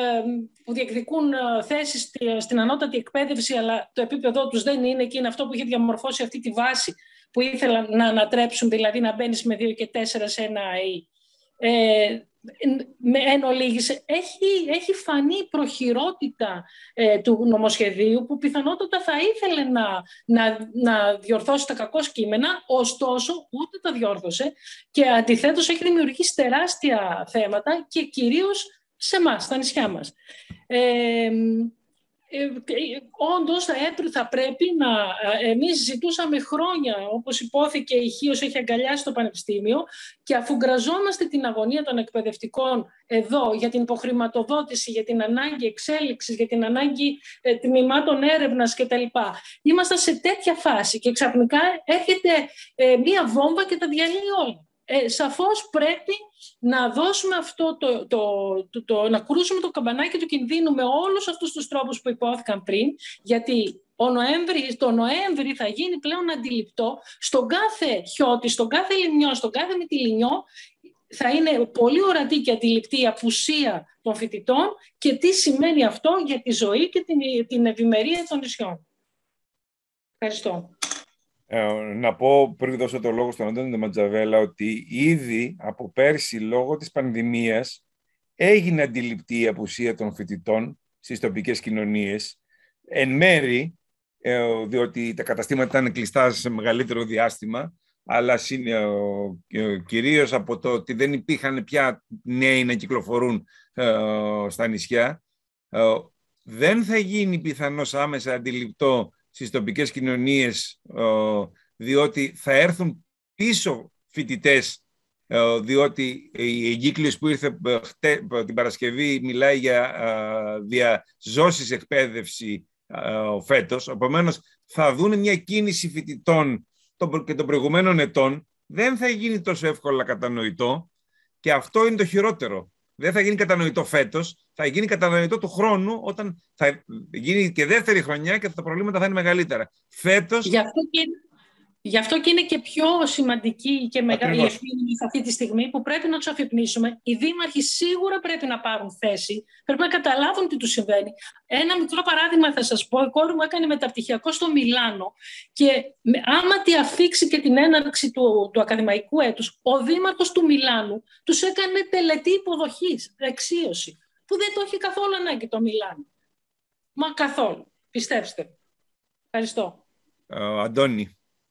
που διεκδικούν θέσεις στην ανώτατη εκπαίδευση, αλλά το επίπεδό τους δεν είναι και είναι αυτό που έχει διαμορφώσει αυτή τη βάση που ήθελαν να ανατρέψουν, δηλαδή να μπαίνεις με δύο και τέσσερα σε ένα ΑΕΗ. Ε, με εν ολίγης, έχει, έχει φανεί προχειρότητα ε, του νομοσχεδίου που πιθανότατα θα ήθελε να, να, να διορθώσει τα κακό κείμενα, ωστόσο ούτε τα διόρθωσε και αντιθέτως έχει δημιουργήσει τεράστια θέματα και κυρίως σε εμάς, στα νησιά μας. Ε, ε, όντως θα, έπρεπε, θα πρέπει να... Εμείς ζητούσαμε χρόνια, όπως υπόθηκε, η Χίος έχει αγκαλιάσει το Πανεπιστήμιο και αφού γκραζόμαστε την αγωνία των εκπαιδευτικών εδώ για την υποχρηματοδότηση, για την ανάγκη εξέλιξης, για την ανάγκη ε, τμήματων έρευνας κτλ. Ήμασταν σε τέτοια φάση και ξαφνικά έρχεται ε, μία βόμβα και τα διαλύει όλα. Ε, σαφώς πρέπει να δώσουμε αυτό το, το, το, το, να κρούσουμε το καμπανάκι του κινδύνου με όλους αυτούς τους τρόπους που υπόθηκαν πριν, γιατί ο Νοέμβρη, το Νοέμβρη θα γίνει πλέον αντιληπτό στον κάθε χιώτη, στον κάθε λιμνιό, στον κάθε μυτιλινιό, θα είναι πολύ ορατή και αντιληπτή η απουσία των φοιτητών και τι σημαίνει αυτό για τη ζωή και την, την ευημερία των νησιών. Ευχαριστώ. Ε, να πω πριν δώσω το λόγο στον Αντώνη Ματζαβέλα ότι ήδη από πέρσι λόγω της πανδημίας έγινε αντιληπτή η απουσία των φοιτητών στις τοπικές κοινωνίες εν μέρη ε, διότι τα καταστήματα ήταν κλειστά σε μεγαλύτερο διάστημα, αλλά ε, κυρίως από το ότι δεν υπήρχαν πια νέοι να κυκλοφορούν ε, στα νησιά. Ε, δεν θα γίνει πιθανώς άμεσα αντιληπτό στις τοπικές κοινωνίες, διότι θα έρθουν πίσω φοιτητές, διότι η εγκύκλειος που ήρθε την Παρασκευή μιλάει για διαζώσεις εκπαίδευση φέτος. Επομένως, θα δουν μια κίνηση φοιτητών και των προηγουμένων ετών. Δεν θα γίνει τόσο εύκολα κατανοητό και αυτό είναι το χειρότερο. Δεν θα γίνει κατανοητό φέτος, θα γίνει κατανοητό του χρόνου όταν θα γίνει και δεύτερη χρονιά και τα προβλήματα θα είναι μεγαλύτερα. Φέτος... Γι' αυτό και, γι' αυτό και είναι και πιο σημαντική και μεγάλη ευθύνη σε αυτή τη στιγμή που πρέπει να τους αφυπνίσουμε. Οι δήμαρχοι σίγουρα πρέπει να πάρουν θέση, πρέπει να καταλάβουν τι τους συμβαίνει. Ένα μικρό παράδειγμα θα σας πω. Η κόρη μου έκανε μεταπτυχιακό στο Μιλάνο και άμα τη αφήξει και την έναρξη του, του ακαδημαϊκού έτους, ο δήμαρχος του Μιλάνου τους έκανε τελετή υποδοχής, εξίωση, που δεν το έχει καθόλου ανάγκη το Μιλάνο. Μα καθόλου. Πιστέψτε. Ευχαριστώ. Uh, Αντώνη.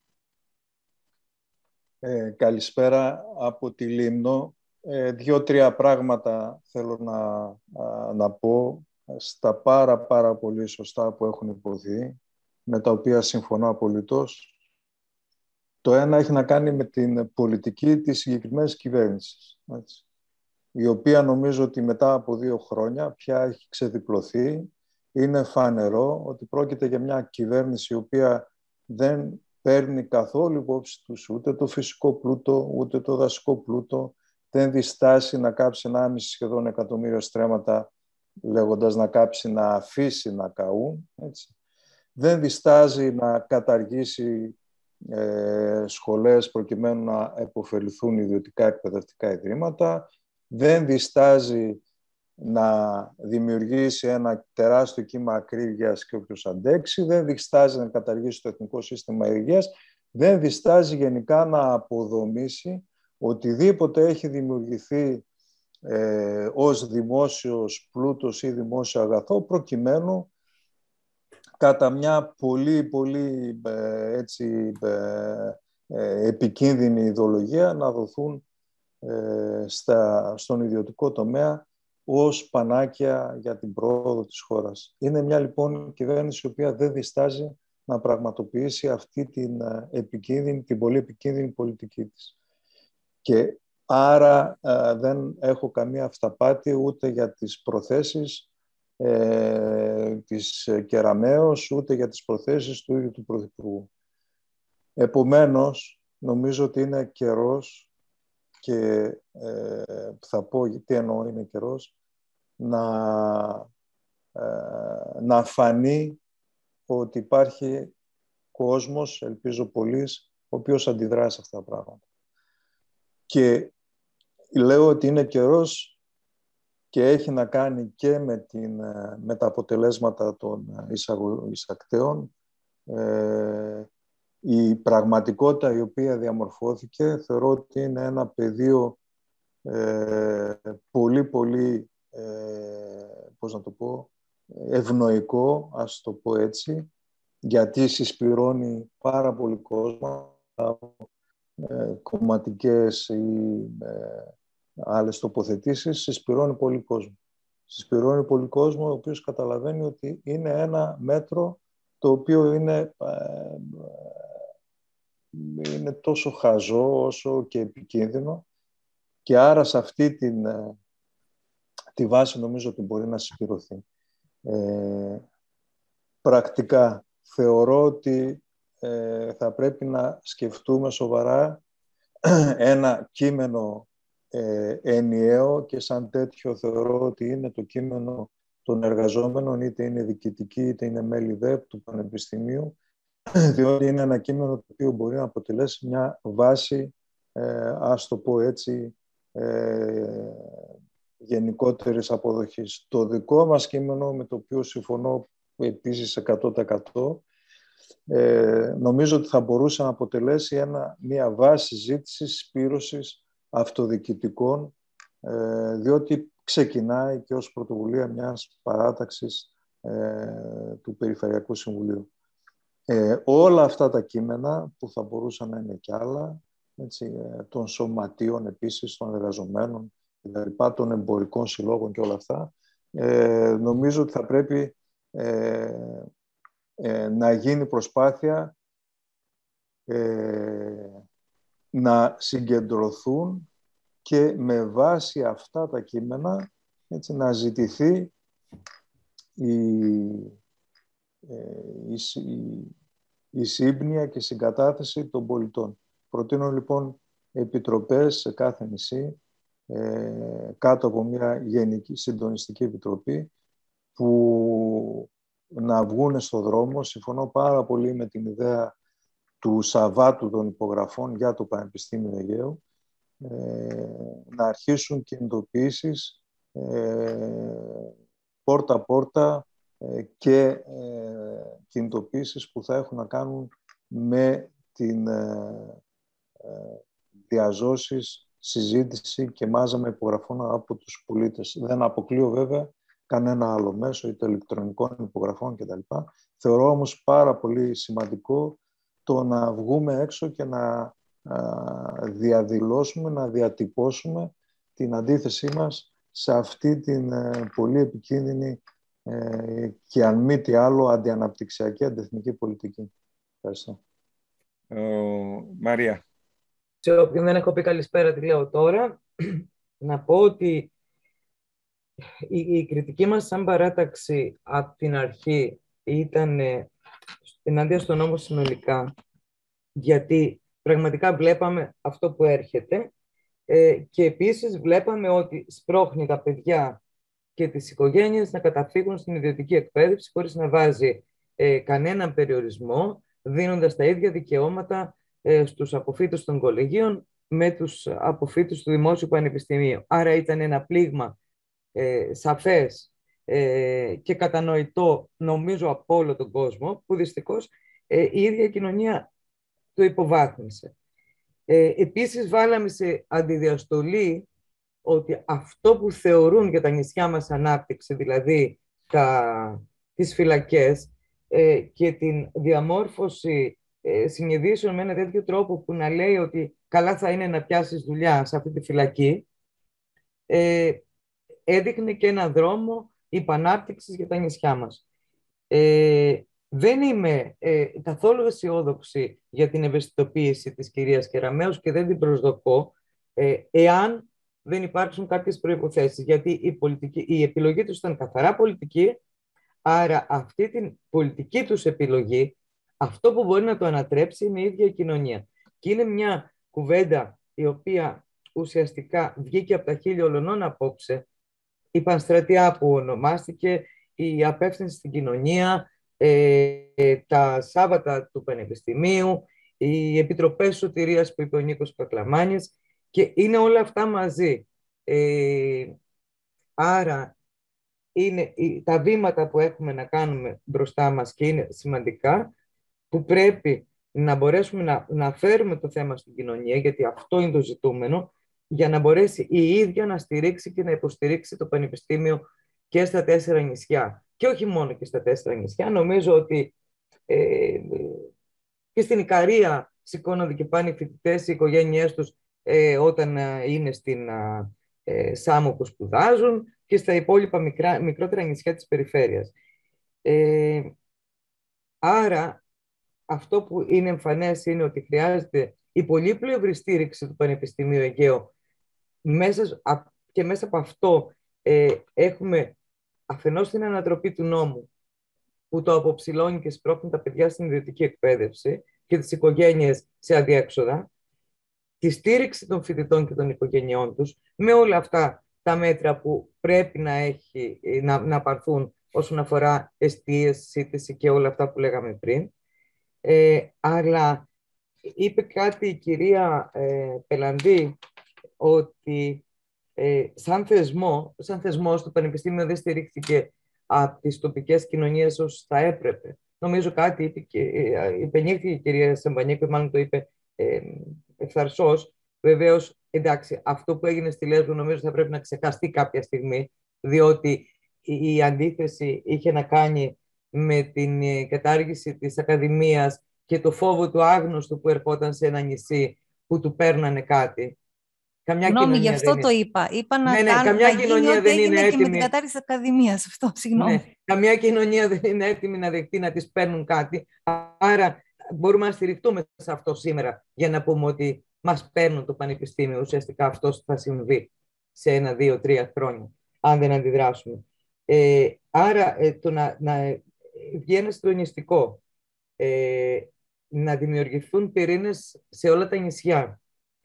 Ε, καλησπέρα από τη Λίμνο. Ε, Δύο-τρία πράγματα θέλω να, α, να πω στα πάρα πάρα πολύ σωστά που έχουν υποθεί. με τα οποία συμφωνώ απολύτως. Το ένα έχει να κάνει με την πολιτική της συγκεκριμένης κυβέρνησης, έτσι, η οποία νομίζω ότι μετά από δύο χρόνια πια έχει ξεδιπλωθεί. Είναι φανερό ότι πρόκειται για μια κυβέρνηση η οποία δεν παίρνει καθόλου υπόψη τους ούτε το φυσικό πλούτο, ούτε το δασικό πλούτο. Δεν διστάσει να κάψει ενάμιση σχεδόν εκατομμύριο στρέμματα, λέγοντας να κάψει, να αφήσει να καούν. Έτσι. Δεν διστάζει να καταργήσει ε, σχολές προκειμένου να επωφεληθούν ιδιωτικά εκπαιδευτικά ιδρύματα. Δεν διστάζει να δημιουργήσει ένα τεράστιο κύμα ακρίβειας και όποιος αντέξει. Δεν διστάζει να καταργήσει το Εθνικό Σύστημα Υγείας. Δεν διστάζει γενικά να αποδομήσει οτιδήποτε έχει δημιουργηθεί ε, ως δημόσιος πλούτος ή δημόσιο αγαθό, προκειμένου κατά μια πολύ, πολύ ε, έτσι, ε, ε, επικίνδυνη ιδεολογία να δοθούν ε, στα, στον ιδιωτικό τομέα ως πανάκια για την πρόοδο της χώρας. Είναι μια λοιπόν κυβέρνηση η οποία δεν διστάζει να πραγματοποιήσει αυτή την επικίνδυνη, την πολύ επικίνδυνη πολιτική της. Και άρα ε, δεν έχω καμία αυταπάτη ούτε για τις προθέσεις ε, της Κεραμέως, ούτε για τις προθέσεις του ίδιου του Πρωθυπουργού. Επομένως, νομίζω ότι είναι καιρός και ε, θα πω τι εννοώ είναι καιρός, να, ε, να φανεί ότι υπάρχει κόσμος, ελπίζω πολλής, ο οποίος αντιδρά σε αυτά τα πράγματα. Και λέω ότι είναι καιρός και έχει να κάνει και με, την, με τα αποτελέσματα των εισακτέων. Ε, η πραγματικότητα η οποία διαμορφώθηκε θεωρώ ότι είναι ένα πεδίο ε, πολύ πολύ ε, πώς να το πω, ευνοϊκό, ας το πω έτσι, γιατί συσπυρώνει πάρα πολύ κόσμο από ε, κομματικές ή ε, άλλες τοποθετήσεις, συσπυρώνει πολύ κόσμο. Συσπυρώνει πολύ κόσμο, ο οποίος καταλαβαίνει ότι είναι ένα μέτρο το οποίο είναι, ε, είναι τόσο χαζό όσο και επικίνδυνο, και άρα σε αυτή την, ε, τη βάση νομίζω ότι μπορεί να συσπυρωθεί. Ε, πρακτικά θεωρώ ότι ε, θα πρέπει να σκεφτούμε σοβαρά ένα κείμενο ε, ενιαίο, και σαν τέτοιο θεωρώ ότι είναι το κείμενο των εργαζόμενων, είτε είναι διοικητικοί είτε είναι μέλη ΔΕΠ του Πανεπιστημίου, διότι είναι ένα κείμενο το οποίο μπορεί να αποτελέσει μια βάση, ε, ας το πω έτσι, ε, γενικότερης αποδοχής. Το δικό μας κείμενο, με το οποίο συμφωνώ επίσης εκατό τοις εκατό, ε, νομίζω ότι θα μπορούσε να αποτελέσει ένα, μια βάση συζήτησης, σπήρωσης αυτοδιοικητικών, ε, διότι ξεκινάει και ως πρωτοβουλία μιας παράταξης ε, του Περιφερειακού Συμβουλίου. Ε, όλα αυτά τα κείμενα, που θα μπορούσαν να είναι και άλλα, έτσι, ε, των σωματείων επίσης, των εργαζομένων, των εμπορικών συλλόγων και όλα αυτά, ε, νομίζω ότι θα πρέπει ε, ε, να γίνει προσπάθεια ε, να συγκεντρωθούν και με βάση αυτά τα κείμενα, έτσι, να ζητηθεί η, η, η, η σύμπνοια και συγκατάθεση των πολιτών. Προτείνω λοιπόν επιτροπές σε κάθε νησί, Ε, κάτω από μια γενική συντονιστική επιτροπή, που να βγουν στο δρόμο. Συμφωνώ πάρα πολύ με την ιδέα του Σαββάτου των υπογραφών για το Πανεπιστήμιο Αιγαίου, ε, να αρχίσουν κινητοποιήσεις ε, πόρτα-πόρτα ε, και ε, κινητοποιήσεις που θα έχουν να κάνουν με την ε, ε, διαζώσεις, συζήτηση και μάζαμε υπογραφών από τους πολίτες. Δεν αποκλείω βέβαια κανένα άλλο μέσο, είτε ηλεκτρονικών υπογραφών κτλ. Θεωρώ όμως πάρα πολύ σημαντικό το να βγούμε έξω και να α, διαδηλώσουμε, να διατυπώσουμε την αντίθεσή μας σε αυτή την ε, πολύ επικίνδυνη ε, και αν μη τι άλλο αντιαναπτυξιακή, αντιεθνική πολιτική. Ευχαριστώ. Ε, Μαρία. Σε όποιον δεν έχω πει καλησπέρα, τη λέω τώρα. Να πω ότι η, η κριτική μας σαν παράταξη από την αρχή ήταν ενάντια στον νόμο συνολικά, γιατί πραγματικά βλέπαμε αυτό που έρχεται ε, και επίσης βλέπαμε ότι σπρώχνει τα παιδιά και τις οικογένειες να καταφύγουν στην ιδιωτική εκπαίδευση χωρίς να βάζει ε, κανέναν περιορισμό, δίνοντας τα ίδια δικαιώματα ε, στους αποφύτους των κολεγίων με τους αποφύτους του Δημόσιου Πανεπιστημίου. Άρα ήταν ένα πλήγμα ε, σαφές ε, και κατανοητό, νομίζω, από όλο τον κόσμο, που δυστυχώς ε, η ίδια κοινωνία το υποβάθμισε. Ε, επίσης, βάλαμε σε αντιδιαστολή ότι αυτό που θεωρούν για τα νησιά μας ανάπτυξη, δηλαδή τα, τις φυλακές ε, και την διαμόρφωση ε, συνειδήσεων με ένα τέτοιο τρόπο που να λέει ότι καλά θα είναι να πιάσεις δουλειά σε αυτή τη φυλακή, ε, έδειχνε και έναν δρόμο υπανάπτυξης για τα νησιά μας. Ε, δεν είμαι ε, καθόλου αισιόδοξη για την ευαισθητοποίηση της κυρίας Κεραμέως και δεν την προσδοκώ, ε, εάν δεν υπάρξουν κάποιες προϋποθέσεις. Γιατί η, πολιτική, η επιλογή τους ήταν καθαρά πολιτική, άρα αυτή την πολιτική τους επιλογή, αυτό που μπορεί να το ανατρέψει είναι η ίδια η κοινωνία. Και είναι μια κουβέντα η οποία ουσιαστικά βγήκε από τα χείλη ολωνών απόψε, η πανστρατιά που ονομάστηκε, η απεύθυνση στην κοινωνία, ε, τα Σάββατα του Πανεπιστημίου, οι επιτροπές σωτηρίας που είπε ο Νίκος Πακλαμάνης, και είναι όλα αυτά μαζί. Ε, άρα είναι τα βήματα που έχουμε να κάνουμε μπροστά μας και είναι σημαντικά, που πρέπει να μπορέσουμε να, να φέρουμε το θέμα στην κοινωνία, γιατί αυτό είναι το ζητούμενο, για να μπορέσει η ίδια να στηρίξει και να υποστηρίξει το Πανεπιστήμιο και στα τέσσερα νησιά. Και όχι μόνο και στα τέσσερα νησιά. Νομίζω ότι ε, και στην Ικαρία σηκώνονται και πάνε οι φοιτητές, οι οικογένειές τους, ε, όταν ε, είναι στην ε, Σάμο που σπουδάζουν, και στα υπόλοιπα μικρά, μικρότερα νησιά της περιφέρειας. Ε, άρα, αυτό που είναι εμφανές είναι ότι χρειάζεται η πολύπλευρη στήριξη του Πανεπιστημίου Αιγαίου. Μέσα, και μέσα από αυτό ε, έχουμε αφενός την ανατροπή του νόμου, που το αποψηλώνει και σπρώχνει τα παιδιά στην ιδιωτική εκπαίδευση και τις οικογένειες σε αδιέξοδα, τη στήριξη των φοιτητών και των οικογενειών τους, με όλα αυτά τα μέτρα που πρέπει να, έχει, να, να πάρθουν όσον αφορά εστίες, σύντηση και όλα αυτά που λέγαμε πριν. Ε, αλλά είπε κάτι η κυρία ε, Πελαντή, ότι ε, σαν θεσμό, σαν θεσμός το Πανεπιστήμιο δεν στηρίχθηκε από τις τοπικές κοινωνίες όσο θα έπρεπε. Νομίζω κάτι είπε και ε, υπενήχθηκε η κυρία Σαμπανίκου, μάλλον το είπε ε, ευθαρσώς. Βεβαίως, εντάξει, αυτό που έγινε στη Λέσβο νομίζω θα πρέπει να ξεχαστεί κάποια στιγμή, διότι η, η αντίθεση είχε να κάνει με την ε, κατάργηση της Ακαδημίας και το φόβο του άγνωστου που ερχόταν σε ένα νησί που του παίρνανε κάτι. Καμιά Συγγνώμη, γι' αυτό δεν το είναι. είπα. Είπα να, Ναι, ναι, κάνω, καμιά να κοινωνία γίνει δεν ό,τι είναι έγινε και με την έτοιμη. κατάρριση της Ακαδημίας. Αυτό, συγγνώμη. Ναι, καμιά κοινωνία δεν είναι έτοιμη να δεχτεί να της παίρνουν κάτι. Άρα μπορούμε να στηριχτούμε σε αυτό σήμερα για να πούμε ότι μας παίρνουν το Πανεπιστήμιο. Ουσιαστικά αυτό θα συμβεί σε ένα, δύο, τρία χρόνια, αν δεν αντιδράσουμε. Ε, άρα ε, το να, να βγει ένα συντονιστικό, ε, να δημιουργηθούν πυρήνες σε όλα τα νησιά,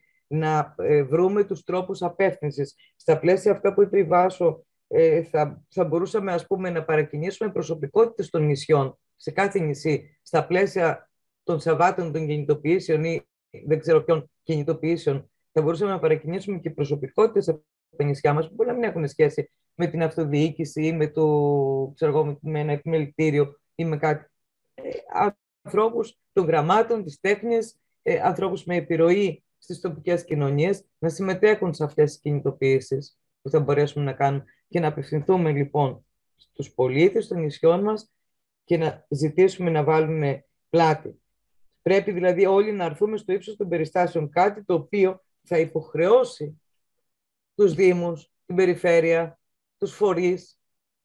να ε, βρούμε τους τρόπους απεύθυνσης. Στα πλαίσια αυτά που είπε η Βάσο, ε, θα, θα μπορούσαμε ας πούμε, να παρακινήσουμε προσωπικότητες των νησιών, σε κάθε νησί, στα πλαίσια των Σαββάτων των κινητοποιήσεων ή δεν ξέρω ποιον κινητοποιήσεων, θα μπορούσαμε να παρακινήσουμε και προσωπικότητες από τα νησιά μας που μπορεί να μην έχουν σχέση με την αυτοδιοίκηση ή με, το, ξέρω, με ένα επιμελητήριο ή με κάτι. Ε, ανθρώπους των γραμμάτων, της τέχνης, ε, ανθρώπους με επιρροή στις τοπικές κοινωνίες, να συμμετέχουν σε αυτές τις κινητοποιήσεις που θα μπορέσουμε να κάνουμε και να απευθυνθούμε λοιπόν στους πολίτες των νησιών μας και να ζητήσουμε να βάλουμε πλάτη. Πρέπει δηλαδή όλοι να έρθουμε στο ύψος των περιστάσεων, κάτι το οποίο θα υποχρεώσει τους Δήμους, την περιφέρεια, τους φορείς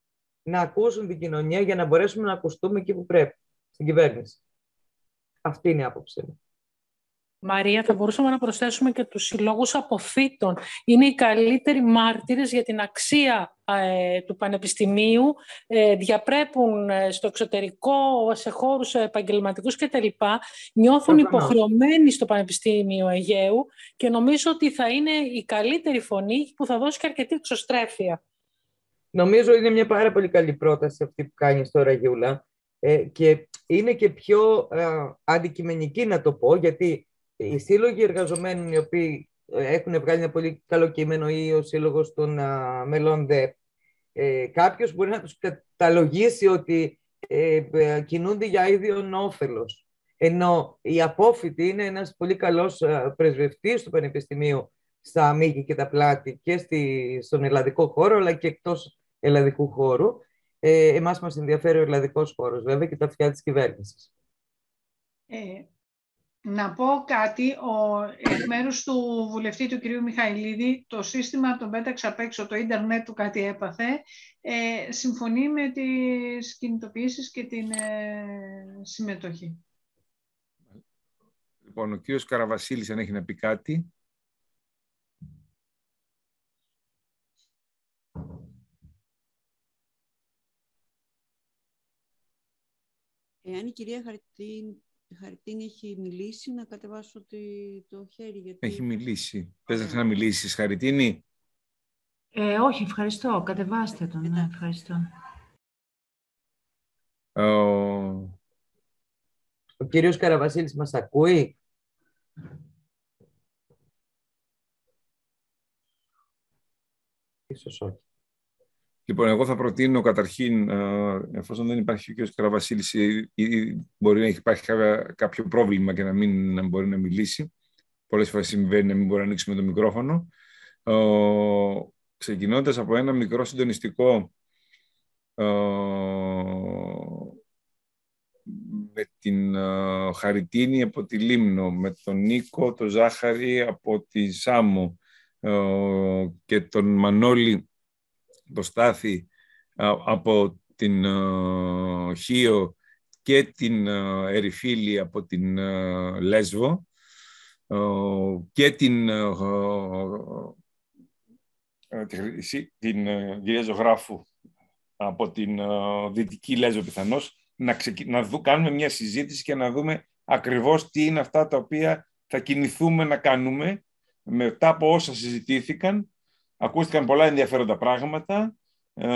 να ακούσουν την κοινωνία για να μπορέσουμε να ακουστούμε εκεί που πρέπει, στην κυβέρνηση. Αυτή είναι η άποψή μου. Μαρία, θα μπορούσαμε να προσθέσουμε και τους συλλόγους αποφύτων. Είναι οι καλύτεροι μάρτυρες για την αξία ε, του πανεπιστημίου. Ε, διαπρέπουν ε, στο εξωτερικό, σε χώρους επαγγελματικούς κτλ. Νιώθουν υποχρεωμένοι στο Πανεπιστήμιο Αιγαίου και νομίζω ότι θα είναι η καλύτερη φωνή που θα δώσει και αρκετή εξωστρέφεια. Νομίζω είναι μια πάρα πολύ καλή πρόταση αυτή που κάνεις τώρα, Γιούλα. Ε, και είναι και πιο ε, αντικειμενική, να το πω, γιατί οι σύλλογοι εργαζομένων οι οποίοι έχουν βγάλει ένα πολύ καλό κείμενο, ή ο σύλλογος των α, μελών ΔΕΠ, ε, κάποιος μπορεί να τους καταλογίσει ότι ε, ε, κινούνται για ίδιον όφελος. Ενώ η απόφοιτη είναι ένας πολύ καλός α, πρεσβευτής του Πανεπιστημίου στα μήκη και τα πλάτη και στη, στον ελλαδικό χώρο, αλλά και εκτός ελλαδικού χώρου. Ε, εμάς μας ενδιαφέρει ο ελλαδικός χώρος, βέβαια, και τα αυτιά της κυβέρνησης. Ε, να πω κάτι, ο, εκ μέρους του βουλευτή του κυρίου Μιχαηλίδη, το σύστημα τον πέταξε απ' έξω, το ίντερνετ του κάτι έπαθε, ε, συμφωνεί με τις κινητοποιήσεις και την ε, συμμετοχή. Λοιπόν, ο κύριος Καραβασίλης, αν έχει να πει κάτι. Εάν η κυρία Χαριτίνη, Χαριτίνη έχει μιλήσει, να κατεβάσω το χέρι. Γιατί... Έχει μιλήσει. Θες να ξαναμιλήσεις, Χαριτίνη? Ε, όχι, ευχαριστώ. Κατεβάστε τον. Ναι, ευχαριστώ. Ο... ο κύριος Καραβασίλης μας ακούει? Ίσως όχι. Λοιπόν, εγώ θα προτείνω καταρχήν, εφόσον δεν υπάρχει ο κ. Καραβασίλης ή μπορεί να υπάρχει κάποιο πρόβλημα και να μην να μπορεί να μιλήσει, πολλές φορές συμβαίνει να μην μπορεί να ανοίξουμε το μικρόφωνο, ξεκινώντας από ένα μικρό συντονιστικό με την Χαριτίνη από τη Λίμνο, με τον Νίκο, τον Ζάχαρη από τη Σάμο και τον Μανώλη, το Στάθη από την uh, Χίο και την uh, Ερυφίλη από την uh, Λέσβο uh, και την, uh, uh, την uh, κυρία Ζωγράφου από την uh, Δυτική Λέσβο πιθανώς, να, ξεκι... να δου... κάνουμε μια συζήτηση και να δούμε ακριβώς τι είναι αυτά τα οποία θα κινηθούμε να κάνουμε μετά από όσα συζητήθηκαν. Ακούστηκαν πολλά ενδιαφέροντα πράγματα. Ε,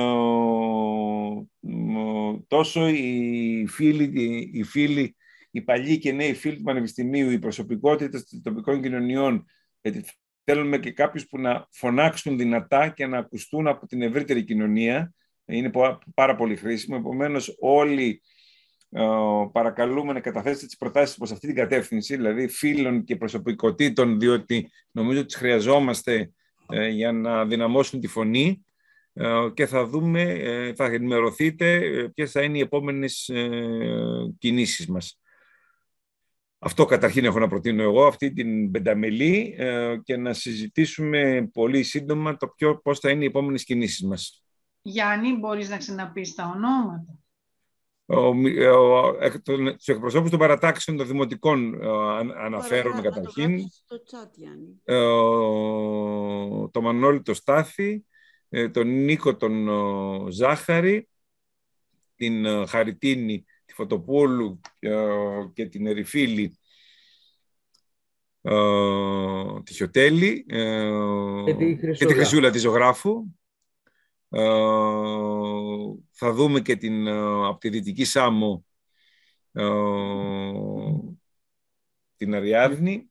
τόσο οι φίλοι, οι φίλοι, οι παλιοί και νέοι φίλοι του Πανεπιστημίου, οι προσωπικότητες των τοπικών κοινωνιών, γιατί θέλουμε και κάποιους που να φωνάξουν δυνατά και να ακουστούν από την ευρύτερη κοινωνία. Είναι πάρα πολύ χρήσιμο. Επομένως, όλοι ε, παρακαλούμε να καταθέσετε τις προτάσεις προς αυτή την κατεύθυνση, δηλαδή φίλων και προσωπικότητων, διότι νομίζω ότι τις χρειαζόμαστε για να δυναμώσουν τη φωνή, και θα δούμε, θα ενημερωθείτε ποιες θα είναι οι επόμενες κινήσεις μας. Αυτό καταρχήν έχω να προτείνω εγώ, αυτή την πενταμελή, και να συζητήσουμε πολύ σύντομα το ποιο, πώς θα είναι οι επόμενες κινήσεις μας. Γιάννη, μπορείς να ξαναπείς τα ονόματα? Τους εκπροσώπους των παρατάξεων των δημοτικών αναφέρομαι καταρχήν. Στο chat, Γιάννη. Το Μανώλη το Στάθη, τον Νίκο τον Ζάχαρη, την Χαριτίνη τη Φωτοπούλου και την Ερυφίλη τη Χιωτέλη και τη Χρυσούλα τη Ζωγράφου. Uh, θα δούμε και την, uh, από τη Δυτική Σάμο uh, την Αριάδνη,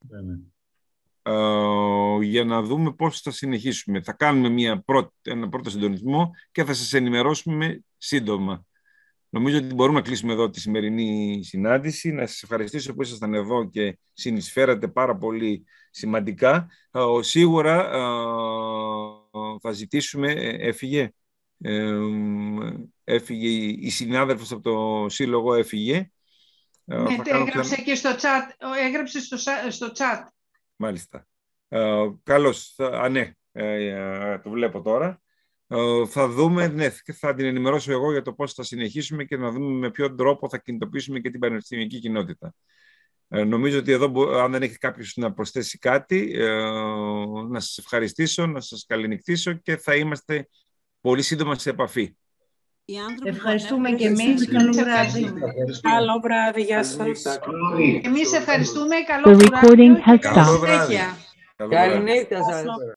uh, για να δούμε πώς θα συνεχίσουμε. Θα κάνουμε μια πρώτη, ένα πρώτο συντονισμό και θα σας ενημερώσουμε σύντομα. Νομίζω ότι μπορούμε να κλείσουμε εδώ τη σημερινή συνάντηση. Να σας ευχαριστήσω που ήσασταν εδώ και συνεισφέρατε πάρα πολύ σημαντικά. Uh, σίγουρα uh, θα ζητήσουμε, έφυγε, ε, έφυγε η συνάδελφος από το Σύλλογο, έφυγε. Ναι, έγραψε ξανά... και στο chat, έγραψε στο, στο chat. Μάλιστα. Ε, καλώς, α, ναι, ε, το βλέπω τώρα. Θα δούμε, ναι, θα την ενημερώσω εγώ για το πώς θα συνεχίσουμε και να δούμε με ποιον τρόπο θα κινητοποιήσουμε και την πανεπιστημιακή κοινότητα. Ε, νομίζω ότι εδώ, αν δεν έχει κάποιος να προσθέσει κάτι, ε, να σας ευχαριστήσω, να σας καληνυχτήσω και θα είμαστε πολύ σύντομα σε επαφή. Ευχαριστούμε και εμείς. Καλό βράδυ. Καλό βράδυ, γεια σας. Εμείς ευχαριστούμε. Καλό βράδυ. Καλό βράδυ. Καληνύχτα σας.